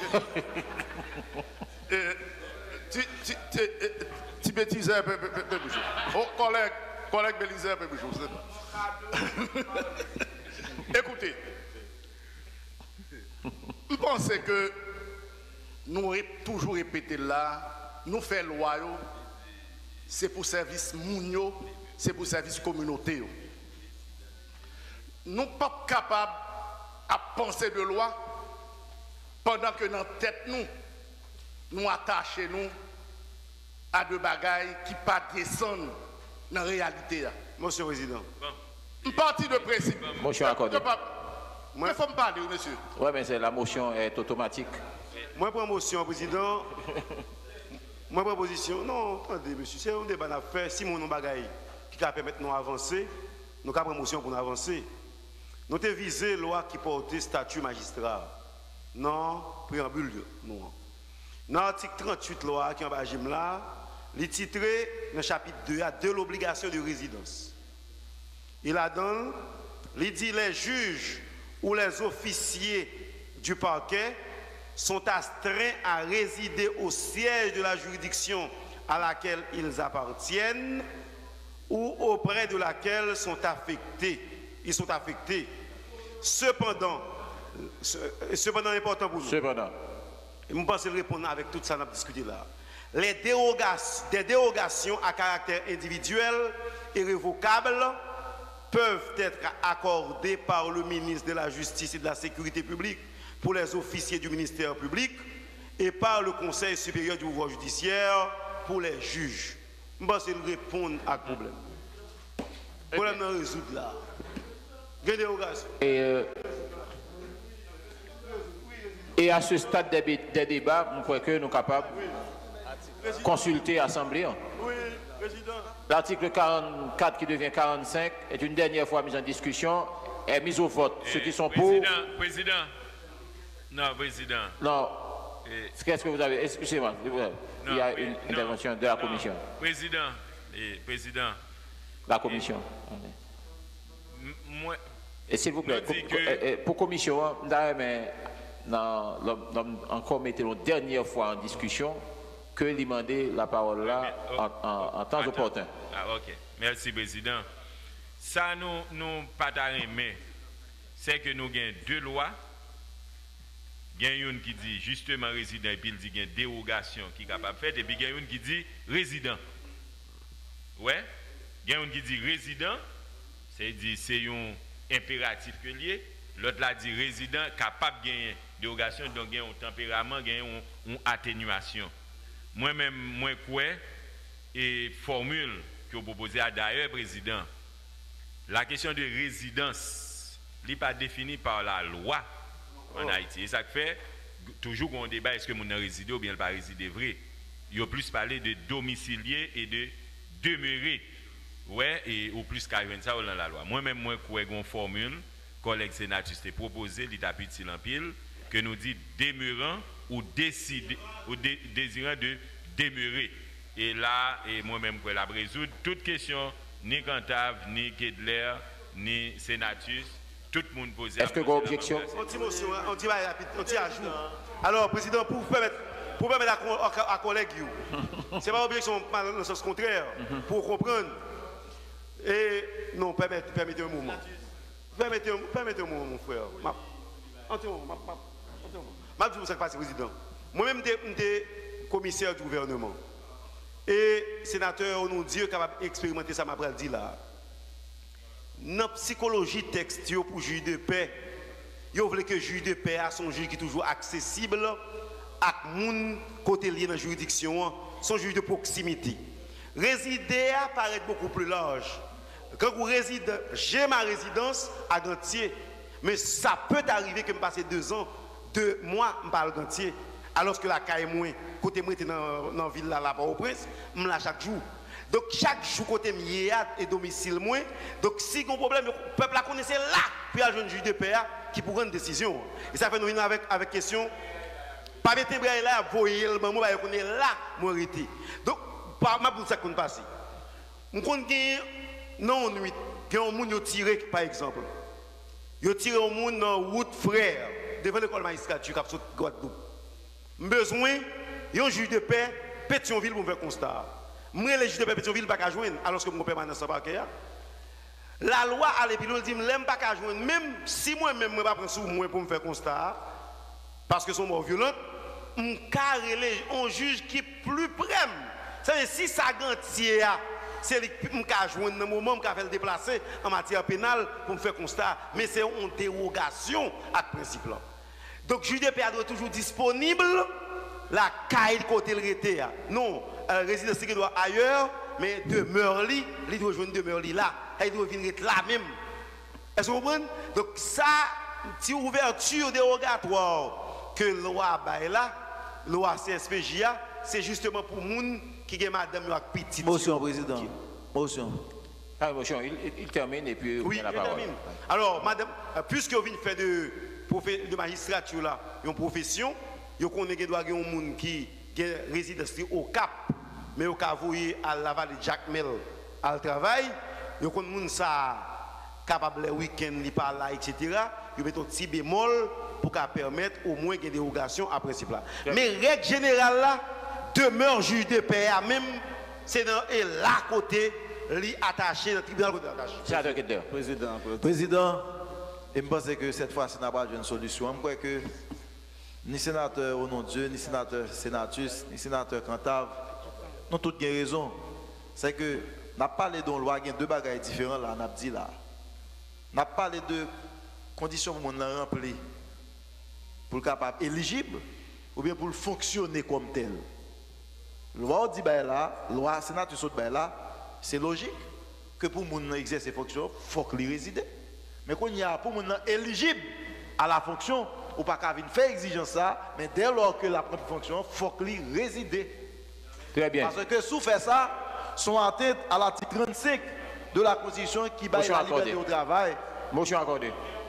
Tibé Tizer peut vous jouer. Oh, collègue Bélisaire peut vous jouer. Écoutez, je pense que nous avons toujours répété là, nous faisons loi, c'est pour service mounio, c'est pour service communauté. Nous ne sommes pas capables à penser de loi pendant que dans la tête nous attachons nous à deux bagailles qui ne pas descendre dans la réalité. Monsieur le Président. Une partie de principe. Motion accordée. Il faut me parler, monsieur. Oui, mais la motion est automatique. Moi, pour motion, Président. Moi, proposition. Non, attendez, monsieur. C'est un débat à faire. Si mon bagaille qui va permettre de nous avancer, nous avons une motion pour nous avancer. Nous avons visé la loi qui portait statut magistrat. Non, préambule, non. Dans l'article 38 loi qui est en bas là, il est titré dans le chapitre 2 de l'obligation de résidence. Il a donné, il dit les juges ou les officiers du parquet sont astreints à résider au siège de la juridiction à laquelle ils appartiennent ou auprès de laquelle ils sont affectés. Cependant, important pour nous. Cependant. Je pense répondre avec tout ça qu'on a discuté là. Des dérogations à caractère individuel et révocable peuvent être accordées par le ministre de la Justice et de la Sécurité publique pour les officiers du ministère public et par le Conseil supérieur du pouvoir judiciaire pour les juges. Je pense répondre à ce problème. Le problème est résolu là. Des dérogations. Et à ce stade des débats, je crois que nous sommes capables de consulter l'Assemblée. Oui, Président. L'article 44 qui devient 45 est une dernière fois mis en discussion et mis au vote. Ceux qui sont pour... Président. Non, Président. Non. Qu'est-ce que vous avez? Excusez-moi. Il y a une intervention de la Commission. Président. La Commission. Moi... Et s'il vous plaît, pour Commission, encore mettez une dernière fois en discussion que demander la parole là en temps opportun. Ah, ok. Merci, Président. Ça, nous pas d'arrêter, c'est que nous avons deux lois. Il y a une qui dit justement résident, et puis il dit qu'il y a une dérogation qui est capable de faire, et puis il y a une qui dit résident. Ouais. Il y a une qui dit résident, c'est un impératif que lié. L'autre l'a dit résident capable de gagner dérogation, donc il y a un tempérament, il y a une atténuation. Moi-même, moi quoi et formule que vous proposez à d'ailleurs président La question de résidence n'est pas définie par la loi en Haïti. Et ça fait, toujours qu'on débat, est-ce que mon réside ou bien pas résider vrai. Il y a plus parlé de domicilier et de demeurer. Ouais, et au plus qu'à ça dans la loi. Moi-même, moi, je une formule, collègue sénateur s'est proposé, l'État petit en pile, que nous dit demeurant ou décider, ou désirant de demeurer. Et là, et moi-même, je la résoudre toute question, ni Cantave, ni Kedler, ni Sénatus, tout le monde pose. Est-ce que vous avez objection? On dit rapide, on dit à jour. Alors, Président, pour permettre à collègue, ce n'est pas objection dans le sens contraire, pour comprendre. Et non, permettez un moment. Permettez un moment, mon frère. Je dis vous ce qui passe, Président. Moi-même, je suis commissaire du gouvernement. Et sénateur, nous dit capable d'expérimenter ça, m'a dit là. Dans la psychologie texte pour juge de paix, vous voulez que le juge de paix soit un juge qui est toujours accessible à moun côté lié dans la juridiction, son juge de proximité. Résider paraît beaucoup plus large. Quand vous résidez, j'ai ma résidence à Gantier, mais ça peut arriver que je passe 2 ans, 2 mois, je parle Gantier, alors que la caille moins, côté moi, dans la ville là, au Prince, je la chaque jour. Donc chaque jour, côté moi, et domicile moins. Donc si il y a un problème, le peuple la connaissait là, puis il y a un juge de paix qui pourra prendre une décision. Et ça fait nous venir avec question, pas mettre là, voyer le moment, on est là, moi, donc, pas pour ça qu'on passe. On connaît. Non, nuit, il y a un monde qui a tiré, par exemple. Il a tiré un monde dans la route frère, devant l'école magistrature, qui a sauté Guadeloupe. Besoin, il y a un juge de paix, Pétionville, pour faire constat. Moi, les juges de paix, Pétionville, pas qu'à joindre, alors que mon permanent sans parquet. La loi, à l'épisode, dit, je n'aime pas qu'à joindre, même si moi-même, je ne vais pas prendre sur moi pour me faire constat, parce que sont morts violents, je carré un juge qui est plus près. C'est-à-dire, si ça garantit, c'est lui qui m'a joindre dans le moment où je vais le déplacer en matière pénale pour me faire constat. Mais c'est une dérogation à ce principe-là. Donc, le juge de paix doit toujours disponible, la caille côté le rété. Non, résidence qui doit ailleurs, mais demeure li, il doit joindre demeure li là. Il doit venir là même. Est-ce que vous comprenez? Donc, ça, c'est une ouverture dérogatoire que la loi baille là, la loi CSPJA, c'est justement pour les gens qui ont madame et petite. Motion, Président. Motion. Ah, motion, il termine et puis oui, la parole. Termine. Alors, madame, puisque vous venez faire de magistrature là, une profession, vous connaissez qu'il doit y avoir un monde qui réside au Cap, mais au cas où à la vallée de Jacmel à le travail, vous connaissez monde ça capable le week-end, il parle là, etc. Vous mettez un petit bémol pour permettre au moins qu'il y ait des dérogations à principe là. Mais règle générale là, demeure juge de paix, même c'est dans et là côté, li attaché dans le tribunal côté attaché. Président, et je pense que cette fois, ce n'a pas une solution. Je crois que ni sénateur au nom de Dieu, ni sénateur Sénatus, ni sénateur Cantave, nous toutes avons raison. C'est que nous avons parlé d'une loi, il y a 2 bagages différents là, on a dit là. Nous avons parlé de conditions pour nous remplir, pour le capable éligible, ou bien pour le fonctionner comme tel. Loi dit là, loi sénateur saute là, c'est logique que pour nous exercer fonction, il faut qu'il réside. Mais quand il y a pour nous éligible à la fonction, ou pas qu'à venir faire exigence ça, mais dès lors que la propre fonction, il faut qu'il réside. Très bien. Parce que sous fait ça, sont en tête à l'article 35 de la Constitution qui baille la liberté au travail. Motion accordée.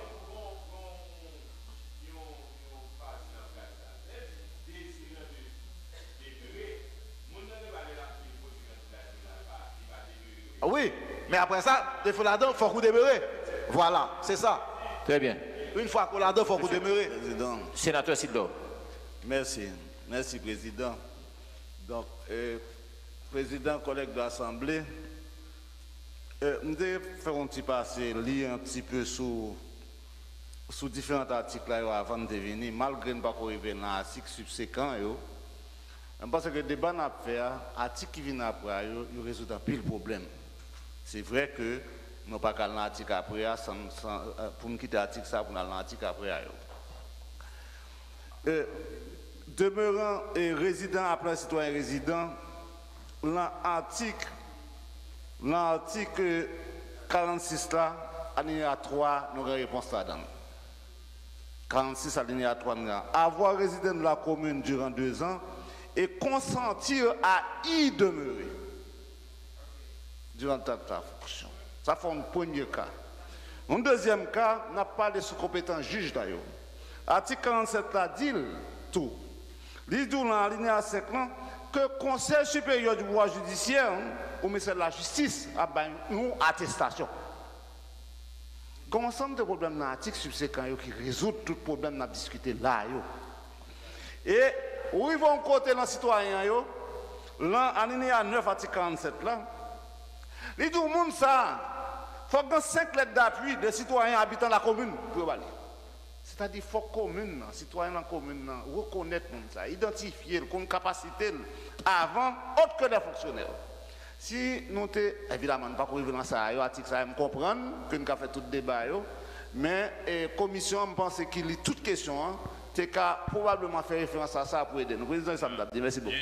Oui, mais après ça, il faut là-dedans, il faut qu'on demeure. Voilà, c'est ça. Très bien. Une fois qu'on là-dedans, il faut qu'on demeure. Président. Sénateur Sidlo. Merci. Merci, Président. Donc, Président, collègue de l'Assemblée, nous devons faire un petit passé, lire un petit peu sous différents articles là, avant de venir, malgré ne pas arriver dans l'article subséquent. Parce que le débat n'a pas fait, l'article qui vient après, il résout un pile problème. C'est vrai que nous n'avons pas qu'à l'article après, pour nous quitter l'article, ça, pour aller dans l'article après. Demeurant et résident après citoyen résident, l'article 46 là, alinéa 3, nous avons réponse là-dedans. 46 alinéa 3, nous avons avoir résidé dans la commune durant 2 ans et consentir à y demeurer durant ta fonction. Ça fait un premier cas. Un deuxième cas, n'a pas de sous-compétent juge d'ailleurs. Article 47 là dit tout. Il dit dans l'alinéa 5 là, que le Conseil supérieur du pouvoir judiciaire ou ministère de la Justice a une attestation. Il y a un ensemble de problèmes dans l'article subséquent qui résout tout problème qu'on a discuté là. Et où ils vont côté dans citoyen, l'alinéa 9 article 47 là, il dit tout le monde ça. Il faut que 5 lettres d'appui des citoyens habitant la commune pour aller. C'est-à-dire qu'il faut que la commune, les citoyens de la commune, reconnaissent ça, identifier la capacité avant, autre que les fonctionnaires. Si nous sommes, évidemment, pas pour dans ça, l'article ça, me comprendre que nous avons fait tout le débat, mais la commission, je pense qu'il lit toute question, c'est qu'à probablement faire référence à ça pour aider. Nous, président, ça me dit. Merci beaucoup.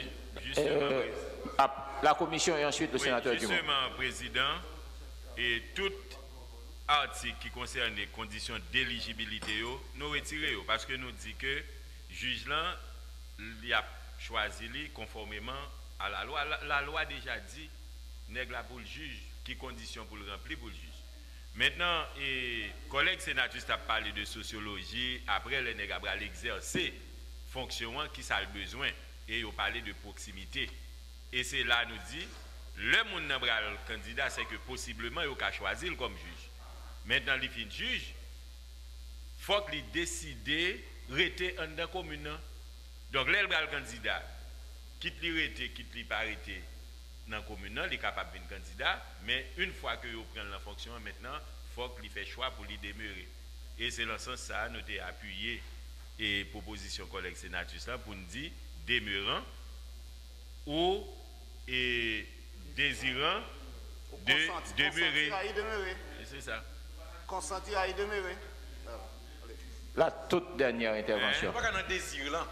La commission et ensuite le sénateur Dumont. Justement, président, et tout article qui concerne les conditions d'éligibilité, nous retirons parce que nous disons que le juge là, il a choisi conformément à la loi. La loi déjà dit, nègre pour le juge, qui conditions pour le remplir pour le juge. Maintenant, collègue sénateur a parlé de sociologie, après les nègres à l'exercer, fonctionnement qui ça a besoin, et il a parlé de proximité. Et c'est là nous dit, le monde n'a pas le candidat, c'est que possiblement il a choisi comme juge. Maintenant, il fin juge, il faut qu'il décide de rester en la commune. Donc, là, le candidat, quitte le rester, quitte le pas arrêter dans la commune, il est capable d'être candidat, mais une fois qu'il prend la fonction, maintenant, il faut qu'il fasse choix pour lui demeurer. Et c'est dans ce sens ça, nous avons appuyé et proposition collègue sénateur pour nous dire, demeurant ou désirant de demeurer. C'est ça. Consentir à y demeurer. La toute dernière intervention. Pas qu'un désir là.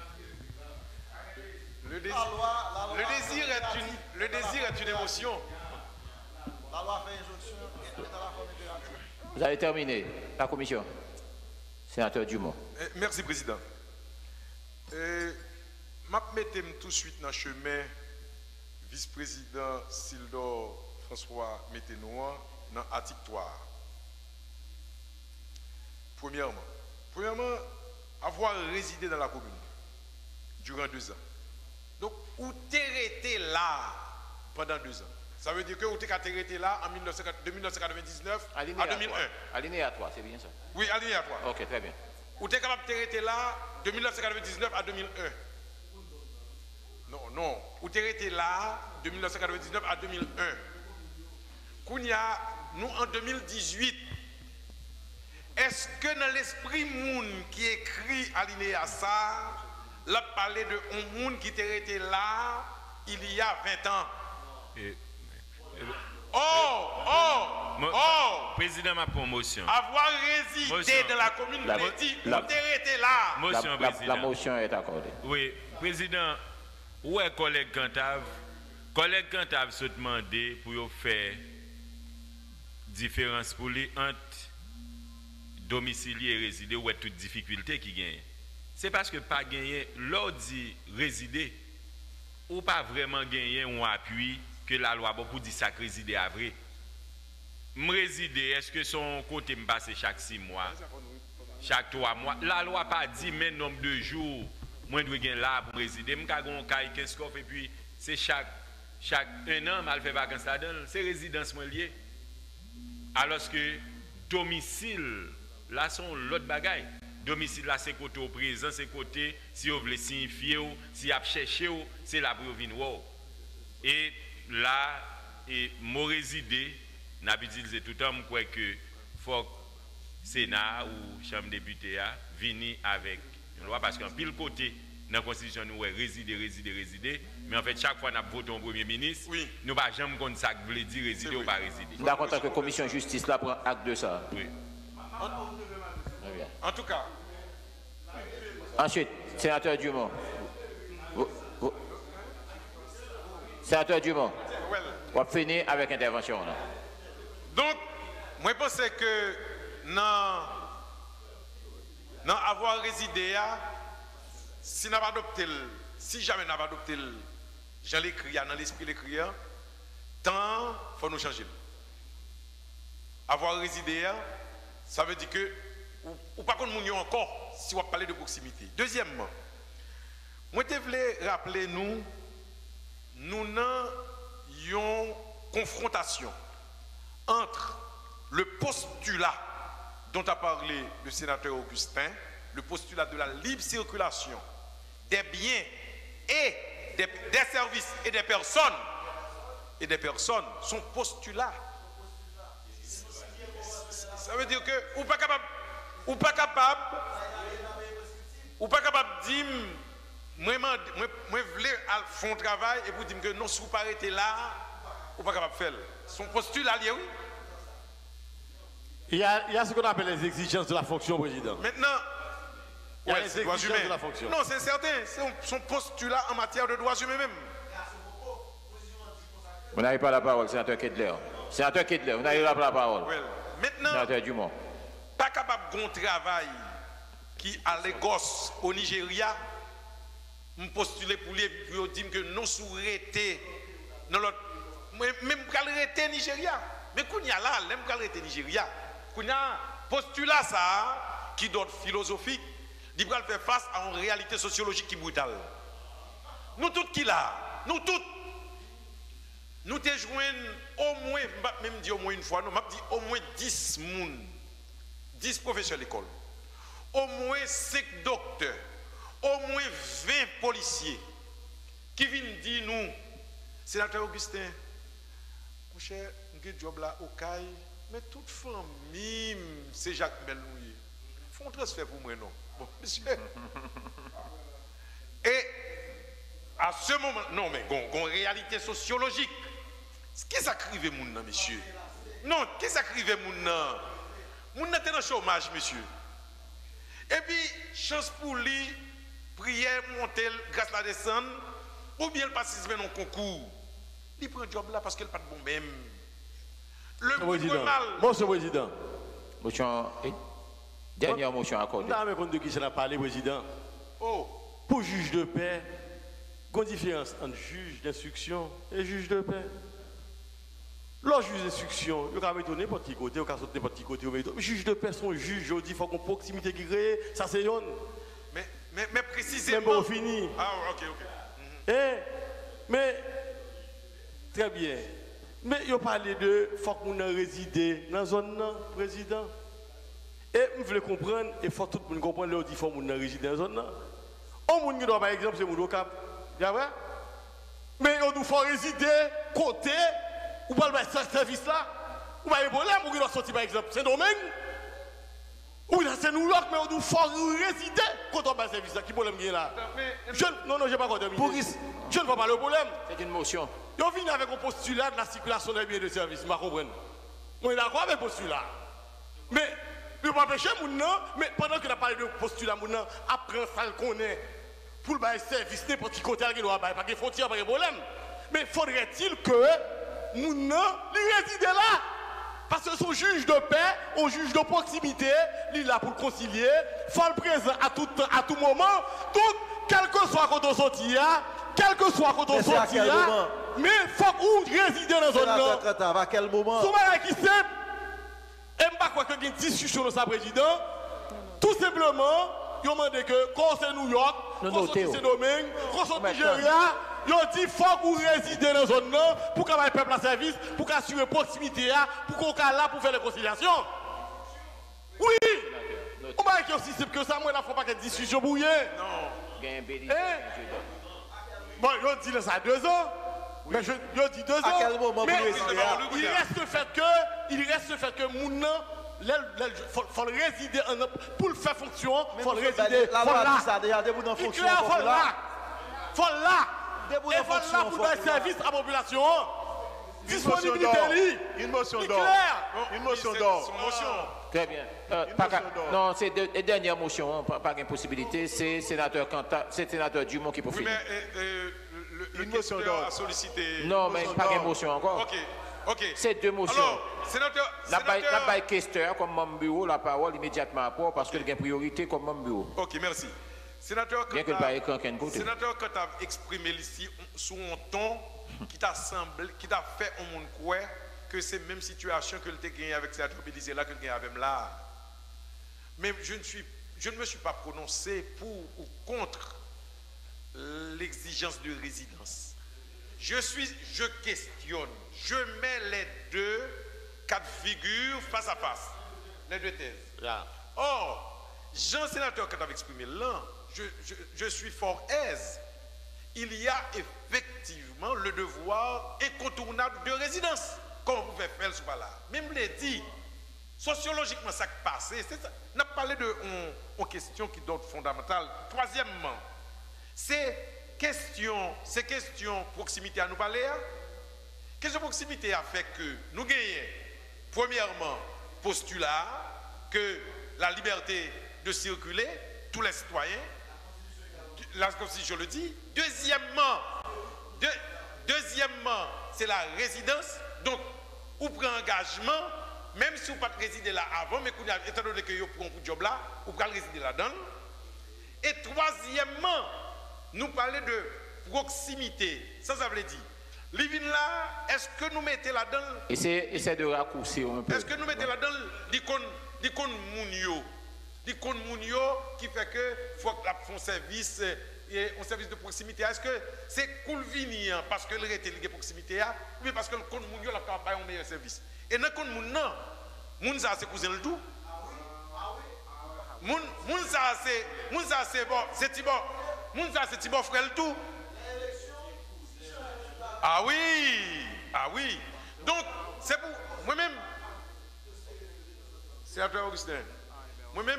Le désir est une émotion. La loi fait injonction dans la communauté. Vous avez terminé. La commission. Sénateur Dumont. Merci, président. Je mettez tout de suite dans le chemin vice-président Sildor François Méténois dans l'article 3. Premièrement, avoir résidé dans la commune durant 2 ans. Donc, où t'es resté là pendant 2 ans. Ça veut dire que où t'es resté là en 1999 à 2001. Alinéa 3, c'est bien ça? Oui, alinéa 3. Ok, très bien. Où t'es capable de rester là de 1999 à 2001. Non. Où t'es resté là de 1999 à 2001. Kounia, nous en 2018, est-ce que dans l'esprit moun qui écrit alinéa ça, l'a parlé de un moun qui t'est resté là il y a 20 ans? Président, ma promotion. Avoir résidé dans la commune, vous dit, où t'es resté là? Motion, président. La motion est accordée. Oui, président, où est collègue Cantave? Collègue Cantave se demandé pour faire différence pour lui entre domicilier et résider, où est toute difficulté qui gagne. C'est parce que pas gagner, l'ordre dit résider, ou pas vraiment gagner un appui que la loi beaucoup dit ça résider à vrai. Résider, est-ce que son côté me passe chaque 6 mois, chaque 3 mois? La loi pas dit mais nombre de jours, moi je dois gagner là pour résider. Je vais gagner 15 coffres et puis c'est chaque 1 an, mal fait vacances là-dedans, c'est résidence liée. Alors que domicile, là sont l'autre bagaille. Domicile là c'est côté au présent, c'est côté si vous voulez signifier, si vous cherchez, c'est la pour venir. Et là, mon résidé, n'a pas utilisé tout le temps, je crois que faut Sénat ou Chambre député venir avec une loi parce qu'en pile côté dans la Constitution nous résider, mais en fait chaque fois nous votons un Premier ministre, nous ne pouvons jamais connaître ça qui veut dire résider ou pas résider. D'accord, que la commission justice là prend acte de ça. Oui. En tout cas. Ensuite, sénateur Dumont. Sénateur Dumont. On va finir avec l'intervention. Donc, Moi, je pense que dans avoir résidé, si n'a pas adopté, si jamais n'a pas adopté, j'ai l'écrit dans l'esprit l'écrit, tant faut nous changer. Avoir résidé, ça veut dire que ou pas qu'on nous encore si on va parler de proximité. Deuxièmement, moi je voulais rappeler nous avons une confrontation entre le postulat dont a parlé le sénateur Augustin, le postulat de la libre circulation des biens et des services et des personnes, son postulat. Ça veut dire que ou pas capable de dire moi voulais faire un travail et vous dire que non, si vous ne pas arrêter là, ou pas capable de faire. Son postulat lié, oui. Il y a ce qu'on appelle les exigences de la fonction, président. Maintenant, il y a les exigences de la fonction. Non, c'est certain, c'est son postulat en matière de droits humains même. Vous n'avez pas la parole, sénateur Kedler. Sénateur Kedler, vous n'avez pas la parole. Well, maintenant, sénateur Dumont. Pas capable de travail qui à Lagos, au Nigeria, me postuler pour lui dire que non sous-rété dans l'autre. Même quand arrêter Nigeria. Mais qu'on y a là, même quand arrêter Nigeria, qu'on y a postulat ça, qui donne philosophique, il va faire face à une réalité sociologique qui est brutale. Nous tous qui là, nous tous, nous te joignons au moins, même dit au moins une fois, nous m'a dit au moins 10 personnes, 10 professeurs de l'école, au moins 5 docteurs, au moins 20 policiers qui viennent dire nous, sénateur Augustin, mon cher, nous avons un job là au CAI, mais toute famille, c'est Jacques Belouye. Font un transfert pour moi, non? Bon, monsieur. Et à ce moment, non, mais en réalité sociologique, qu'est-ce qui arrive, mon monsieur? Non, qu'est-ce qui arrive, mon était dans le chômage, monsieur. Et puis, chance pour lui, prière, monter, grâce à la descente, ou bien il participe dans le concours. Il prend un job là parce qu'il n'a pas de bon même. Le président. mal. Monsieur le président. Motion, dernière motion accordée. Nous avons de qui ça n'a parlé, président. Oh. Pour juge de paix, il y a une différence entre juge d'instruction et juge de paix. Le juge d'instruction, il peut mettre n'importe qui côté, il peut sauter n'importe qui côté. Mais juge de paix, son juge, je dis, il faut qu'on proximité qui crée, ça c'est yon. Mais précisément. Mais bon, fini. Ah, ok. Mais, très bien. Mais il parlé de, il faut qu'on réside dans la zone, président. Et vous voulez comprendre, et il faut tout le monde comprendre, il faut qu'on réside dans la zone. Au monde qui doit, par exemple, c'est mon cap. Mais on nous faut résider côté, ou pas le service là, ou pas le problème, ou il doit sortir, par exemple, c'est domaine. Ou là, c'est nous là, mais on nous faut résider quand on va service là. Qui problème il y a là? Non, je n'ai pas compris. Je ne vois pas le problème. C'est une motion. Ils viennent avec un postulat de la circulation des biens de service, je comprends. On est d'accord avec le postulat. Mais, il ne peut pas empêcher, mais pendant qu'il a parlé de postulat, après ça le connaît, pour le service, n'importe qui côté, il doit pas de frontières, pas de problème. Mais faudrait-il que nous résidons là? Parce que son juge de paix, un juge de proximité, il est là pour concilier, il faut le présent à tout moment. Donc, quel que soit quand on sortit, quel que soit quand on sortit, mais il faut qu'on réside dans la zone. À quel moment? Qui simple, et je ne crois pas qu'il y ait une discussion de sa président. Tout simplement, il a demandé que quand c'est New York, quand c'est Saint-Domingue, quand c'est Nigeria, il a dit qu'il faut qu'on réside dans la zone pour qu'on ait le peuple à service, pour qu'on assure la proximité, pour qu'on soit là pour faire les conciliations. Oui! On va dire aussi simple que ça, moi, il ne faut pas qu'il y ait une discussion bouillée. Non. Bon, il a dit ça 2 ans. Mais je dis 2 ans. À quel moment mais vous il reste le fait que mon il faut le résider pour le faire fonction, il faut le résider. La loi dit ça déjà, debout dans fonction. Il faut là. Il faut là pour faire service à la population. Disponibilité. Une motion d'or. Une motion d'or. Très bien. Non, c'est la dernière motion, pas d'impossibilité. C'est sénateur Dumont qui peut finir. Oui, mais une motion d'or a sollicité. Non, mais pas de motion encore. Ok. Ok. C'est deux motions. Alors, sénateur. La questeur comme membre bureau, la parole immédiatement après parce que il y a une priorité comme membre bureau. Ok, merci. Sénateur, bien que le pas écran qu'un côté. Sénateur, quand tu as exprimé ici sous un ton qui t'a fait au monde croire que c'est la même situation que tu as gagné avec cette mobilisée là que tu as gagné avec là. Mais je ne me suis pas prononcé pour ou contre l'exigence de résidence. Je questionne, je mets les deux cas de figure face à face, les deux thèses. Yeah. Or, Jean sénateur, quand tu as exprimé là, je suis fort aise. Il y a effectivement le devoir incontournable de résidence, comme vous pouvez faire ce là. Même les dit, sociologiquement, ça qui passe, c'est ça. On a parlé de questions qui sont fondamentales. Troisièmement, ces questions proximité à nous parler, question proximité a fait que nous gagnons, premièrement, postulat que la liberté de circuler, tous les citoyens, la Constitution le dit. Deuxièmement, c'est la résidence. Donc, vous prenez engagement, même si vous ne pouvez pas résider là avant, mais étant donné que vous prenez un job là, vous pouvez résider là-dedans. Et troisièmement, nous parlons de proximité. Ça veut dire, living là, est-ce que nous mettons là-dedans. Essayez de raccourcir un peu. Est-ce que nous mettons là-dedans l'icône Mounio? L'icône Mounio qui fait que faut que la font service un service de proximité. Est-ce que c'est Coulvini parce que le rété de proximité ou bien parce que le compte Mounio la campagne un meilleur service? Et dans le compte Mounio, Mounza c'est cousin le tout. Mounza c'est bon, c'est Thibaut. Mounza c'est Thibaut frère le tout. Ah oui. Donc c'est pour moi-même. C'est à toi Augustin. Moi-même,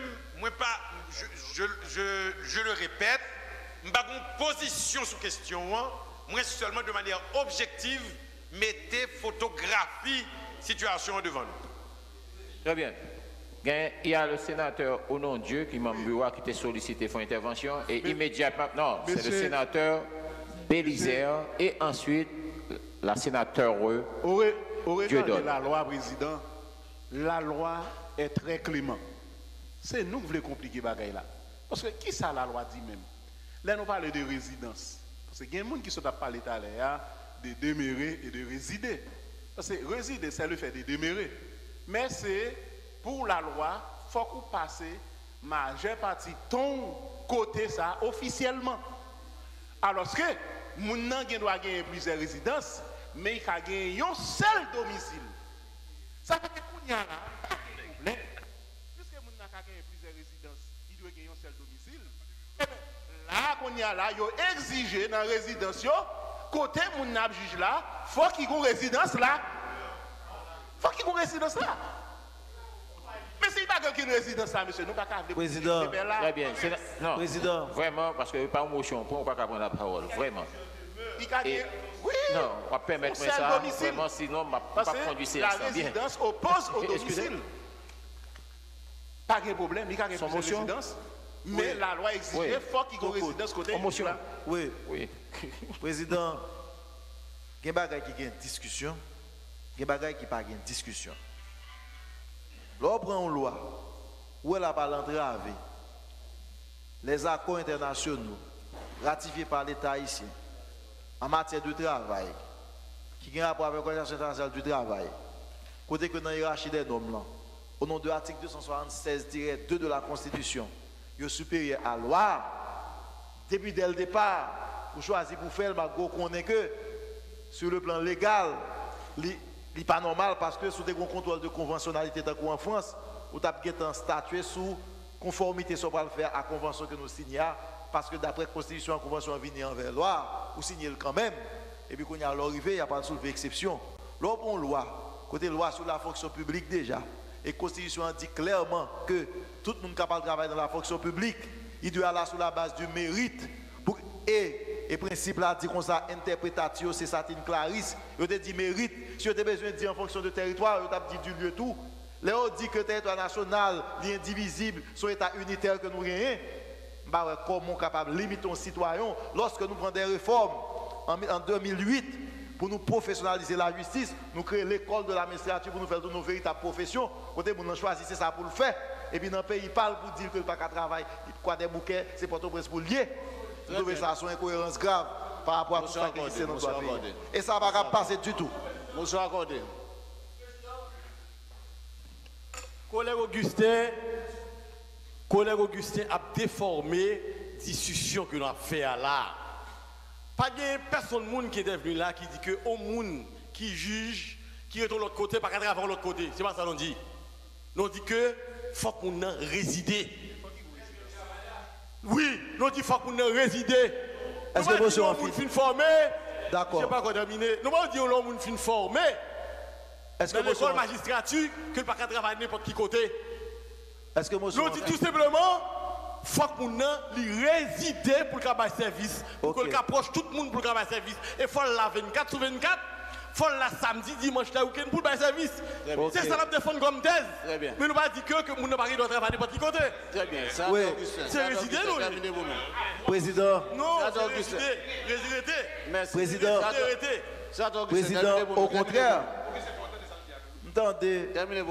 je le répète, je n'ai pas de position sur question, moi seulement de manière objective, mettez photographie situation devant nous. Très bien. Il y a le sénateur au nom de Dieu qui m'a qui était sollicité pour intervention et immédiatement, non, c'est le sénateur Bélisaire et ensuite la sénateur Dieudonne. La loi, président, la loi est très clémente. C'est nous qui voulons compliquer les bagailles là. Parce que qui ça la loi dit même? Là, nous parlons de résidence. Parce qu'il y a des gens qui sont parlé tout à l'heure de demeurer et de résider. Parce que résider, c'est le fait de demeurer. Mais c'est pour la loi, il faut qu'on passe majeure partie ton côté ça officiellement. Alors que mon nan doit gagner plusieurs résidences, mais il a gagné un seul domicile. Ça fait que qu'on y a là, pas de problème. Puisque mon nan a gagné plusieurs résidences, il doit gagner un seul domicile. Là qu'on y a là, il exige dans la résidence, côté mon nan juge là, faut qu'il y ait une résidence là. Faut qu'il y ait une résidence là. Mais s'il n'y a pas qu'une résidence là, monsieur, nous ne pouvons pas faire président. Très bien. Non, président. Vraiment, parce que par motion, on ne peut pas prendre la parole. Vraiment. Oui. Non, on va permettre ça. Vraiment, sinon, on ne va pas conduire ça bien. La résidence oppose au domicile. Pas de problème, il y a une résidence. Mais la loi exige qu'il faut qu'il y ait une résidence côté. Motion. Oui. Président, il y a des bagages qui ont une discussion. Il y a des bagages qui n'ont pas une discussion. Lorsqu'on prend une loi, où elle a pas l'entravé, les accords internationaux ratifiés par l'État haïtien en matière de travail, qui ont rapport avec l'Organisation internationale du travail, côté que dans la hiérarchie des normes, au nom de l'article 276-2 de la Constitution, il est supérieur à la loi. Depuis dès le départ, vous choisissez pour faire, vous connaissez que sur le plan légal, il n'est pas normal parce que sous des contrôles de conventionnalité en France, vous avez un statut sous conformité sur le faire à la convention que nous signons, parce que d'après la Constitution, la convention vient envers la loi, vous signez quand même, et puis quand il y a l'arrivée, il n'y a pas de soulevé exception. Lorsqu'on loi, côté loi sur la fonction publique déjà, et la Constitution dit clairement que tout le monde capable de travailler dans la fonction publique, il doit aller sur la base du mérite. Et le principe là dit comme ça, interprétation, c'est ça, une clarisse. Il a dit mérite. Si vous avez besoin de dire en fonction de territoire, vous avez dit du lieu tout. Là, on dit que le territoire national est indivisible, son état unitaire que nous gagnons. Comment capable de limiter un citoyen lorsque nous prenons des réformes en 2008 pour nous professionnaliser la justice, nous créer l'école de la magistrature pour nous faire de nos véritables professions. Côté pour nous choisir ça pour le faire. Et puis dans le pays, il parle pour dire que le pas qu'à travailler, quoi des bouquets, c'est pas tout pour lier. Nous devons ça une incohérence grave par rapport à tout ça qui existe dans notre pays. Et ça ne va pas passer du tout. Monsieur accordé. Collègue Augustin a déformé la discussion que nous avons fait là. Pas de personne qui est venu là qui dit que au monde qui juge, qui est de l'autre côté, pas qu'à travailler de l'autre côté. C'est pas ça qu'on dit. Nous dit que faut qu'on réside. Oui, nous dit faut qu'on réside. Est-ce que monsieur en fin formé? D'accord. Je ne sais pas quoi terminer. Nous pas dire que l'homme fin formé. Est-ce que dans l'école magistrature que pas qu'à travailler n'importe qui côté. Est-ce que monsieur nous dit tout simplement faut qu'on résider pour le travail service, pour que approche tout le monde pour le travail service. Et faut la 24 sur 24, faut la samedi, dimanche, la week-end pour le service. C'est ça la défendre comme thèse. Très bien. Mais nous pas dire que le monde n'a pas doit travailler n'importe qui côté. Très bien. C'est résider nous. Président. Non, c'est résider. Président. Président, au contraire. Attendez.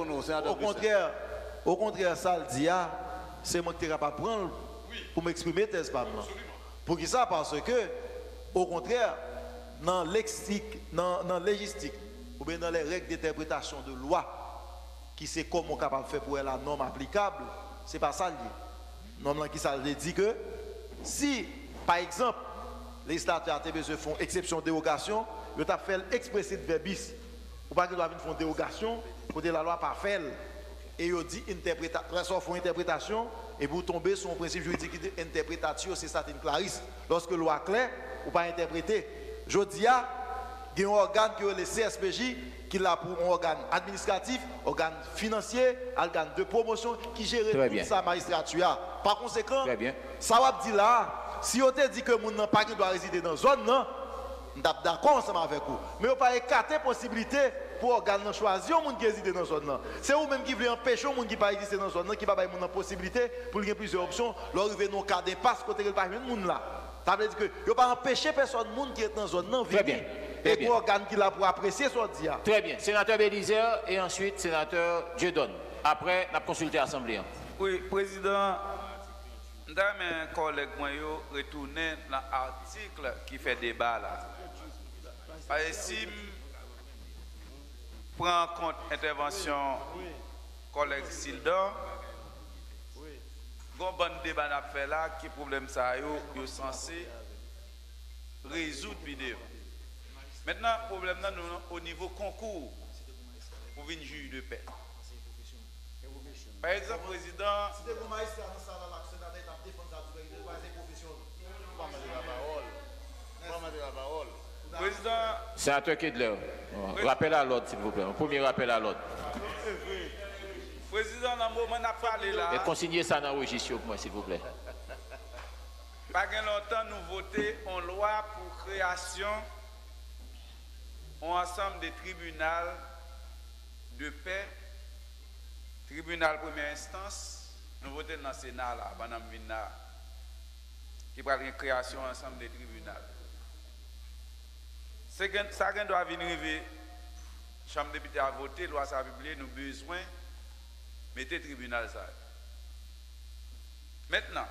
Au contraire, ça le dit, c'est moi qui ne pas prendre pour m'exprimer thèse par moi. Pour qui ça? Parce que, au contraire, dans le lexique, dans la légistique, ou bien dans les règles d'interprétation de loi, qui c'est comment on est capable de faire pour la norme applicable, c'est pas ça le dit. Norme qui ça le dit que, si, par exemple, les législateurs se font exception dérogation, ils ont fait l'expressit verbis, ou pas qu'ils doivent faire une dérogation, côté la loi pas fait. Et il dit interprétation, font interprétation, et vous tombez sur un principe juridique d'interprétation, c'est ça une clarisse. Lorsque la loi claire, ou pas interpréter. Je dis, il y a un organe qui est le CSPJ, qui est pour un organe administratif, organe financier, organe de promotion, qui gère toute sa magistrature. Par conséquent, ça va dire là, si on te dit que mon n'a pas qui doit résider dans la zone, non, on est d'accord ensemble avec vous. Mais on ne peut pas écarter la possibilité pour organe choisir les gens qui résident dans la zone. C'est vous-même qui voulez empêcher les gens qui ne pas exister dans la zone, qui ne pas avoir possibilité pour qu'il y ait plusieurs options, leur arriver dans le cas d'impasse côté que pas de monde là. Ça veut dire que ne pas empêcher personne qui est dans la zone. Très bien. Et pour organe qui l'a pour apprécier ce dia. Très bien. Sénateur Bélizer et ensuite sénateur Dieudonne. Après, on a consulté l'Assemblée. Oui, président. Mes collègues ont retourné dans l'article qui fait débat là. Si je prends en compte l'intervention collègue Sildor, il y a un bon débat à faire là, qui problème ça est censé résoudre vidéo. Maintenant, le problème là, nous au niveau concours pour venir juge de paix. Par exemple, président. Président. Sénateur Kedler, rappel à l'ordre, s'il vous plaît. Un premier rappel à l'ordre. Président, dans le moment où on a parlé là. Et consignez ça dans le registre pour moi, s'il vous plaît. Pas longtemps, nous votons une loi pour création d'un ensemble de tribunaux de paix, tribunal première instance. Nous votons dans le Sénat là, pendant Vina, qui parle de création d'un ensemble de tribunaux. Ça doit venir arriver. La Chambre des députés a voté, la loi a publié, nous avons besoin de mettre le tribunal ça. Maintenant,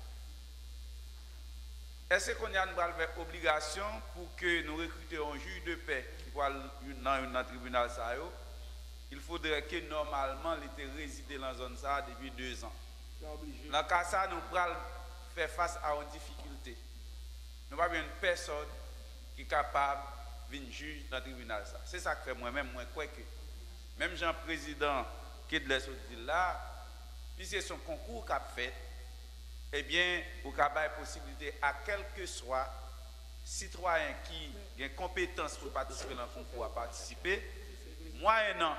est-ce qu'on a une obligation pour que nous recrutions un juge de paix qui va dans le tribunal ça? Il faudrait que normalement il était résidé dans la zone ça depuis 2 ans. Dans le cas ça, nous allons faire face à une difficulté. Nous n'avons pas une personne qui est capable de venir juger dans le tribunal. C'est ça que fait moi-même, moi, quoi que. Même Jean-Président qui est de là, puisque son concours qu'a fait, eh bien, vous avez la possibilité à quel que soit citoyen qui a une compétence pour participer dans le concours à participer, moyennant,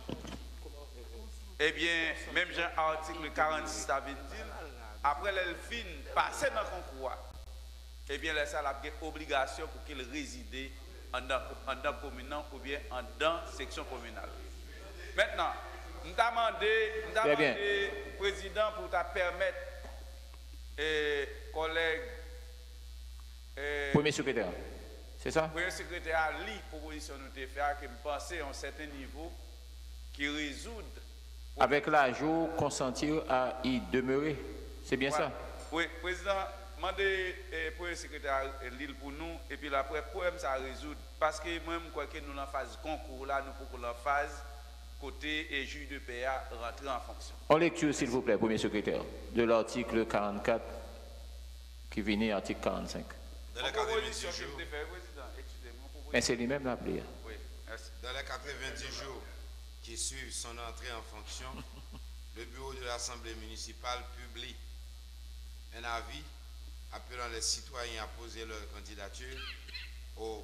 eh bien, même Jean article 46 a dit, après l'elfine passer dans le concours, eh bien, ça a une obligation pour qu'il réside en dans communal ou bien en dans section communale. Maintenant, nous avons demandé président pour te permettre, collègues. Premier secrétaire. C'est ça? Le secrétaire a lu la proposition que nous avons faite, que nous pensons à un certain niveau, qui résout. Avec l'ajout, consentir à y demeurer. C'est bien ça? Oui, président, demandez pour le secrétaire l'île pour nous, et puis après, le problème ça résout. Parce que moi, je crois que nous, en phase concours, là, nous pouvons la phase côté et juge de PA rentrer en fonction. En lecture, s'il vous plaît, premier secrétaire, de l'article 44 qui venait article 45. Dans les 90 jours. Mais c'est lui-même l'appelé. Oui, merci. Dans les 90 jours qui suivent son entrée en fonction, le bureau de l'Assemblée municipale publie un avis appelant les citoyens à poser leur candidature aux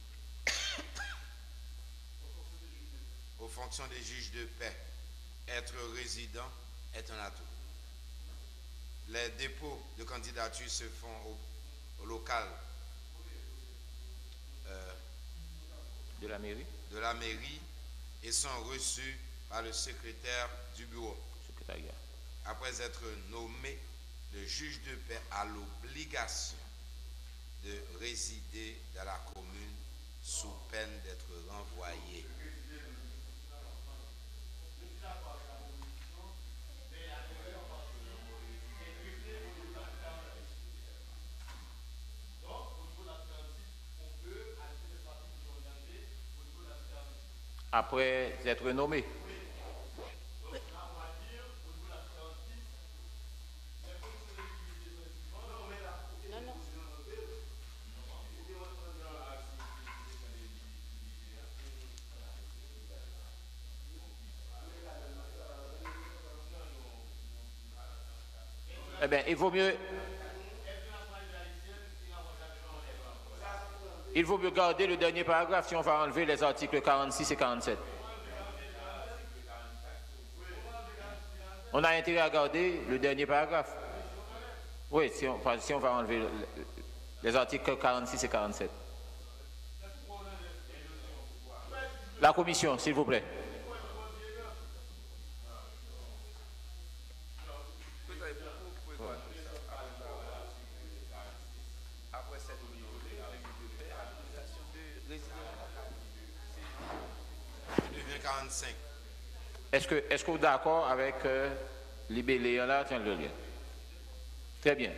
fonctions des juges de paix. Être résident est un atout. Les dépôts de candidature se font au local de la mairie et sont reçus par le secrétaire du bureau. Secrétariat. Après être nommé, le juge de paix a l'obligation de résider dans la commune sous peine d'être renvoyé. Après être nommé. Eh bien, il vaut mieux garder le dernier paragraphe si on va enlever les articles 46 et 47. On a intérêt à garder le dernier paragraphe. Oui, si on va enlever les articles 46 et 47. La commission, s'il vous plaît. Est-ce que vous êtes d'accord avec Libellé là? Tiens le lien. Très bien.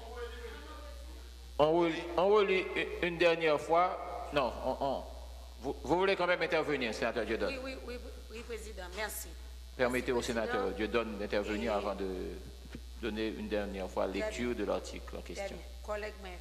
On relit une dernière fois. Non, vous voulez quand même intervenir, sénateur Dieudonne? Oui, président, merci. Permettez au sénateur Dieudonne d'intervenir avant de donner une dernière fois lecture de l'article en question. Collègue maire,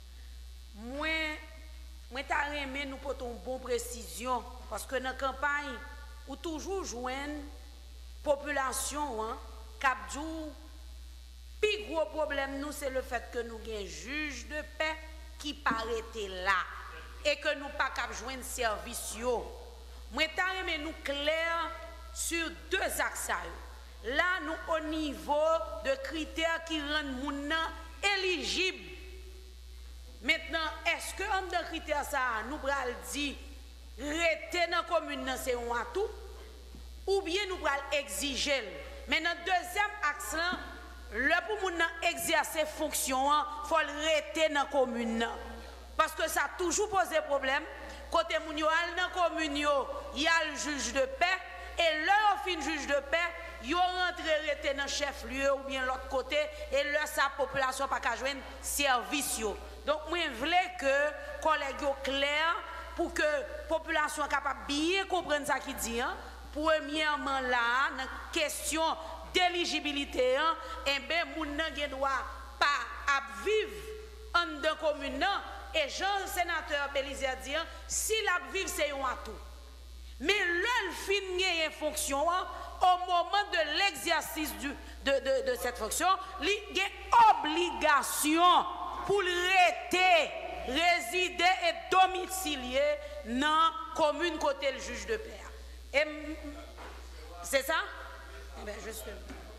moi t'as aimé nous portons une bonne précision parce que dans la campagne ou toujours joindre population capdou plus gros problème nous c'est le fait que nous avons un juge de paix qui paraît là et que nous pas cap joindre service yo. Moi t'as aimé nous clair sur deux axes là nous au niveau de critères qui rendent moun éligible. Maintenant, est-ce que un des critères ça nous pral dit rester dans la commune c'est un atout ou bien nous pral exiger. Maintenant deuxième axe le pour moun exercer fonction faut rester dans la commune parce que ça a toujours posé problème côté moun yo al dans la commune il y a le juge de paix et leur fin juge de paix yo rentre rester dans chef lieu ou bien l'autre côté et leur sa population pas ka joindre service yo. Donc, moi, je voulais que collègues soient clairs pour que la population soit capable de bien comprendre ce qu'il dit. Premièrement, là, dans la question d'éligibilité, eh bien, les gens ne doivent pas vivre en la commune. Et Jean, sénateur Bélizier dit, si la vivre, c'est un atout. Mais le fin de fonction, au moment de l'exercice de cette fonction, il y a une obligation pour rester, résider et domicilier dans la commune côté le juge de paix. Et c'est ça? Eh bien, justement.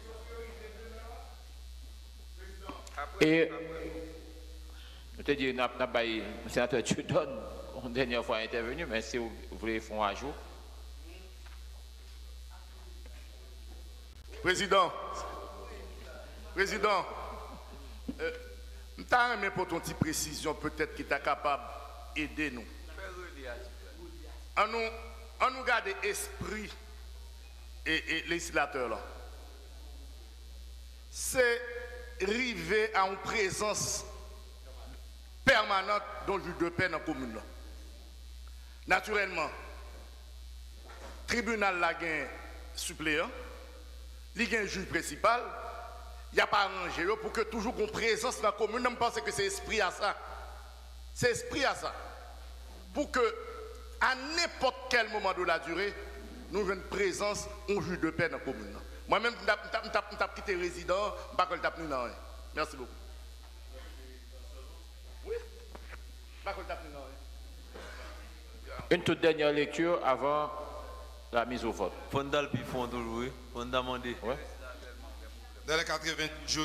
Et je te dis, le sénateur Dieudonne, une dernière fois intervenu, mais si vous voulez faire un ajout. Président, je t'ai pour ton petite précision, peut-être qu'il est capable aider nous. On nous garde esprit et législateur là. C'est arriver à une présence permanente dans le juge de paix dans la commune là. Naturellement, le tribunal là gain suppléant, il y a un juge principal, il n'y a pas arrangé pour que toujours une présence dans la commune. Je pense que c'est esprit à ça. C'est esprit à ça. Pour que, à n'importe quel moment de la durée, nous avons une présence, un juge de paix dans la commune. Moi-même, je vais quitter résident, je ne vais pas quitter rien. Merci beaucoup. Oui? Je ne vais pas quitter rien. Une toute dernière lecture avant la mise au vote. Fondal puis fond toujours, fondamenté. Ouais. Dans les 80 jours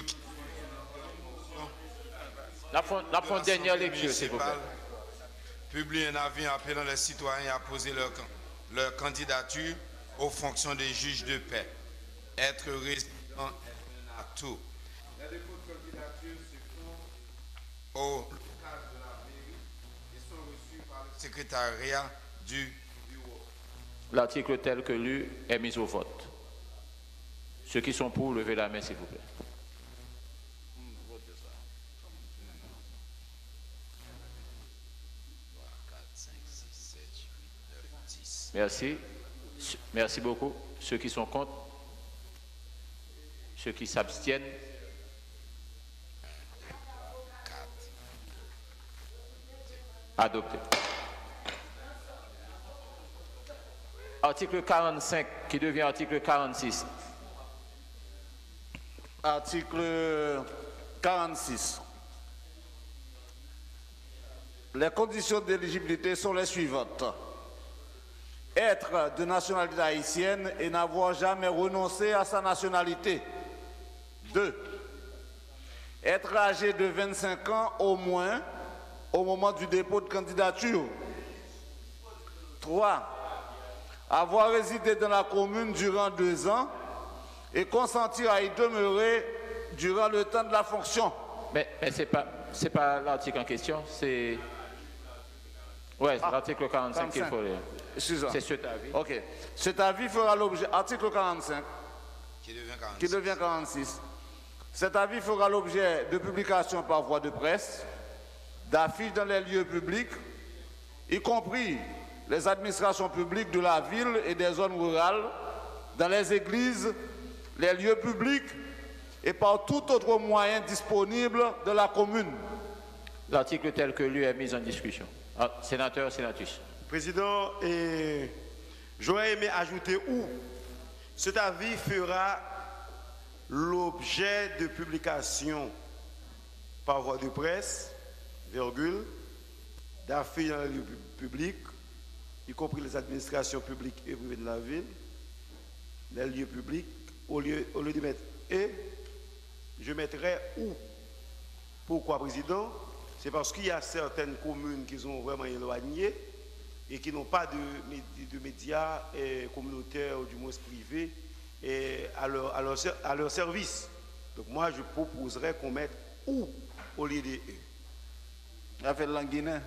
la dernière lecture, s'il vous plaît. Publie un avis appelant les citoyens à poser leur candidature aux fonctions des juges de paix. Être résident est un atout. Les dépôts de candidature se font au local de la mairie et sont reçus par le secrétariat du bureau. L'article tel que lu est mis au vote. Ceux qui sont pour, levez la main, s'il vous plaît. Merci. Merci beaucoup. Ceux qui sont contre, ceux qui s'abstiennent. Adopté. Article 45 qui devient article 46. Article 46. Les conditions d'éligibilité sont les suivantes. Être de nationalité haïtienne et n'avoir jamais renoncé à sa nationalité. 2. Être âgé de 25 ans au moins au moment du dépôt de candidature. 3. Avoir résidé dans la commune durant 2 ans et consentir à y demeurer durant le temps de la fonction. Mais c'est pas l'article en question, c'est... Ouais, c'est l'article 45 qu'il faut lire. C'est cet avis. Ok. Cet avis fera l'objet... Article 45. Qui devient 46. Cet avis fera l'objet de publications par voie de presse, d'affiches dans les lieux publics, y compris les administrations publiques de la ville et des zones rurales, dans les églises, les lieux publics et par tout autre moyen disponible de la commune. L'article tel que lui est mis en discussion. Ah, sénateur, sénatrice. Président, j'aurais aimé ajouter où cet avis fera l'objet de publication par voie de presse, virgule, d'affiches dans les lieux publics, y compris les administrations publiques et privées de la ville, les lieux publics, au lieu de mettre et, je mettrai où. Pourquoi, Président? C'est parce qu'il y a certaines communes qui sont vraiment éloignées et qui n'ont pas de médias communautaires ou du moins privés à leur service. Donc moi, je proposerais qu'on mette où au lieu de eux. Il a fait l'anguinet.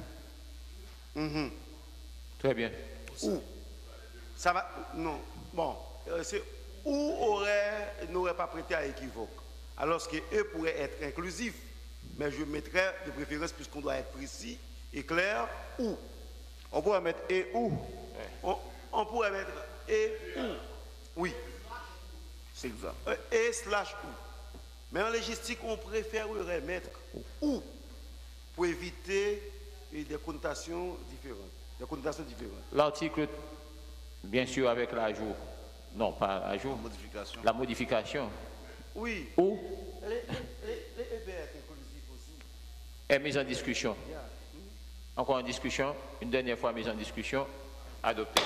Très bien. Où? Ça va? Non. Bon, c'est où n'aurait pas prêté à équivoque. Alors qu'eux pourraient être inclusifs. Mais je mettrais de préférence, puisqu'on doit être précis et clair, où. On pourrait mettre et où. On pourrait mettre et où. Oui. C'est exact. Et slash où. Mais en logistique, on préférerait mettre où pour éviter des connotations différentes. L'article, bien sûr, avec l'ajout. Non, pas l'ajout. Modification. La modification. Oui. Où les EBF inclusifs aussi. Est mise en discussion. Encore en discussion. Une dernière fois mise en discussion. Adopté.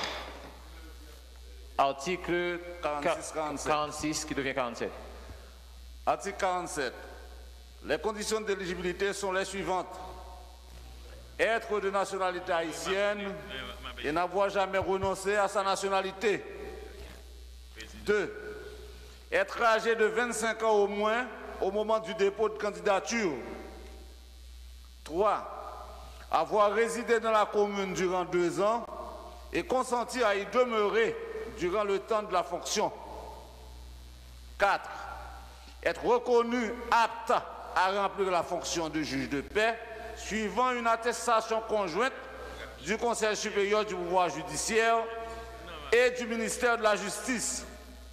Article 46 qui devient 47. Article 47. Les conditions d'éligibilité sont les suivantes. Être de nationalité haïtienne et n'avoir jamais renoncé à sa nationalité. 2. Être âgé de 25 ans au moins au moment du dépôt de candidature. 3. avoir résidé dans la commune durant 2 ans et consentir à y demeurer durant le temps de la fonction. 4. Être reconnu apte à remplir la fonction de juge de paix suivant une attestation conjointe du Conseil supérieur du pouvoir judiciaire et du ministère de la Justice.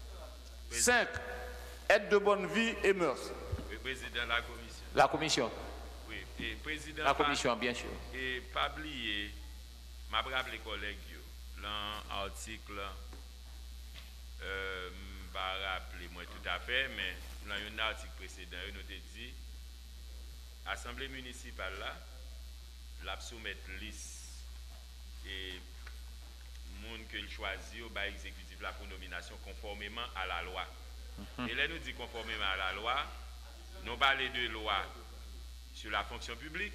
5. Être de bonne vie et mœurs. Oui, président de la commission. La commission. Oui, et président. La commission, bien sûr. Et pas oublier, je rappelle les collègues, l'article, je ne vais rappeler moi tout à fait, mais dans un article précédent, nous avons dit, l'Assemblée municipale là, la soumettre liste et monde que choisit au bas exécutif là pour nomination conformément à la loi. Et là nous dit conformément à la loi, nous parlons de loi sur la fonction publique,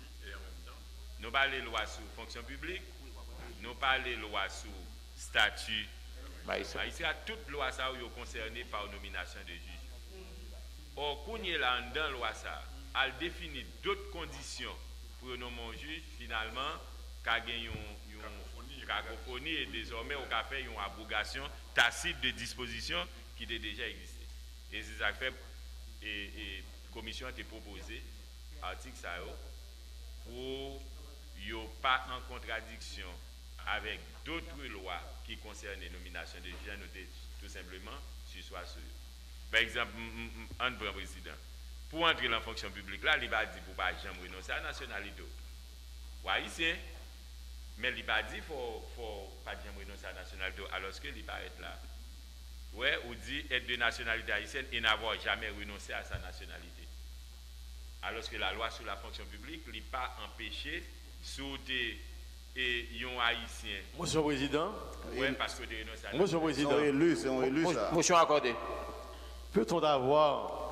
nous parlons de loi sur fonction publique, nous parlons de loi sur statut. Ici, toute loi ça est concernée par nomination de juge. Or, quand il y a là dans loi ça, elle définit d'autres conditions pour nommer un juge, finalement, qu'a gagné une cacophonie et désormais on a fait une abrogation tacite de dispositions qui étaient déjà existé. Et c'est ça que fait et commission a été proposée article ça pour yo pas en contradiction avec d'autres lois qui concernent les nominations de juges, noter tout simplement sur soit sur. Par exemple, un président pour entrer dans la fonction publique là, il va dire pour pas jamais renoncer à la nationalité. Ou haïtien, mais il va dire faut pas jamais renoncer à la nationalité alors qu'il va être là. Ouais, ou dit être de nationalité haïtienne et n'avoir jamais renoncé à sa nationalité. Alors que la loi sur la fonction publique n'est pas empêché sauter et un haïtien. Monsieur le Président. Oui, parce que de renoncer à la Monsieur le Président. C'est élu ça. Motion accordée. Peut-on avoir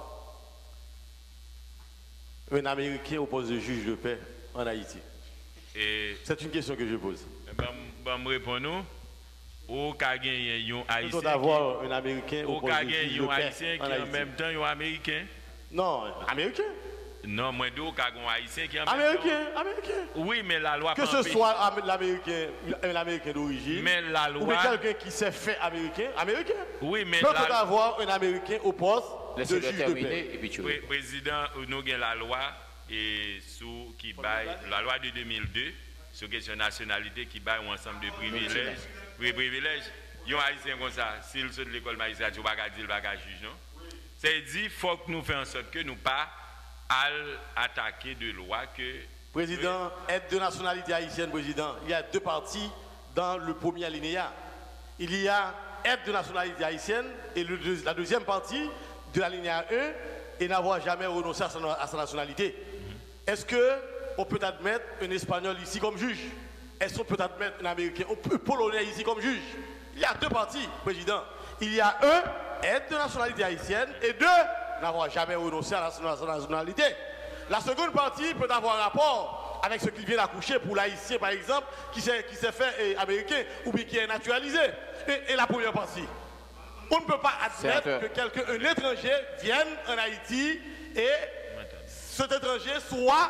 un Américain au poste de juge de paix en Haïti? C'est une question que je pose. Ben, me répondons. Au cas gagné un haïtien. D'avoir un Américain au poste de juge de paix un haïtien qui en même temps un Américain. Non, Américain. Non, moi d'où qu'a un haïtien qui en Américain. Oui, mais la loi. Que ce soit l'Américain, un Américain d'origine. Mais la loi. Ou quelqu'un qui s'est fait Américain. Oui, mais peut avoir un Américain au poste de juge de paix. Oui, président, nous avons la loi et sous qui baille la loi de 2002 sur question de nationalité qui baille un ensemble de privilèges. Oui, privilèges. Yon haïtien comme ça, s'il saute de l'école magistrate, il ne va pas dire qu'il va juge, non? C'est dit, il faut que nous fassions en sorte que nous pas attaquer de loi que... Président, aide de nationalité haïtienne, président, il y a 2 parties dans le premier alinéa. Il y a aide de nationalité haïtienne et la deuxième partie de l'alinéa 1 et n'avoir jamais renoncé à sa nationalité. Est-ce qu'on peut admettre un Espagnol ici comme juge? Est-ce qu'on peut admettre un Américain, un Polonais ici comme juge? Il y a 2 parties, président. Il y a 1, aide de nationalité haïtienne, et 2, n'avoir jamais renoncé à sa nationalité. La seconde partie peut avoir rapport avec ce qui vient d'accoucher pour l'haïtien, par exemple, qui s'est fait américain ou bien qui est naturalisé. Et la première partie. On ne peut pas admettre que un étranger vienne en Haïti et cet étranger soit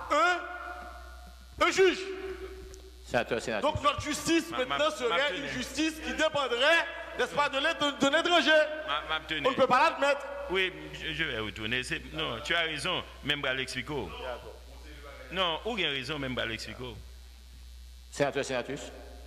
un juge. Donc notre justice maintenant serait une justice qui dépendrait, n'est-ce pas, de l'étranger. On ne peut pas l'admettre. Oui, je vais retourner. Non, tu as raison, même pas l'expliquer. Non, ou bien raison, même pas l'expliquer. Sénateur.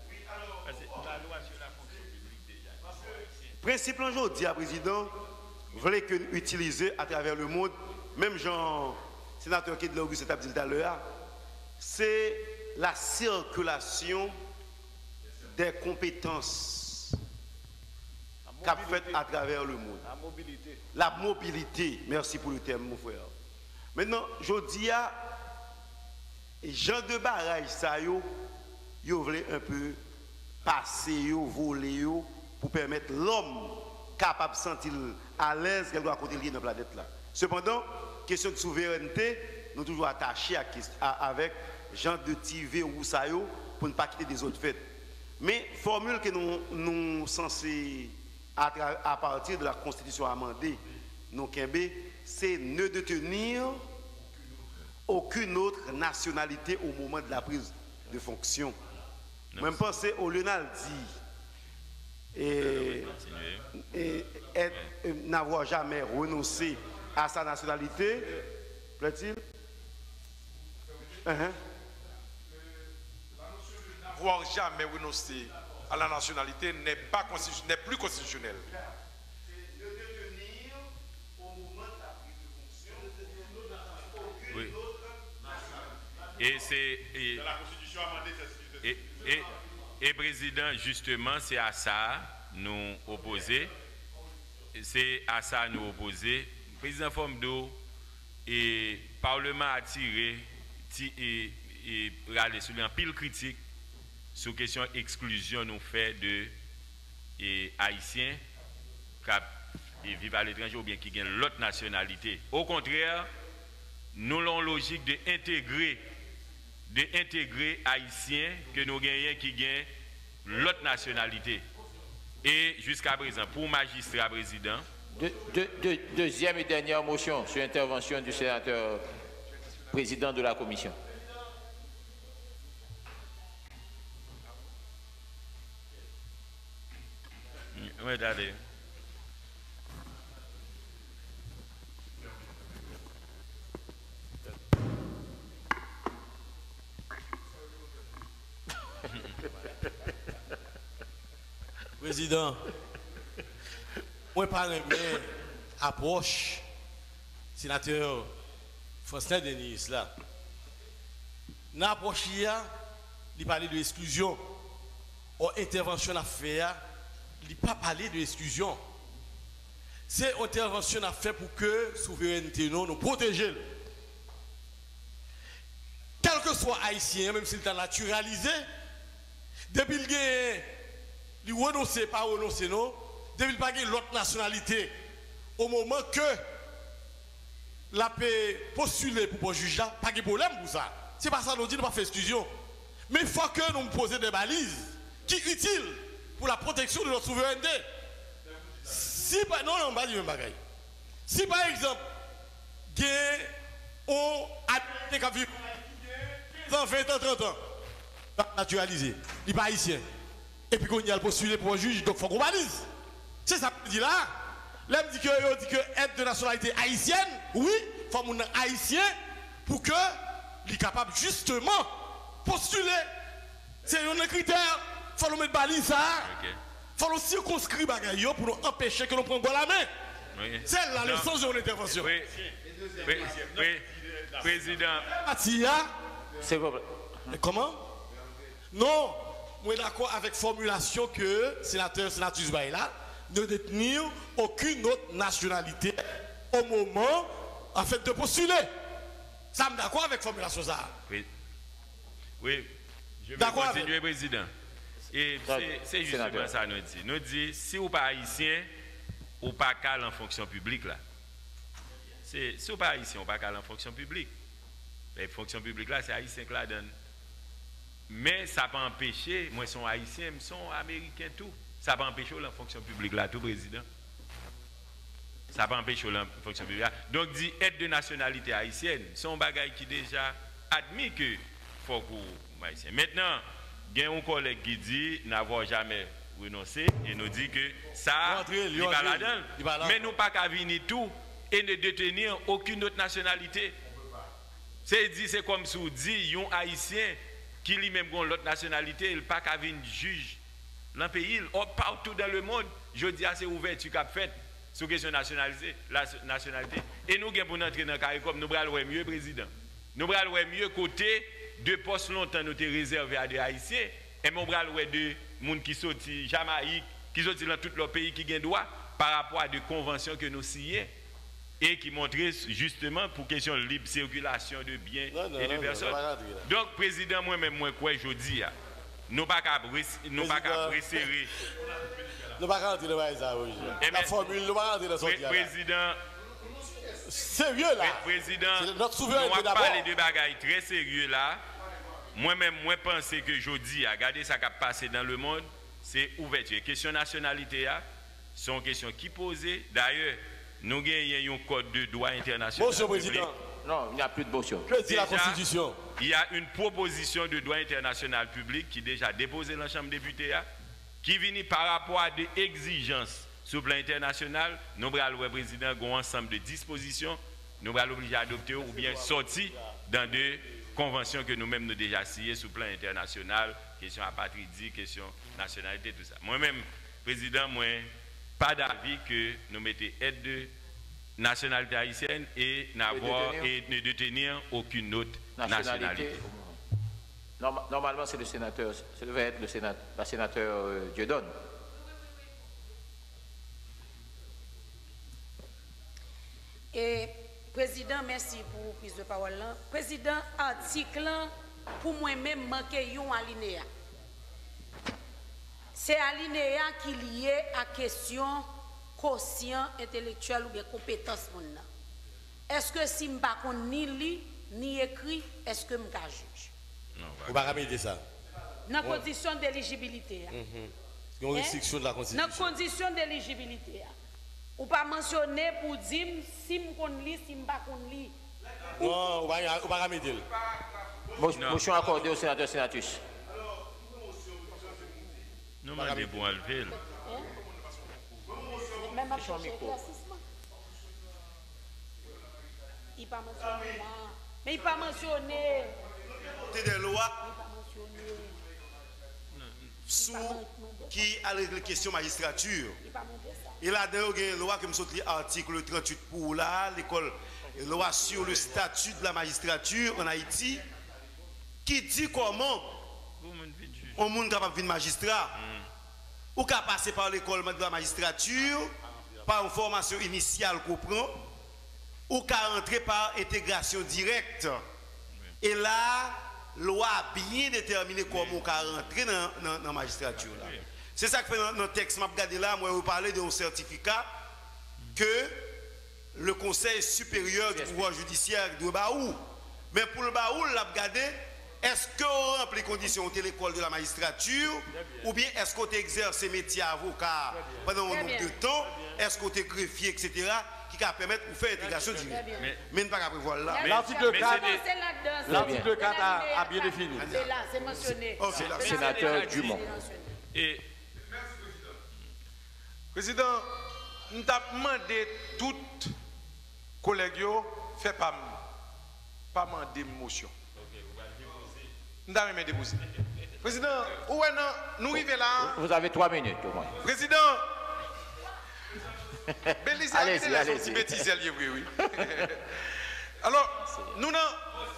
Principe aujourd'hui, président, voulait que nous utiliser à travers le monde, même Jean, sénateur qui de l'Auguste a dit tout à l'heure, c'est la circulation des compétences qu'a fait à travers le monde. La mobilité. Merci pour le terme, mon frère. Maintenant, je dis à Jean de Barrage, ça, yo voulait un peu passer, voler, pour permettre l'homme capable de se sentir à l'aise qu'elle doit continuer dans la planète là. Cependant, question de souveraineté, nous sommes toujours attachés avec Jean de Tivé ou Roussayo pour ne pas quitter des autres fêtes. Mais formule que nous sommes censés, à partir de la Constitution amendée, nous c'est ne détenir aucune autre nationalité au moment de la prise de fonction. Même penser au Lionel dit et n'avoir jamais renoncé à sa nationalité, plaît-il? N'avoir jamais renoncé à la nationalité n'est plus constitutionnel. Oui. Et c'est. Et président, justement, c'est à ça nous opposer. C'est à ça nous opposer. Président Fomdo, et Parlement a tiré et râlé sur un pile critique sur question exclusion nous fait de Haïtiens qui vivent à l'étranger ou bien qui gagnent l'autre nationalité. Au contraire, nous avons logique d'intégrer Haïtiens que nous gagnons qui gagnent l'autre nationalité. Et jusqu'à présent, pour magistrat président. Deuxième et dernière motion sur l'intervention du sénateur président de la commission. Oui, allez. Président, moi par une approche, sénateur Faustin Denis là. Dans l'approche, il parlait de l'exclusion. En intervention à faire, il n'a pas parlé de l'exclusion. C'est une intervention à faire pour que la souveraineté nous protège. Quel que soit haïtien, même s'il est naturalisé, depuis il renonce pas renoncer non, depuis il pas l'autre nationalité, au moment que la paix postulée pour juger là, pas de problème pour ça. C'est pas ça nous dit de pas faire exclusion. Mais il faut que nous nous posions des balises qui sont utiles pour la protection de notre souveraineté. Si par non, pas dire bagaille. Si par exemple, on a des cas vivent 20 ans, 30 ans, naturalisé, il n'est pas haïtien. Et puis qu'on y a le postulé pour un juge, donc il faut qu'on balise. C'est ça que je dis là. Là, je dis que être de nationalité haïtienne, oui, il faut qu'on haïtien pour que il est capable justement postuler. C'est un critère. Il faut nous mettre balise ça. Il faut nous circonscrire bagaille pour nous empêcher que nous prenions la main. Oui. C'est là le sens de l'intervention. Oui. Président. C'est vrai. Comment? Non. Moi d'accord avec la formulation que sénatrice Baïla ne détenir aucune autre nationalité au moment en fait de postuler. Ça me d'accord avec la formulation ça. Oui. Je vais continuer, président. Et c'est justement ça nous dit. Nous dit, si vous n'êtes pas haïtien, ou pas calme en fonction publique là. Si vous n'êtes pas haïtien, ou pas calme en fonction publique. La fonction publique là, c'est haïtien qui la donne. Mais ça peut empêcher, moi je suis haïtien, je suis américain tout. Ça peut empêcher la fonction publique là, tout président. Ça peut empêcher la fonction publique là. Donc dit être de nationalité haïtienne, c'est un bagage qui déjà admis que faut que haïtien. Maintenant, il y a un collègue qui dit n'avoir jamais renoncé et nous dit que ça, il va là-dedans. Mais nous pas qu'à venir tout et ne détenir aucune autre nationalité. C'est comme si on dit un haïtien qui lui-même a l'autre nationalité, il n'a pas qu'à venir juge dans le pays, partout dans le monde. Je dis à c'est ouverture qu'a fait sur question nationalité. Et nous, pour entrer dans le CARICOM, nous allons mieux, président. Nous allons mieux côté de postes longtemps nous étaient réservés à des Haïtiens, et nous allons de gens qui sont Jamaïque, qui sont dans tout le pays qui ont droit par rapport à des conventions que nous signons et qui montraient justement pour question de libre circulation de biens et de personnes. Donc, président, moi-même, moi, quoi, je dis, nous ne pouvons pas resserrer. Nous ne pouvons pas rentrer dans ça. La formule, nous ne pouvons pas rentrer dans ça. Président, sérieux là. Président, notre souveraineté d'abord. On va parler de bagailles très sérieux là. Moi-même, moi, pense que je dis, regardez ça qui a passé dans le monde, c'est ouverture. Question nationalité, sont questions qui posent. D'ailleurs, nous avons un code de droit international. Monsieur le Président, Non, il n'y a plus de motion. Que dit la Constitution? Il y a une proposition de droit international public qui est déjà déposée dans la Chambre des députés, qui vient par rapport à des exigences sur le plan international. Nous allons, le président, un ensemble de dispositions, nous allons l'obliger à adopter ou bien sortir dans des conventions que nous-mêmes nous déjà signées sur le plan international, question apatridie, question nationalité, tout ça. Moi-même, président, moi, pas d'avis que nous mettions aide de nationalité haïtienne et n'avoir et ne détenir aucune autre nationalité. Normalement, c'est le sénateur, ça devait être la sénateur Dieudonne. Et président, merci pour la prise de parole. Président, article, pour moi-même, manqué un alinéa. C'est alinéa qui est lié à la question quotient intellectuel ou bien compétence. Est-ce que si je ne sais ni lire, ni écrit, est-ce que je suis juge? Non, vous ne pouvez pas dire ça. Dans la condition d'éligibilité. C'est une restriction de la Constitution. Dans la condition d'éligibilité. Ou pas mentionner pour dire si je connais lire, si je ne connais lire. Non, vous ne pouvez pas dire. Motion accordée au sénateur Sénatus. Nous demandons pour enlever. Même à chercher éclaircissement. Il n'est pas mentionné là. Mais il n'est pas mentionné. C'est des lois qui a les questions magistrature. Et là, il y a une loi qui me saute l'article 38 pour là, l'école, loi sur le statut de la magistrature en Haïti, qui dit comment on est capable de devenir magistrat. Ou qu'à passer par l'école de la magistrature, par une formation initiale qu'on prend, ou qu'à entrer par intégration directe. Et là, la loi a bien déterminé comment on peut rentrer dans la magistrature. C'est ça que fait dans le texte, je regardé là, moi, je parlais d'un certificat que le Conseil supérieur du pouvoir judiciaire de Baou. Mais pour le Baou, l'a regardé. Est-ce qu'on remplit les conditions de l'école de la magistrature ou bien est-ce qu'on exerce ce métier avocat pendant un nombre de temps? Est-ce qu'on est greffier, etc. qui va permettre de faire l'intégration directe? Mais ne pas prévoir là. L'article 4 a bien défini. C'est là, c'est mentionné. Sénateur Dumont. Et président, nous avons demandé tout collègues fait pas demander motion. Nous avons déposé. Président, où est nous arrivons là? Vous avez 3 minutes au moins. Président, allez-y, allez-y. Oui. Alors, nous n'avons.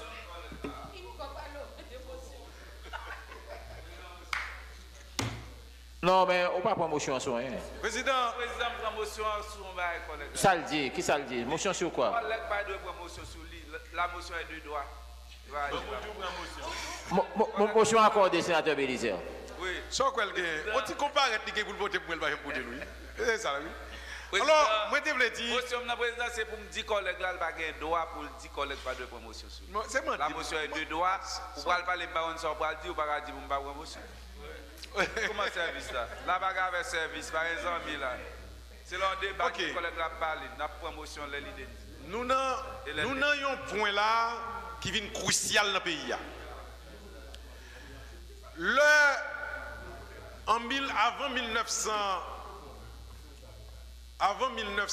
Non, mais on ne peut pas prendre motion en soi. Président, prend motion sur un collègue. Ça le dit, qui ça le dit? Motion sur quoi? La motion est de droit. Motion accordée, sénateur Bélizer. Oui. Soit quoi, on t'y compare pour voter pour le pour lui. C'est ça, oui. Alors, moi, je voulais dire. Motion de président, c'est pour me dire collègue là, il va gagner droit pour le dire collègue pas de promotion. C'est moi. La motion est de droit. Vous pouvez parler de baron sans pas dire ou pas dire pour me pas promotion. Comment service là? La bagarre avec service, par exemple, là. C'est l'un débat que le collègue là parle, la promotion de l'idée. Nous avons un point là qui vient crucial dans le pays. Avant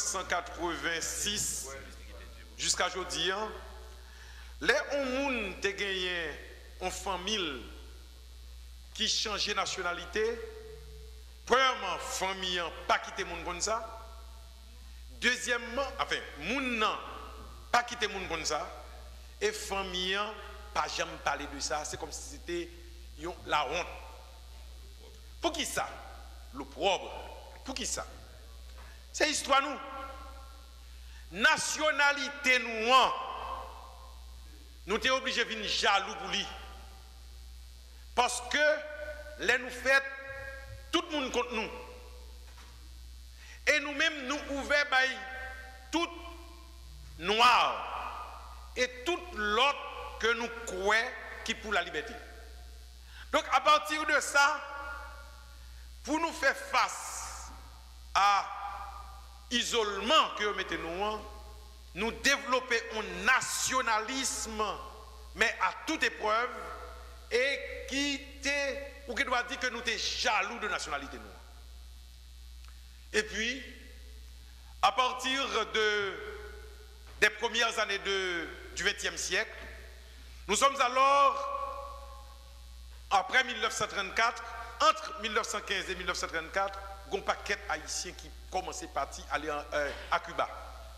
1986, jusqu'à aujourd'hui, les gens qui ont gagné une famille qui changeait de nationalité, premièrement, famille n'a pas quitté le monde comme ça. Deuxièmement, enfin, moun nan pas quitter moun comme ça et famille pas jamais parler de ça, c'est comme si c'était la honte. Pour qui ça? Le propre. Pour qui ça? C'est histoire nous. Nationalité nous, nous sommes obligés de venir jaloux pour lui. Parce que les nous fait tout le monde contre nous. Et nous-mêmes, nous ouvrons tout noir et tout l'autre que nous croyons qui pour la liberté. Donc, à partir de ça, pour nous faire face à l'isolement que nous mettons nous développer un nationalisme, mais à toute épreuve, et qui doit dire que nous sommes jaloux de nationalité noire. Et puis, à partir des premières années du XXe siècle, nous sommes alors, après 1934, entre 1915 et 1934, un paquet haïtien qui commençait à aller à Cuba.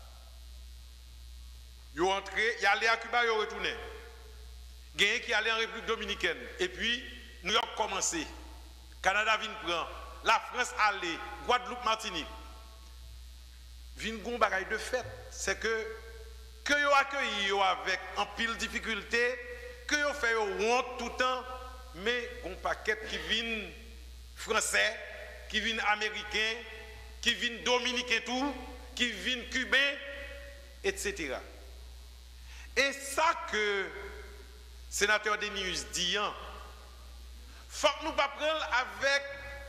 Ils sont entrés, ils sont allés à Cuba, ils sont retournés. Gagné qui allait en République dominicaine. Et puis, New York commencé. Canada vient prendre. La France allait. Guadeloupe, Martinique. Vient gon bagaille de fait. C'est que yo accueilli avec un pile difficulté, que yo fait honte tout le temps, mais gon paquet qui vient français, qui vient américain, qui vient dominicain tout, qui vient cubain, etc. Et ça que sénateur Denis dit, faut que nous ne pas prendre avec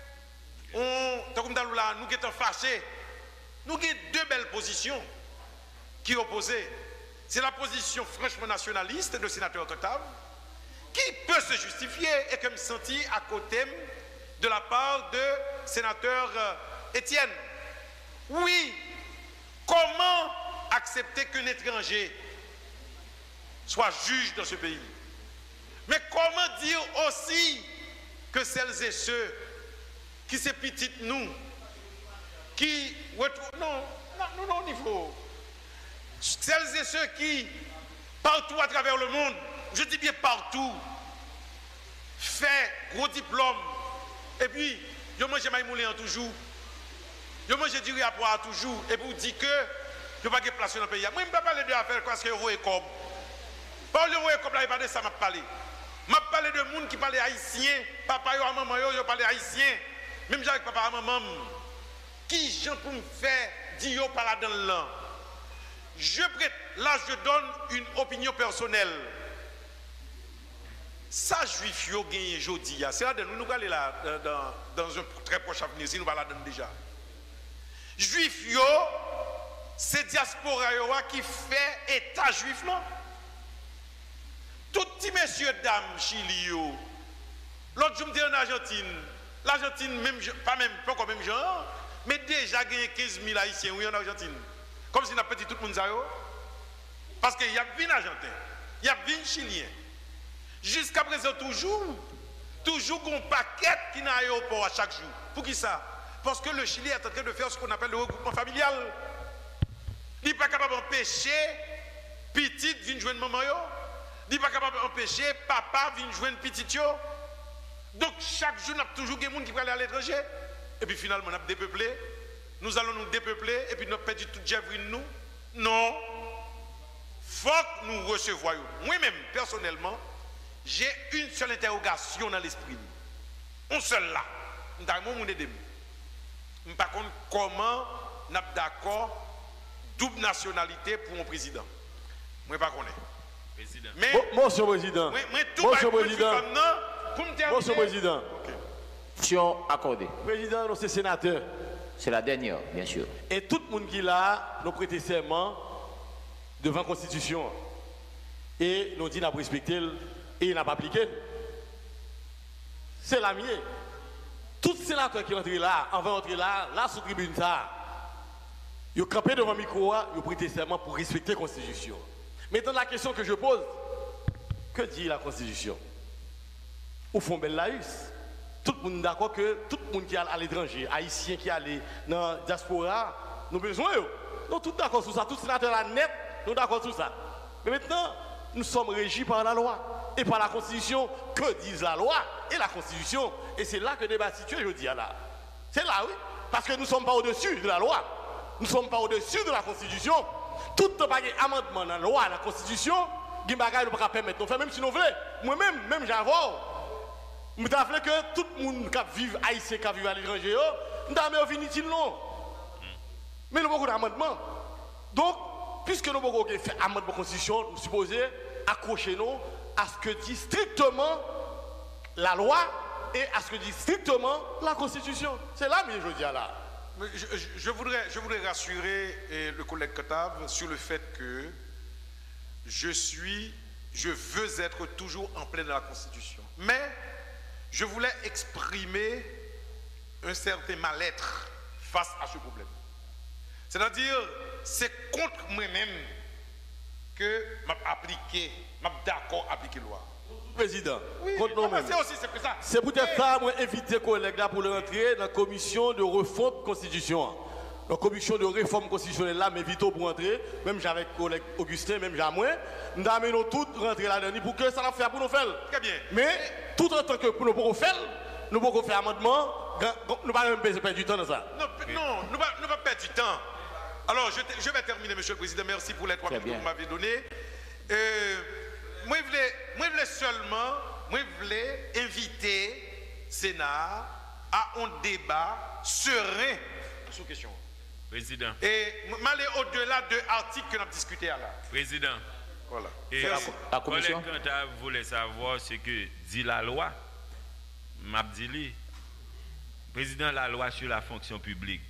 nous qui sommes fâchés. Nous avons deux belles positions qui opposent. C'est la position franchement nationaliste de sénateur Octave, qui peut se justifier et que me sentis à côté de la part de sénateur Étienne. Oui, comment accepter qu'un étranger soit juge dans ce pays? Mais comment dire aussi que celles et ceux qui se petitent nous, qui non, il faut. Celles et ceux qui, partout à travers le monde, je dis bien partout, fait gros diplôme, et puis, je mange maïmoulin toujours, je mange du riz à poire toujours, et vous dites que je ne vais pas placer dans le pays. Moi, je ne peux pas parler de affaires parce que vous voyez comme. Pas le voyez comme là, il pas de ça, m'a parlé. M'a parlé de gens qui parlent haïtien, papa et maman, yo parlent haïtien. Même avec papa et maman, qui j'en pour me faire dire par là dans l'an. Là, je donne une opinion personnelle. Ça, juif, yo gagné jeudi. C'est là, nous allons aller là, dans un très proche avenir, si nous allons là déjà. Juif, yo, c'est diaspora yo qui fait état juif, non? Tout petit messieurs, dames, Chili, yo. L'autre jour, je me dis en Argentine. L'Argentine, pas comme même genre, mais déjà gagné 15 000 Haïtiens, oui, en Argentine. Comme si on a petit tout le monde, parce qu'il y a 20 Argentins, il y a 20 Chiliens. Jusqu'à présent, toujours un paquet qui n'a aéroport à chaque jour. Pour qui ça? Parce que le Chili est en train de faire ce qu'on appelle le regroupement familial. Il n'est pas capable d'empêcher petite venir joindre maman. Il n'est pas capable d'empêcher papa venir joindre petite. Donc chaque jour, on a toujours des gens qui veulent aller à l'étranger. Et puis finalement, on a dépeuplé. Nous allons nous dépeupler et puis nous perdons toute Jévrine nous. Non. Faut que nous recevions. Moi-même, personnellement, j'ai une seule interrogation dans l'esprit. Un seul là. Je ne sais pas comment nous sommes d'accord double nationalité pour un président. Je ne sais pas comment. Mais, Monsieur le Président. Monsieur le Président. Monsieur le Président. Question accordée. Président, nous sommes sénateurs. C'est la dernière, bien sûr. Et tout le monde qui est là, nous prêtons serment devant la Constitution. Et nous disons qu'on respecté et il n'a pas appliqué. C'est la mienne. Tout sénateur qui est entré là, on va entrer là sous tribune ça. Ils ont campé devant le micro, ils ont prêté serment pour respecter la Constitution. Maintenant, la question que je pose, que dit la Constitution? Au fond, belle laïus. Tout le monde est d'accord que tout le monde qui est à l'étranger, haïtien qui est allé dans la diaspora, nous avons besoin. Nous sommes tous d'accord sur ça. Tous les sénateurs là net, nous sommes d'accord sur ça. Mais maintenant, nous sommes régis par la loi et par la Constitution. Que disent la loi et la Constitution? Et c'est là que le débat est situé, je dis là. C'est là, oui. Parce que nous ne sommes pas au-dessus de la loi. Nous ne sommes pas au-dessus de la Constitution. Tout le amendement dans la loi, dans la Constitution, nous ne pouvons pas permettre de faire, même si nous voulons. Moi-même, j'avoue. Je veux que tout le monde qui vit haïtien, qui vit à l'étranger, nous avons inutile, non. Mais nous avons beaucoup d'amendements. Donc, puisque nous avons fait un amendement de Constitution, nous supposons accrocher-nous à ce que dit strictement la loi et à ce que dit strictement la Constitution. C'est là, mais je dis là. Je voudrais rassurer le collègue Katav sur le fait que je veux être toujours en plein dans la Constitution. Mais je voulais exprimer un certain mal-être face à ce problème. C'est-à-dire, c'est contre moi-même que je d'accord à appliquer la loi. Président, oui, contre nous-mêmes. C'est peut-être ça, moi, inviter les collègues là pour rentrer dans la commission de refonte constitution. La commission de réforme constitutionnelle là, m'invite pour rentrer, même j'avais collègue Augustin, même j'ai moi, nous amenons tous rentrer là-dedans pour que ça la faire pour nous faire. Très bien. Mais tout en tant que pour nous pouvons faire, nous pouvons faire amendement, nous ne pouvons pas perdre du temps dans ça. Non, nous ne pouvons pas perdre du temps. Alors, je vais terminer, Monsieur le Président. Merci pour les 3 minutes que vous m'avez données. Moi, je voulais seulement inviter le Sénat à un débat serein sur la question. Président. Et m'aller au-delà de l'article que nous avons discuté là. Président. Voilà. Et la commission. Quand vous voulez savoir ce que dit la loi, m'a dit, Président, la loi sur la fonction publique.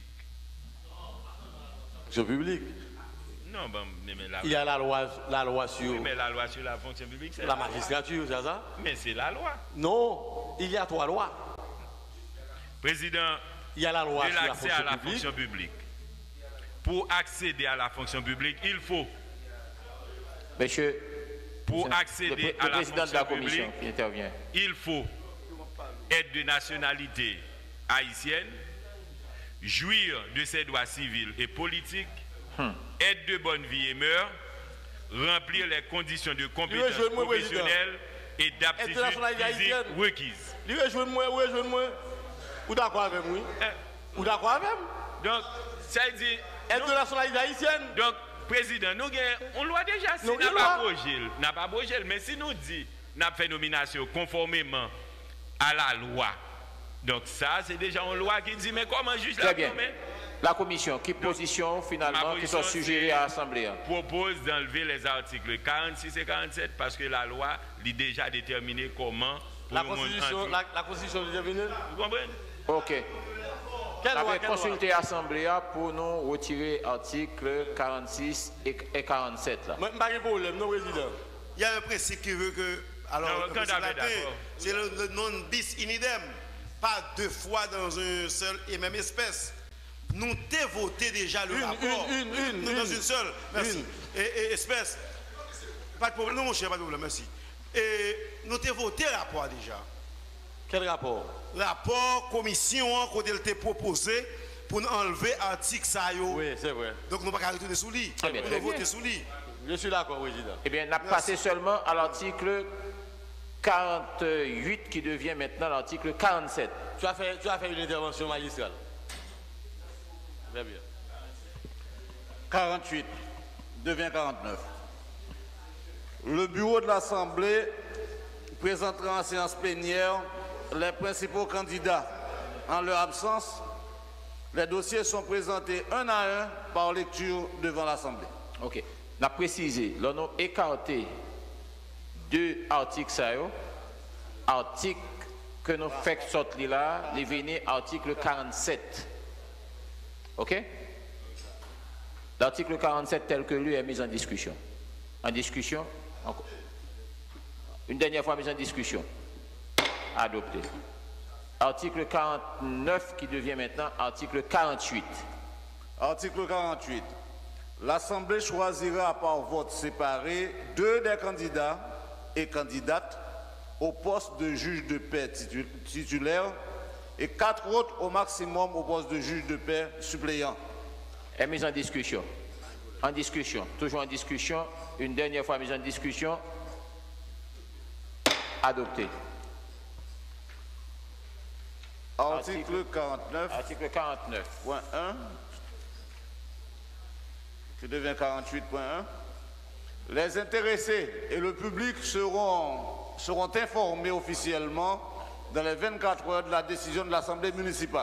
Fonction publique? Non, bon, mais il y a la loi sur... Oui, mais la loi sur la fonction publique, c'est la magistrature, c'est ça? Mais c'est la loi. Non, il y a 3 lois. Président, il y a la loi de l'accès à la fonction publique. Pour accéder à la fonction publique, il faut... Monsieur... Pour accéder à la fonction publique, qui intervient. Il faut être de nationalité haïtienne, jouir de ses droits civils et politiques, être de bonne vie et mœurs, remplir les conditions de compétences professionnelles et d'aptitude physique requises. Rejoignez-moi. Ou d'accord avec moi? Ou d'accord avec moi? Donc, ça dit... Être de nationalité haïtienne? Donc, Président, nous avons une loi déjà, si nous n'a pas bougé, mais si nous dit nous avons fait nomination conformément à la loi, donc ça, c'est déjà une loi qui dit, mais comment juge la bien. La commission, qui position finalement qui sont suggérées à l'Assemblée? Propose d'enlever les articles 46 et 47 parce que la loi a déjà déterminé comment. La Constitution est déterminée? Vous comprenez? Ok. Vous avez consulté l'Assemblée pour nous retirer articles 46 et 47. Là. Il y a un principe qui veut que. Alors, c'est le non bis in idem. Pas 2 fois dans une seule et même espèce. Nous t'avons voté déjà le rapport. Dans une seule. Merci. Et espèce. Pas de problème. Non, mon cher, pas de problème. Merci. Et nous t'avons voté le rapport déjà. Quel rapport? Rapport commission qu'on a proposé pour enlever l'article ça. Oui, c'est vrai. Donc nous ne pouvons pas retourner sous lit. Nous devons voter sous lit. Je suis d'accord, Président. Eh bien, on a passé seulement à l'article 48 qui devient maintenant l'article 47. Tu as fait une intervention magistrale. Très bien. 48 devient 49. Le bureau de l'Assemblée présentera en séance plénière les principaux candidats. En leur absence, les dossiers sont présentés un à un par lecture devant l'Assemblée. Ok. On a précisé, l'on a écarté 2 articles, article que nous faisons sortir là, les venez article 47. Ok? L'article 47 tel que lui est mis en discussion. En discussion, encore. Une dernière fois mis en discussion. Adopté. Article 49 qui devient maintenant article 48. Article 48. L'Assemblée choisira par vote séparé 2 des candidats et candidates au poste de juge de paix titulaire et 4 autres au maximum au poste de juge de paix suppléant. Est mise en discussion. En discussion. Toujours en discussion. Une dernière fois mise en discussion. Adopté. Article 49. Article 49. Point 1. Qui devient 48.1. Les intéressés et le public seront informés officiellement dans les 24 heures de la décision de l'Assemblée municipale.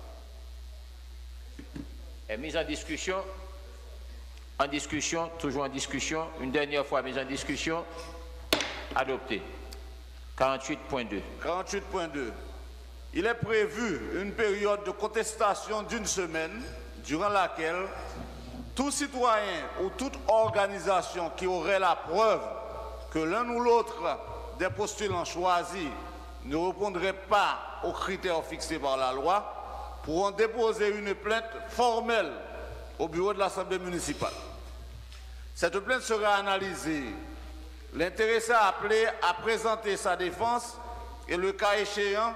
Est mise en discussion. En discussion, toujours en discussion. Une dernière fois mise en discussion. Adopté. 48.2. 48.2. il est prévu une période de contestation d'une semaine durant laquelle tout citoyen ou toute organisation qui aurait la preuve que l'un ou l'autre des postulants choisis ne répondrait pas aux critères fixés par la loi pourront déposer une plainte formelle au bureau de l'Assemblée municipale. Cette plainte sera analysée. L'intéressé appelé à présenter sa défense et le cas échéant,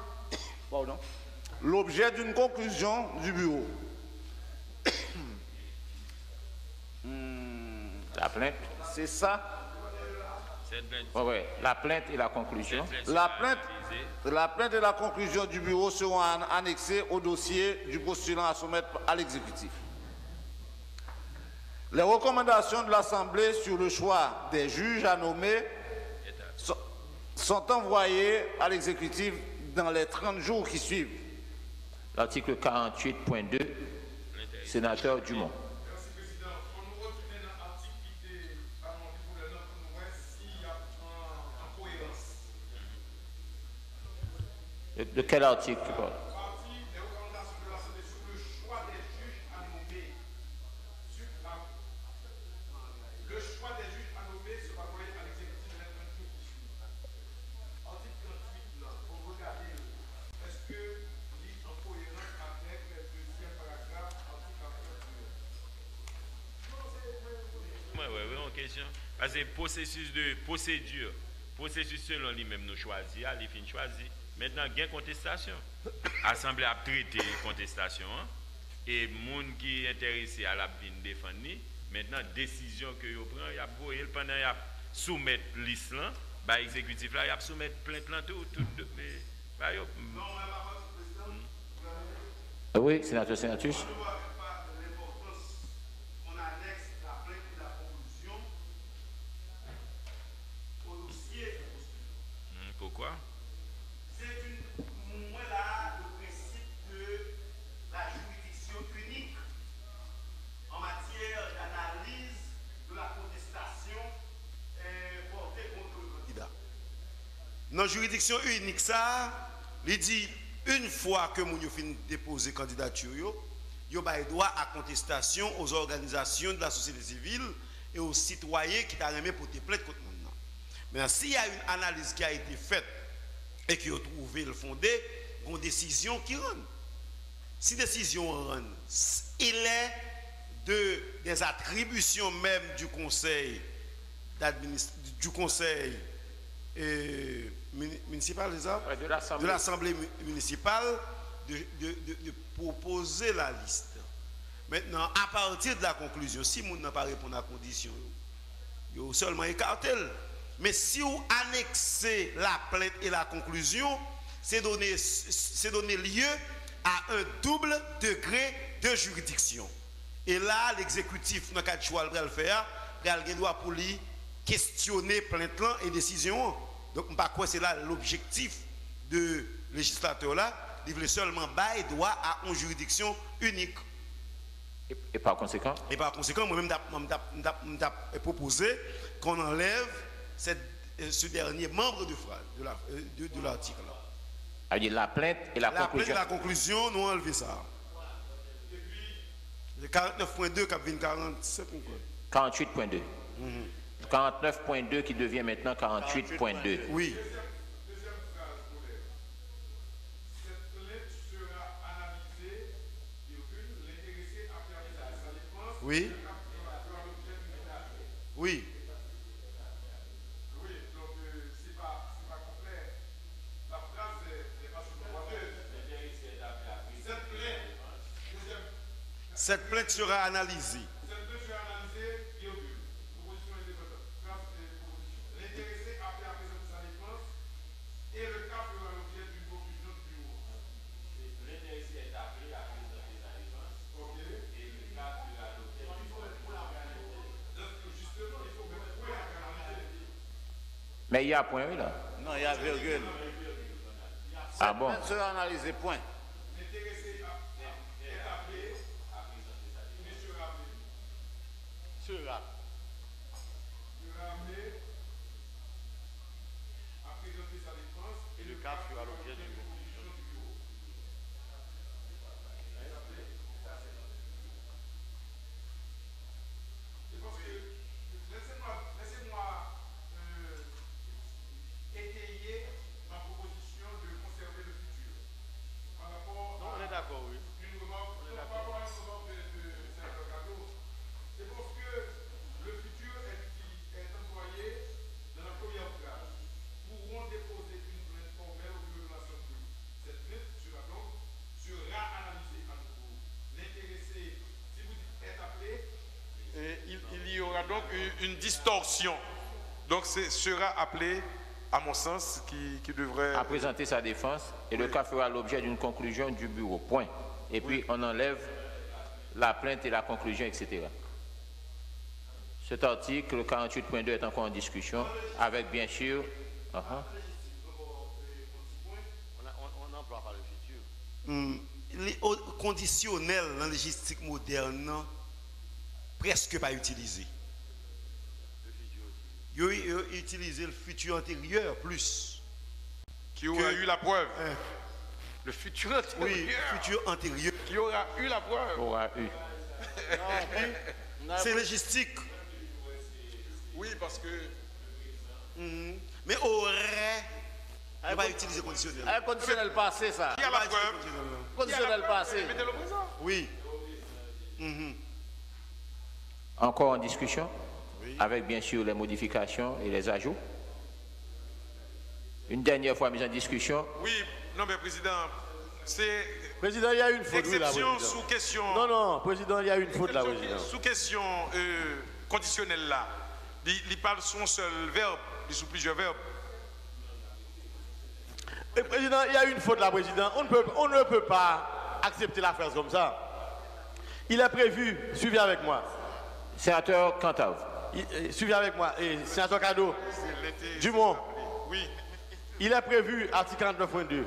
l'objet d'une conclusion du bureau. La plainte. C'est ça. Oui, la plainte et la conclusion. La plainte et la conclusion du bureau seront annexées au dossier du postulant à soumettre à l'exécutif. Les recommandations de l'Assemblée sur le choix des juges à nommer sont envoyées à l'exécutif dans les 30 jours qui suivent. L'article 48.2, sénateur Dumont. De quel article tu parles? Le choix des juges à nommer sera envoyé à l'exécutif dans les 30 jours qui suivent. Article 38, là, pour regarder, est-ce que lit en cohérence avec le deuxième paragraphe, article 41? Oui, en question. Parce que processus de processus selon lui-même nous choisir, les fins choisis. Maintenant, il y a une contestation. L'Assemblée a traité contestation. Et les gens qui sont intéressés à la défendre, maintenant, décision que vous prenez, il y a pendant qu'il soumettre l'Islam, l'exécutif là, il y a soumettre plainte là tout. Oui, sénateur Sénatus. Pourquoi? Dans la juridiction unique, ça, il dit une fois que nous avons déposé candidature, il y a droit à contestation aux organisations de la société civile et aux citoyens qui ont remis pour te plaindre contre nous. Maintenant, s'il y a une analyse qui a été faite et qui a trouvé le fondé, il y a une décision qui rend. Si décision rend, il est des attributions même du conseil municipal, de l'Assemblée municipale de proposer la liste. Maintenant, à partir de la conclusion, si vous n'a pas répondu à la condition, vous seulement écarté. Mais si vous annexez la plainte et la conclusion, c'est donner lieu à un double degré de juridiction. Et là, l'exécutif, dans le cas de choix, le faire, il a le droit pour lui questionner plainte et décision. Donc, je ne sais pas c'est là l'objectif de législateur là. Il voulait seulement bailler droit à une juridiction unique. Et par conséquent? Et par conséquent, moi-même, j'ai proposé qu'on enlève ce dernier membre de l'article. La plainte et la conclusion. La plainte et la conclusion, nous enlevons ça. Le 49.2 qui vient 47 ou quoi? 48.2. 49.2 qui devient maintenant 48.2. Oui. Oui. Oui. Cette plainte sera analysée. L'intéressé appelé à présenter sa défense et le cas fera l'objet d'une conclusion du bureau. L'intéressé est appelé à présenter sa défense et le cas fera l'objet d'une conclusion. Justement, il faut mettre point à canaliser. Mais il y a un point, oui, là. Non, il y a virgule. Ah bon? Cette plainte sera analysée, point. Sera. Et le cas fera l'objet d'une conclusion du une distorsion. Donc, ce sera appelé, à mon sens, qui devrait... À présenter sa défense, et le cas fera l'objet d'une conclusion du bureau. Point. Et puis, on enlève la plainte et la conclusion, etc. Cet article, le 48.2, est encore en discussion, avec bien sûr... On n'emploie pas le futur. Les conditionnels dans la logistique moderne, presque pas utilisés. Ils ont utilisé le futur antérieur plus. Qui aura eu la preuve. Le futur antérieur. Oui, futur antérieur. Qui aura eu la preuve. Aura eu. C'est logistique. Oui, parce que... Mais aurait... On va utiliser conditionnel. Un conditionnel passé, ça. Qui a la preuve? Conditionnel passé. Mettez-le présent. Oui. Encore en discussion, avec bien sûr les modifications et les ajouts. Une dernière fois mise en discussion. Oui, non mais Président, c'est... Président, il y a une faute. Exception sous question... Non, Président, il y a une faute là, Président. Sous question conditionnelle là, il parle son seul verbe, il sous plusieurs verbes. Et Président, il y a une faute là, Président. On ne peut pas accepter l'affaire comme ça. Il est prévu, suivez avec moi. Sénateur Cantave. Suivez avec moi. Et sénateur Cadeau. Dumont. Oui. Il est prévu, article 49.2.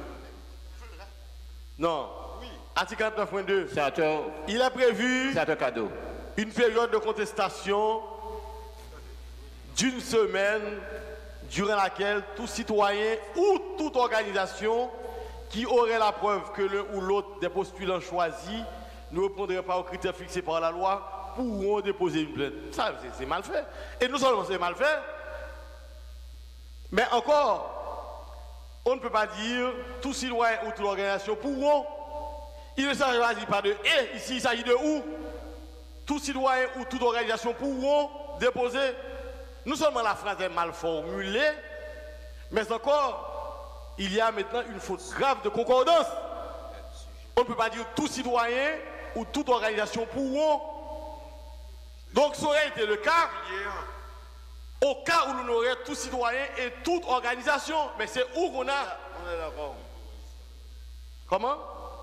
Non. Oui. Article 49.2. Sénateur. Il est prévu. Sénateur Cadeau. Une période de contestation d'une semaine durant laquelle tout citoyen ou toute organisation qui aurait la preuve que l'un ou l'autre des postulants choisis ne répondrait pas aux critères fixés par la loi pourront déposer une plainte. Ça, c'est mal fait. Et non seulement c'est mal fait, mais encore, on ne peut pas dire tout citoyen ou toute organisation pourront. Il ne s'agit pas de et, ici il s'agit de où. Tout citoyen ou toute organisation pourront déposer. Non seulement la phrase est mal formulée, mais encore, il y a maintenant une faute grave de concordance. On ne peut pas dire tout citoyen ou toute organisation pourront. Donc ça aurait été le cas au cas où l'on aurait tout citoyen et toute organisation. Mais c'est où qu'on a... On est d'accord. Comment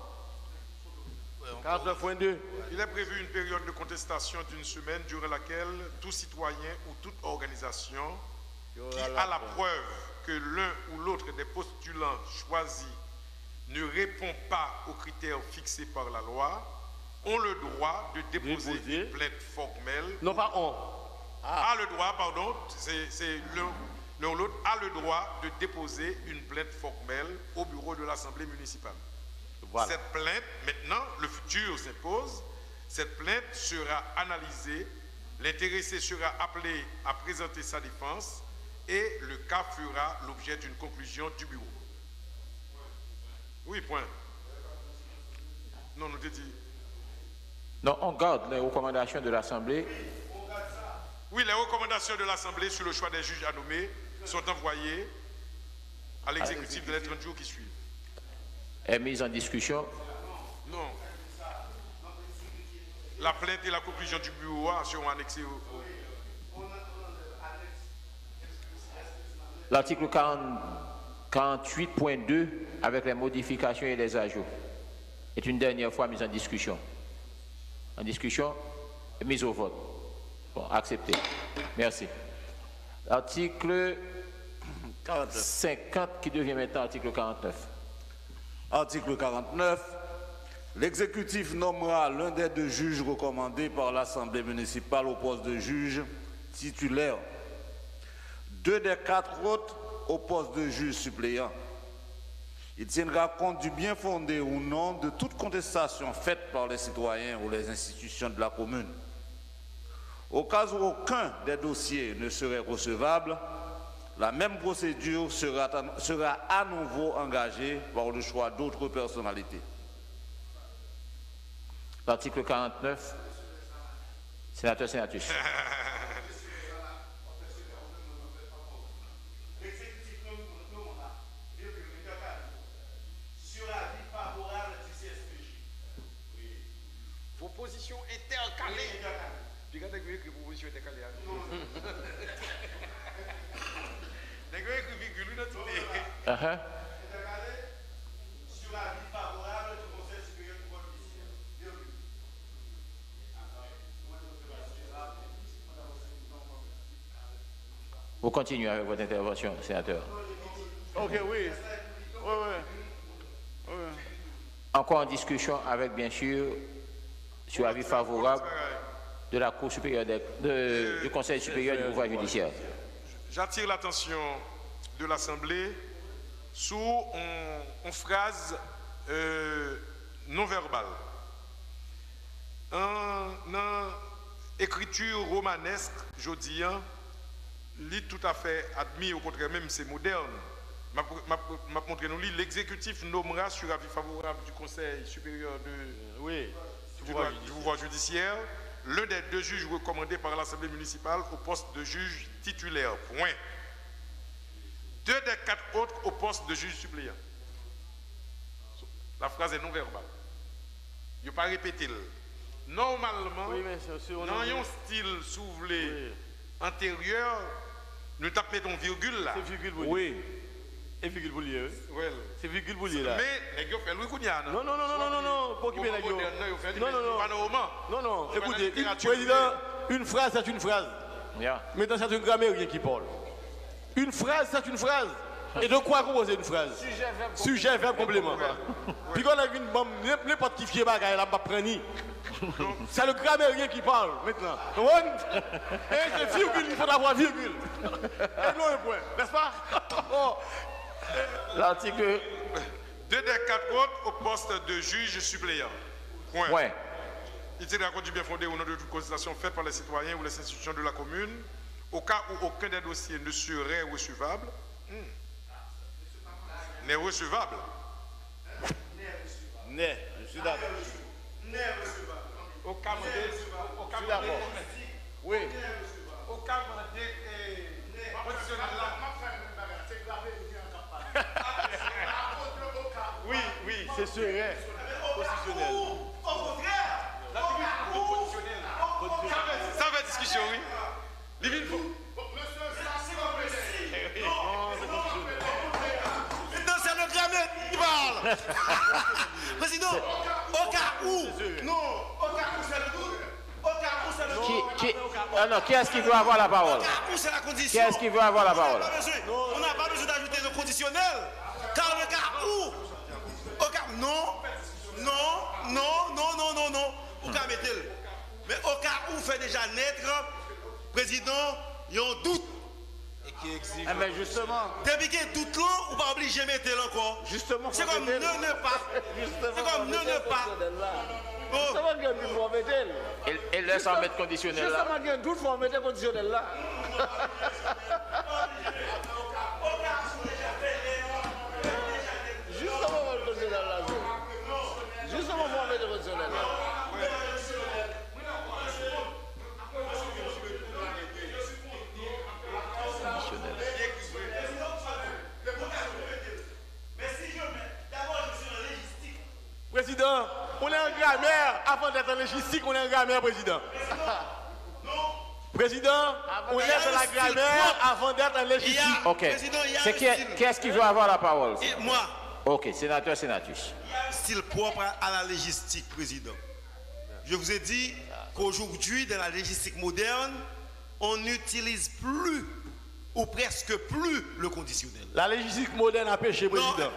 49.2. Il est prévu une période de contestation d'une semaine durant laquelle tout citoyen ou toute organisation qui a la preuve que l'un ou l'autre des postulants choisis ne répond pas aux critères fixés par la loi ont le droit de déposer une plainte formelle. Non, pas on. A le droit, pardon, c'est l'un ou l'autre a le droit de déposer une plainte formelle au bureau de l'Assemblée municipale. Voilà. Cette plainte, maintenant, le futur s'impose. Cette plainte sera analysée, l'intéressé sera appelé à présenter sa défense et le cas fera l'objet d'une conclusion du bureau. Oui, point. Non, nous te dit. Non, on garde les recommandations de l'Assemblée. Oui, les recommandations de l'Assemblée sur le choix des juges à nommer sont envoyées à l'exécutif de les 30 jours qui suivent. Est mise en discussion. Non. La plainte et la conclusion du bureau seront annexées au... L'article 48.2 avec les modifications et les ajouts est une dernière fois mise en discussion. En discussion, mise au vote. Bon, accepté. Merci. Article 50 qui devient maintenant article 49. Article 49. L'exécutif nommera l'un des deux juges recommandés par l'Assemblée municipale au poste de juge titulaire. 2 des 4 autres au poste de juge suppléant. Il tiendra compte du bien fondé ou non de toute contestation faite par les citoyens ou les institutions de la commune. Au cas où aucun des dossiers ne serait recevable, la même procédure sera à nouveau engagée par le choix d'autres personnalités. L'article 49, sénateur, sénatrice. Proposition intercalée. Regardez que proposition intercalée. Sur l'avis favorable du Conseil supérieur du pouvoir judiciaire. Vous continuez avec votre intervention, sénateur. Ok, oui. Encore en discussion avec, bien sûr, sur l'avis favorable de la Cour supérieure du Conseil supérieur du pouvoir judiciaire. J'attire l'attention de l'Assemblée sur une phrase non verbale. Une écriture romanesque, je dis, lit tout à fait admis, au contraire même c'est moderne. M'a montré nous l'exécutif nommera sur avis favorable du Conseil supérieur du pouvoir judiciaire l'un des deux juges recommandés par l'Assemblée municipale au poste de juge titulaire. Point. 2 des 4 autres au poste de juge suppléant. La phrase est non verbale. Je ne vais pas répéter. Normalement, dans un style souvelé antérieur, nous tapons virgule là. C'est virgule boulier. Oui. Et virgule boulier. Oui. C'est virgule boulier là. Mais les gars font Louis Kounia. Non. Pour occuper les gars. Non. Écoutez, président, une phrase c'est une phrase. Maintenant c'est un grammairien qui parle. Une phrase c'est une phrase. Et de quoi composer une phrase? Sujet, verbe, complément. Puis quand on a une bombe, n'importe qui fait bagaille, elle n'a pas pris. C'est le grammairien qui parle maintenant. Et c'est virgule, il faut avoir virgule. Et non un point, n'est-ce pas? L'article 2 des 4 autres au poste de juge suppléant. Point. Il tient compte du bien fondé au nom de toute consultation faite par les citoyens ou les institutions de la commune, au cas où aucun des dossiers ne serait recevable. N'est recevable. Je suis d'accord. Au cas d'accord. Oui. Au cas Oui, c'est serait constitutionnel. Au contraire. Ça va discussion, oui. Livine faut. C'est le grammaire qui parle. Président, au cas où. Non, au cas où c'est le doute. Au cas où c'est le doute. Qui est-ce qui veut avoir la parole? Au cas où c'est la condition. Qui est-ce qui veut avoir la parole? On n'a pas besoin d'ajouter le conditionnel. Car le cas où. Au cas non. Au cas mettez-le. Mais au cas où fait déjà naître, président, il y a un doute. Ah mais justement. Depuis qu'il y a doute là, on va obliger de mettre encore. Justement. C'est comme ne pas. C'est comme ne pas. Justement, il y a un doute pour mettre. Et laisse en mettre conditionnel là. Justement, il y a un doute pour mettre conditionnel là. Justement, on va mettre conditionnel là. Justement, on va mettre conditionnel là. Président, on est en grammaire avant d'être en logistique, on est en grammaire, président. Président, on est dans la grammaire avant d'être en logistique. Ok. Qui est-ce qui veut avoir la parole? Moi. Ok, sénateur, sénatrice. Style propre à la logistique, président. Je vous ai dit qu'aujourd'hui, dans la logistique moderne, on n'utilise plus ou presque plus le conditionnel. La logistique moderne a péché, président.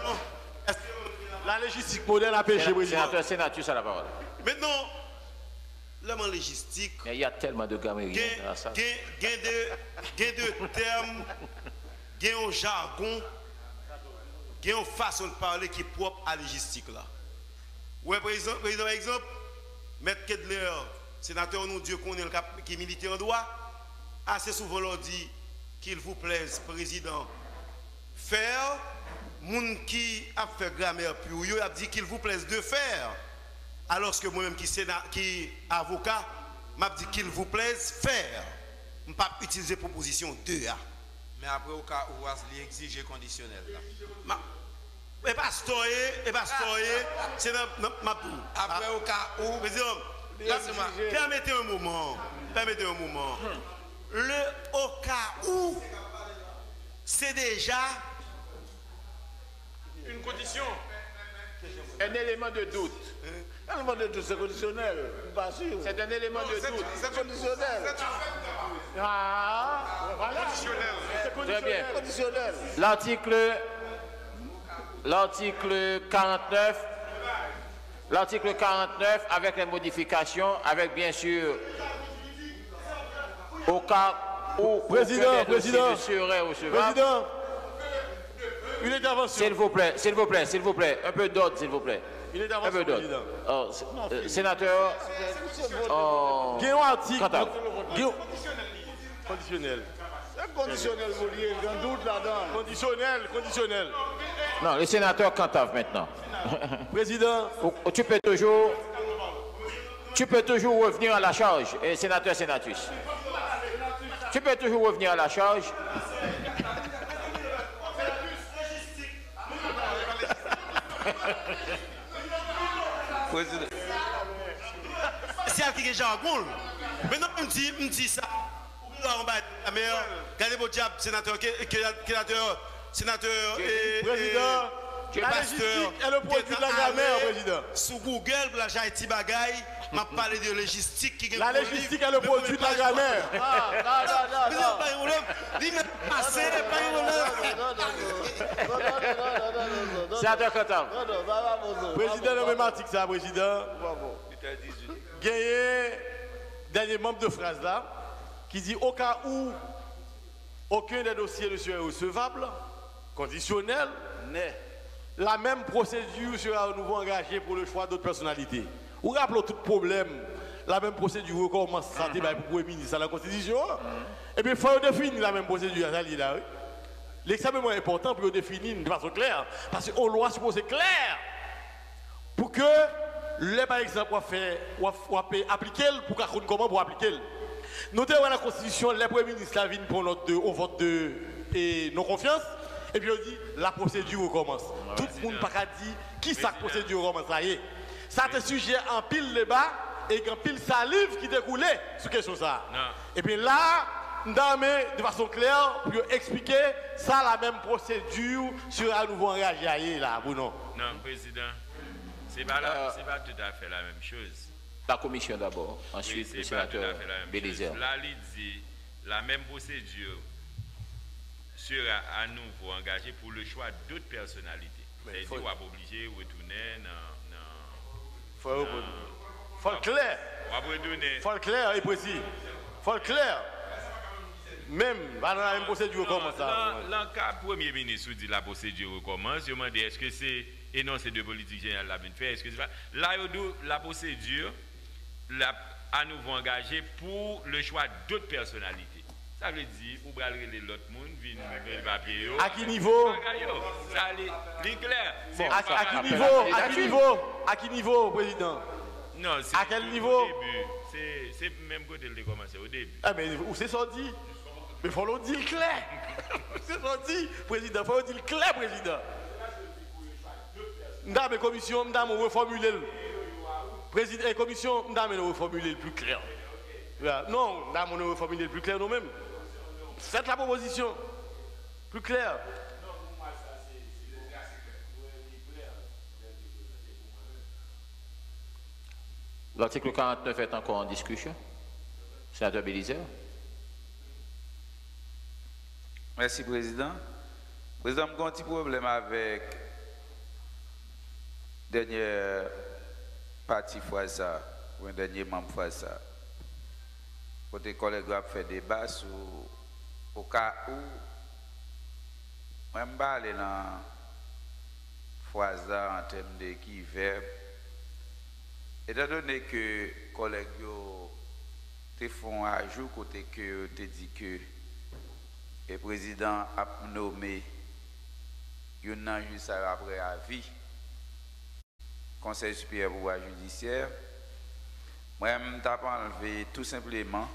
La logistique moderne a péché, président. Sénateur, sénatrice à la parole. Maintenant, l'homme en logistique. Mais il y a tellement de grammairiens dans la salle. Il y a de termes, il y a un jargon, il y a une façon de parler qui est propre à la logistique là. Ouais, président, par exemple, Maître Kedler, sénateur, nous Dieu qu'on est le cap qui milite en droit, assez souvent leur dit qu'il vous plaise, président, faire. Moun qui a fait grammaire pour eux a dit qu'il vous plaise de faire. Alors que moi-même qui avocat, m'a dit qu'il vous plaise faire. Je ne peux pas utiliser proposition 2A. Mais après, au cas où vous exigez conditionnel. Et pas stoyer, c'est ma boue. Après, au cas où. Président, permettez un moment. Le au cas où, c'est déjà Une condition. Un élément de doute. Un élément de doute, c'est conditionnel. Pas sûr. C'est un élément de doute. C'est conditionnel. Ah, voilà. C'est Très bien. conditionnel. L'article 49. L'article 49 avec les modifications, avec bien sûr, au cas où Président, serait recevable. Président, une intervention. S'il vous plaît, un peu d'ordre, s'il vous plaît. Une intervention, un peu président. d'ordre. Sénateur. Guillaume article. Quentin. Conditionnel. C'est conditionnel, vous liez, il y a un doute là-dedans. Conditionnel. Non, le sénateur Cantave maintenant. Président. Tu peux toujours revenir à la charge, et sénateur, sénatrice. Tu peux toujours revenir à la charge. Président. C'est qui est jargon. Maintenant, on me dit ça. On va la meilleure. Regardez votre diable, sénateur, Président. La logistique est le produit de la grammaire, président. Sous Google, là, j'ai petit bagaille, m'a parlé de logistique. La logistique est le produit de la grammaire. Sénateur Cantave. Président, le même article, ça, président. Gagné, dernier membre de phrase là, qui dit au cas où aucun des dossiers ne serait recevable, conditionnel, la même procédure sera à nouveau engagée pour le choix d'autres personnalités. Ou rappelons tout problème, la même procédure recommence ça pour le Premier ministre à la Constitution. Et bien, il faut définir la même procédure. L'examen est important pour définir de façon claire. Parce qu'on loi supposée claire. Pour que, les par exemple, on appliquer, pour qu'on comment pour appliquer. Notez dans la Constitution, les premiers ministres viennent pour au vote de non-confiance. Et puis on dit, la procédure recommence. Tout le monde n'a pas dit qui sa procédure recommence. Ça y est. Ça te sujet en pile débat et en pile salive qui découlait sur question ça. Et puis là, de façon claire, pour expliquer ça, la même procédure sera à nouveau engagée là, ou non? Non, président, c'est pas tout à fait la même chose. La commission d'abord, ensuite le sénateur Bélizer. Là, il dit, la même procédure sera à nouveau engagé pour le choix d'autres personnalités. C'est-à-dire qu'on va pas obligé de retourner faut le clair. Faut le clair et précis. Faut le clair. Même dans la même procédure comme ça. Dans le cas Premier ministre dit la procédure recommence, je me dis est-ce que c'est énoncé de politique générale la fait? Est-ce que c'est pas là la procédure à nouveau engagée pour le choix d'autres personnalités? Ça veut dire, vous allez l'autre monde, venir le papier. À quel niveau? Ça est clair. Bon, à quel niveau, président? Non, c'est à quel niveau? Au début. C'est même côté de commencer au début. Ah, mais où c'est sorti? Mais il faut le dire clair. C'est sorti, président. Il faut le dire clair, président. Madame, commission, madame, on reformuler. Président, et commission, madame, on reformuler le plus clair. Non, madame, on reformuler le plus clair nous-mêmes. Faites la proposition. Plus clair. L'article 49 est encore en discussion. Sénateur Bélizer. Merci, Président. Président, j'ai un petit problème avec la dernière partie Fouaza, ou un dernier membre Fouaza. Côté collègue a fait débat sur au cas où je vais aller dans Fouaza en termes de qui verbe. Étant donné que les collègues te font un jour côté que te dit que le président a nommé un an juste après avis Conseil supérieur pouvoir judiciaire, moi je t'ai enlevé tout simplement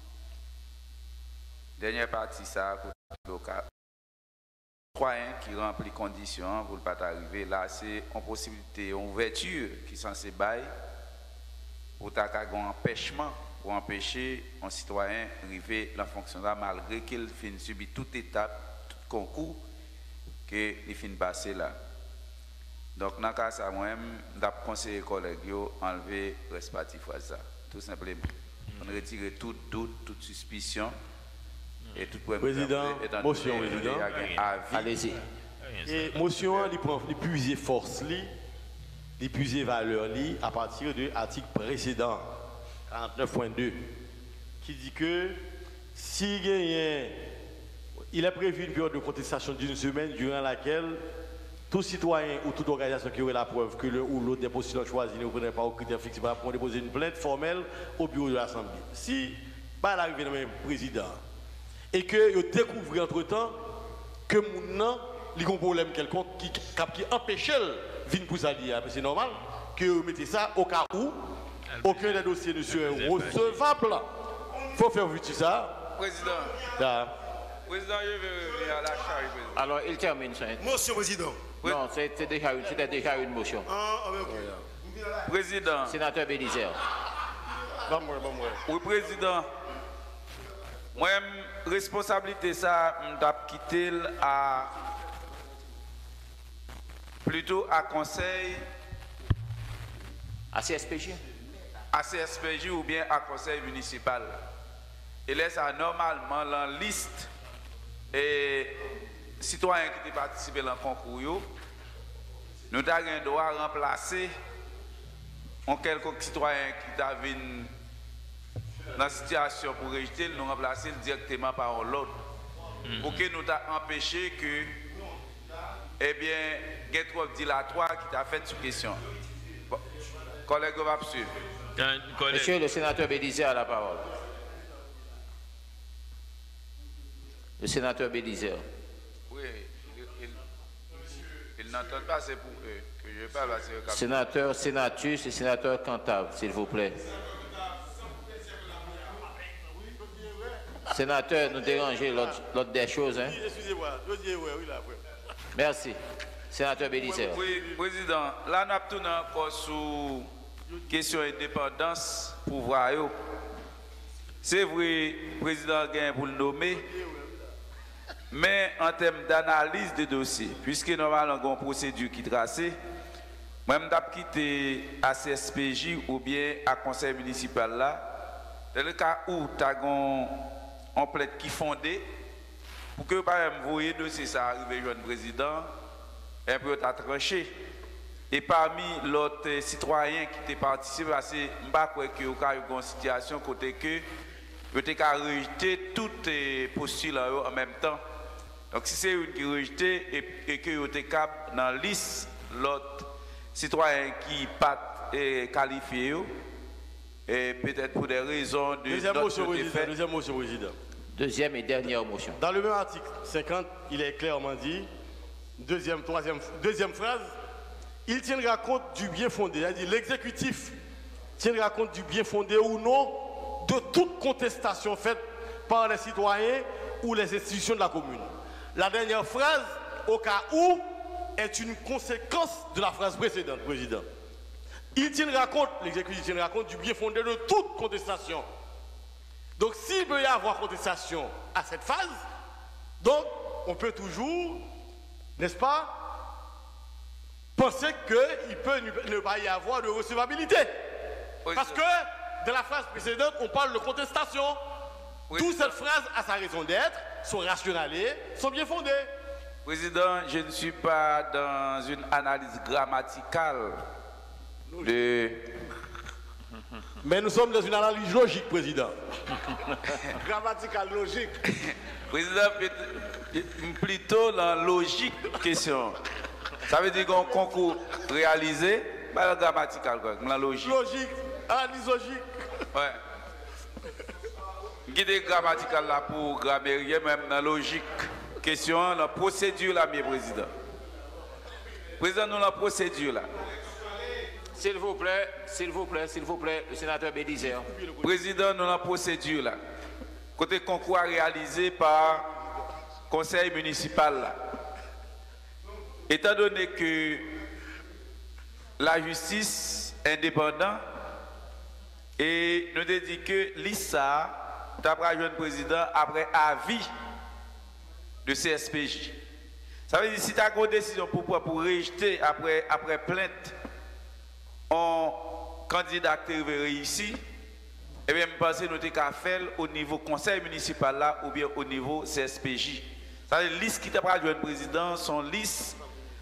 dernière partie ça local. Citoyen qui remplit les conditions pour ne pas arriver là, c'est une possibilité, une ouverture qui est censée bailler pour un empêchement pour empêcher un citoyen d'arriver dans le fonctionnement malgré qu'il finit subir toute étape, tout concours qu'il finit passer là. Donc, dans le cas ça, moi-même, je conseille aux collègues d'enlever le parti ça. Tout simplement. On retire tout doute, toute suspicion. Et tout Président, motion, président. Allez-y. Et motion, il prend puiser force, il puiser valeur à partir de l'article précédent, 49.2, qui dit que si il est prévu une période de contestation d'une semaine durant laquelle tout citoyen ou toute organisation qui aurait la preuve que l'un ou l'autre des postulants choisis ne répondrait pas aux critères fixés par pour déposer une plainte formelle au bureau de l'Assemblée. Si, par l'arrivée du président, et que vous découvrez entre-temps que mon nom, il y a un problème quelconque qui empêche de venir pour ça, c'est normal que vous mettez ça au cas où aucun des dossiers ne serait recevable. Il faut faire vite ça. Président. Là. Président, je veux revenir à la charge. Alors, il termine ça. Monsieur Président. Non, c'était déjà une motion. Président. Sénateur Bélizer. Oui, Président. Moi, responsabilité ça, je quitté à plutôt à conseil. À CSPJ? À CSPJ ou bien à conseil municipal. Et là, ça normalement la liste et citoyens qui ont participé dans le concours, nous avons un droit de remplacer en quelques citoyens qui avaient dans la situation pour rejeter, nous remplacer directement par l'autre. Pour que nous avons empêché que, eh bien, il y a trop dilatoire qui t'a fait sur question. Bon. Collègue, va suivre. Monsieur le sénateur Bélizer a la parole. Le sénateur Bélizer. Oui, ils n'entendent pas, c'est pour eux que je parle. Sénateur Sénatus et sénateur Cantave, s'il vous plaît. Sénateur, nous dérangez l'autre des choses. Hein? Excusez-moi, je dis oui, là. Merci. Sénateur Bélizer. Oui, Président, là, nous avons tourné encore sur question d'indépendance, pouvoir. C'est vrai, le Président gagne pour le nommer, mais en termes d'analyse de dossier, puisque normalement, il y a une procédure qui est tracée, moi, je quitté à CSPJ ou bien à conseil municipal là, dans le cas où tu as un plainte qui fondée, pour que par exemple, vous voyez dossier ça arrive jeune président, un peu à tranché. Et parmi l'autre citoyen qui était participé, parce que je ne crois pas qu'il y a une situation côté que vous avez rejeté toutes les postulants en même temps. Donc si c'est une qui est rejetée et que vous êtes dans la liste, l'autre citoyen qui n'est pas qualifié, et peut-être pour des raisons de... Deuxième motion, Président. Deuxième et dernière motion. Dans le même article 50, il est clairement dit, deuxième phrase, il tiendra compte du bien fondé. C'est-à-dire l'exécutif tiendra compte du bien fondé ou non de toute contestation faite par les citoyens ou les institutions de la commune. La dernière phrase, au cas où, est une conséquence de la phrase précédente, Président. Il tiendra compte, l'exécutif tiendra compte du bien fondé de toute contestation. Donc s'il peut y avoir contestation à cette phase, donc on peut toujours, n'est-ce pas, penser qu'il peut ne pas y avoir de recevabilité. Parce que dans la phrase précédente, on parle de contestation. Toute cette phrase a sa raison d'être, sont rationalisées, sont bien fondées. Président, je ne suis pas dans une analyse grammaticale de... Mais nous sommes dans une analyse logique, Président. Grammaticale logique. Président, plutôt dans la logique question. Ça veut dire qu'on concours réalisé, pas la grammaticale, la logique. Logique, analyse logique. Ouais. Guide grammatical là pour grammairien, même dans la logique. Question, la procédure là, mes présidents. Président, nous la procédure là. S'il vous plaît, le sénateur Bélizer. Président, nous la procédure là. Côté concours réalisé par conseil municipal là. Étant donné que la justice est indépendante et nous avons dit que l'ISA, d'après le jeune président, après avis de CSPJ. Ça veut dire si tu as une décision pour rejeter après plainte un candidat qui est réussi, eh bien, je pense que nous avons fait au niveau conseil municipal là, ou bien au niveau CSPJ. Ça veut dire liste qui t'a pas joué le président, son liste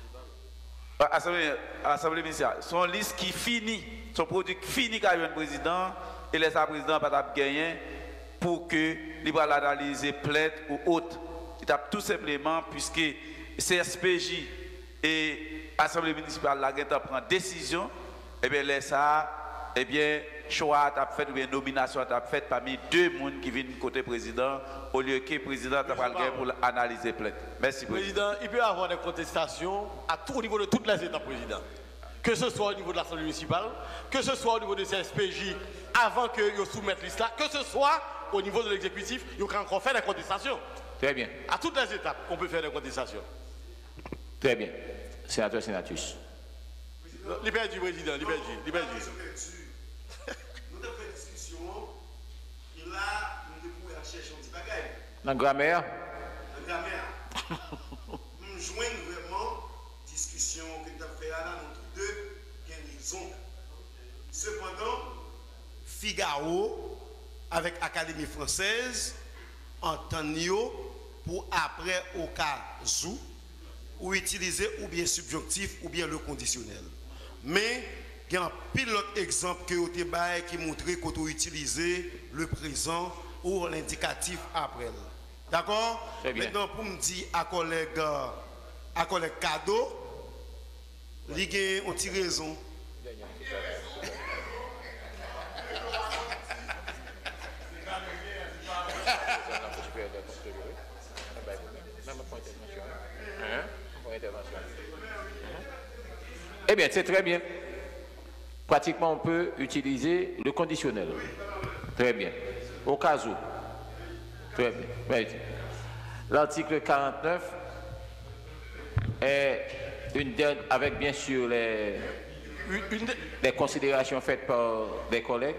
Assemblée municipale, son liste qui finit, son produit fini qu'a joué le président, et les présidents pas gagner pour que il va l'analyser plainte ou autre. Il tape tout simplement puisque CSPJ et Assemblée municipale la prend décision, et bien laisse ça, et bien choix t'a fait ou bien nomination t'a fait parmi deux personnes qui viennent côté président au lieu que le président t'a pas pour analyser plainte. Merci président. Il peut y avoir des contestations au niveau de toutes les étapes, président. Que ce soit au niveau de l'Assemblée municipale, que ce soit au niveau de CSPJ avant que vous soumettent liste là, que ce soit au niveau de l'exécutif, vous pouvez encore faire des contestations. Très bien. À toutes les étapes, on peut faire des contestations. Très bien. Sénateur Sénatus. Libère du président, libère du. Nous avons fait une discussion, et là, nous devons chercher un petit bagage. La grammaire. La grammaire. Nous joignons vraiment discussion que nous avons fait là, nous deux, bien raison. Cependant, Figaro, avec l'Académie française, entend pour après au cas où, ou utiliser ou bien subjonctif ou bien le conditionnel. Mais il y a un pilote exemple que vous avez qui montre qu'on peut utiliser le présent ou l'indicatif après. D'accord? Maintenant, pour me dire à collègue cadeau, il y a une petite raison. Eh bien, c'est très bien. Pratiquement, on peut utiliser le conditionnel. Très bien. Au cas où. Très bien. L'article 49 est avec bien sûr les considérations faites par des collègues.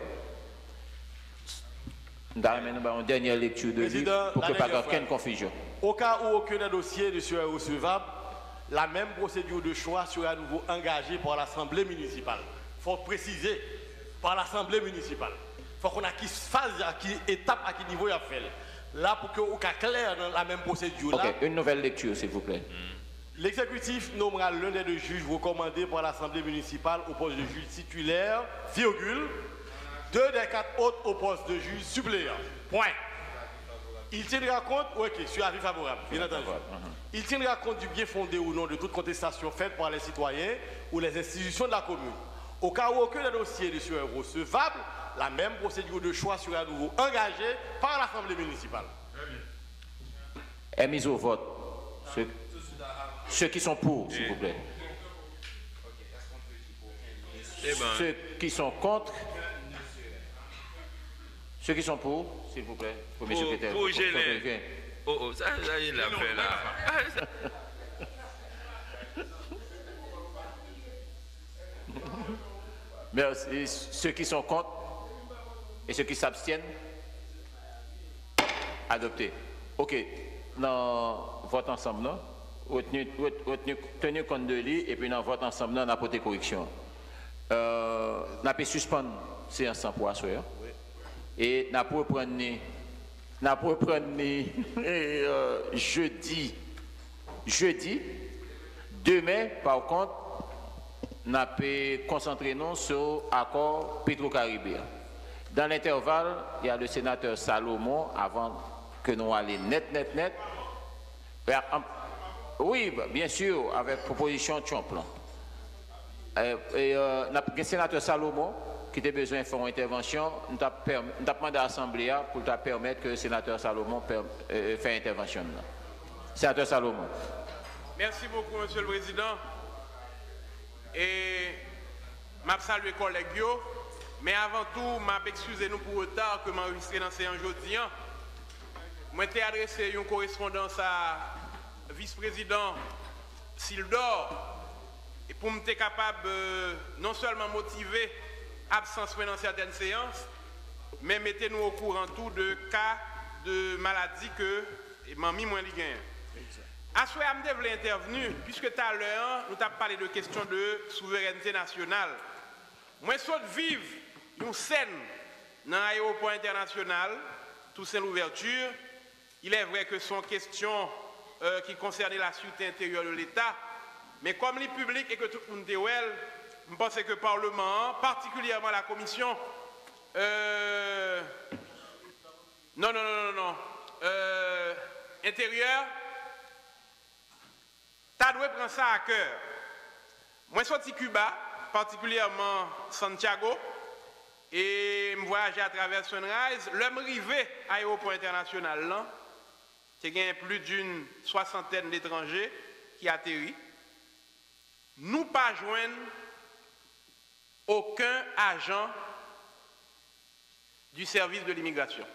Nous avons une dernière lecture de livre pour que pas aucune confusion. Au cas où aucun dossier ne serait recevable, la même procédure de choix sera à nouveau engagée par l'Assemblée municipale. Il faut préciser, par l'Assemblée municipale. Il faut qu'on a qui phase, à qui étape, à qui niveau il a fait. Là, pour que vous soyez clair dans la même procédure. Ok, une nouvelle lecture, s'il vous plaît. L'exécutif nommera l'un des deux juges recommandés par l'Assemblée municipale au poste de juge titulaire, virgule, 2 des 4 autres au poste de juge suppléant. Point. Il tiendra compte, ok, sur avis favorable, bien entendu. Il tiendra compte du bien fondé ou non de toute contestation faite par les citoyens ou les institutions de la commune. Au cas où aucun des dossiers ne serait recevable, la même procédure de choix sera à nouveau engagée par l'Assemblée municipale. Est mise au vote. Ceux qui sont pour, s'il vous plaît. Ceux qui sont contre. Ceux qui sont pour, s'il vous plaît. Premier secrétaire. Pour geler. Oh, ça il a fait là. Merci. Ceux qui sont contre et ceux qui s'abstiennent, adopté. Ok. Dans vote ensemble, non? Tenu compte de lui et puis dans vote ensemble, non, on a apporté correction. On a pu suspendre séance sans poids, et on a pu reprendre jeudi. Demain, par contre, on a pu concentrer nous sur l'accord Petro-Caribéen. Dans l'intervalle, il y a le sénateur Salomon, avant que nous allions net. Oui, bien sûr, avec proposition de Trump. Le sénateur Salomon, qui a besoin de faire une intervention, nous avons demandé à l'Assemblée pour permettre que le sénateur Salomon fasse une intervention. Sénateur Salomon. Merci beaucoup, Monsieur le Président. Et je salue les collègues, mais avant tout, je excusez-nous pour le retard que je enregistré dans ces aujourd'hui. Je m'ai adressé une correspondance à vice-président Sildor et pour me être capable non seulement motiver l'absence dans certaines séances, mais mettez-nous au courant tout de cas de maladie que mamie moins gagne. À ce moment-là, je voulais intervenir, puisque tout à l'heure, nous avons parlé de questions de souveraineté nationale. Moi, je saute vivre une scène dans l'aéroport international, tout c'est l'ouverture. Il est vrai que ce sont questions qui concernent la sûreté intérieure de l'État, mais comme les publics et que tout le monde est well, je pense que le Parlement, particulièrement la commission, intérieure, tu dois prendre ça à cœur. Moi, je suis sorti Cuba, particulièrement Santiago, et je voyage à travers Sunrise. L'homme arrivé à l'aéroport international, là, il y a plus d'une soixantaine d'étrangers qui atterrissent. Nous pas joindre aucun agent du service de l'immigration.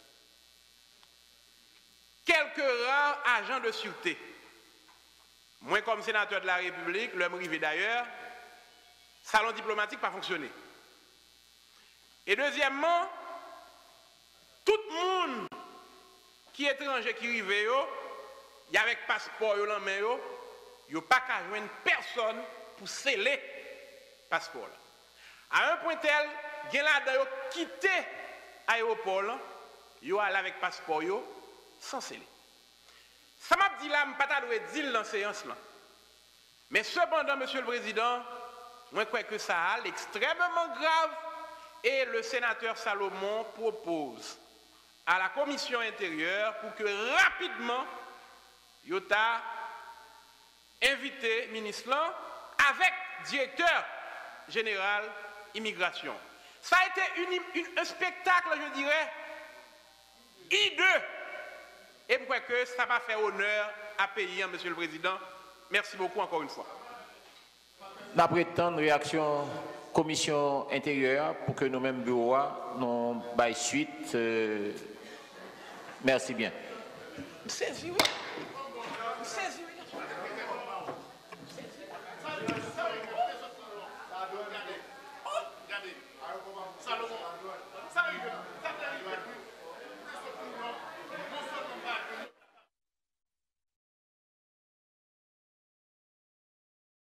Quelques rares agents de sûreté. Moi, comme sénateur de la République, l'homme arrivé d'ailleurs, salon diplomatique pas fonctionné. Et deuxièmement, tout le monde qui est étranger qui arrive, il y a avec passeport dans main, il n'y a pas qu'à joindre personne pour sceller le passeport. À un point tel, il y a là quitté l'aéroport, il y a allé avec passeport sans sceller. Ça m'a dit là, je ne pas dire dans la séance là. Mais cependant, Monsieur le Président, moi je crois que ça a extrêmement grave et le sénateur Salomon propose à la commission intérieure pour que rapidement, il a invité le ministre avec le directeur général immigration. Ça a été un spectacle, je dirais, hideux. Et je crois que ça va faire honneur à pays, Monsieur le Président. Merci beaucoup encore une fois. D'après tant de réaction commission intérieure pour que nous-mêmes bureaux nous baillons suite. Merci bien. C'est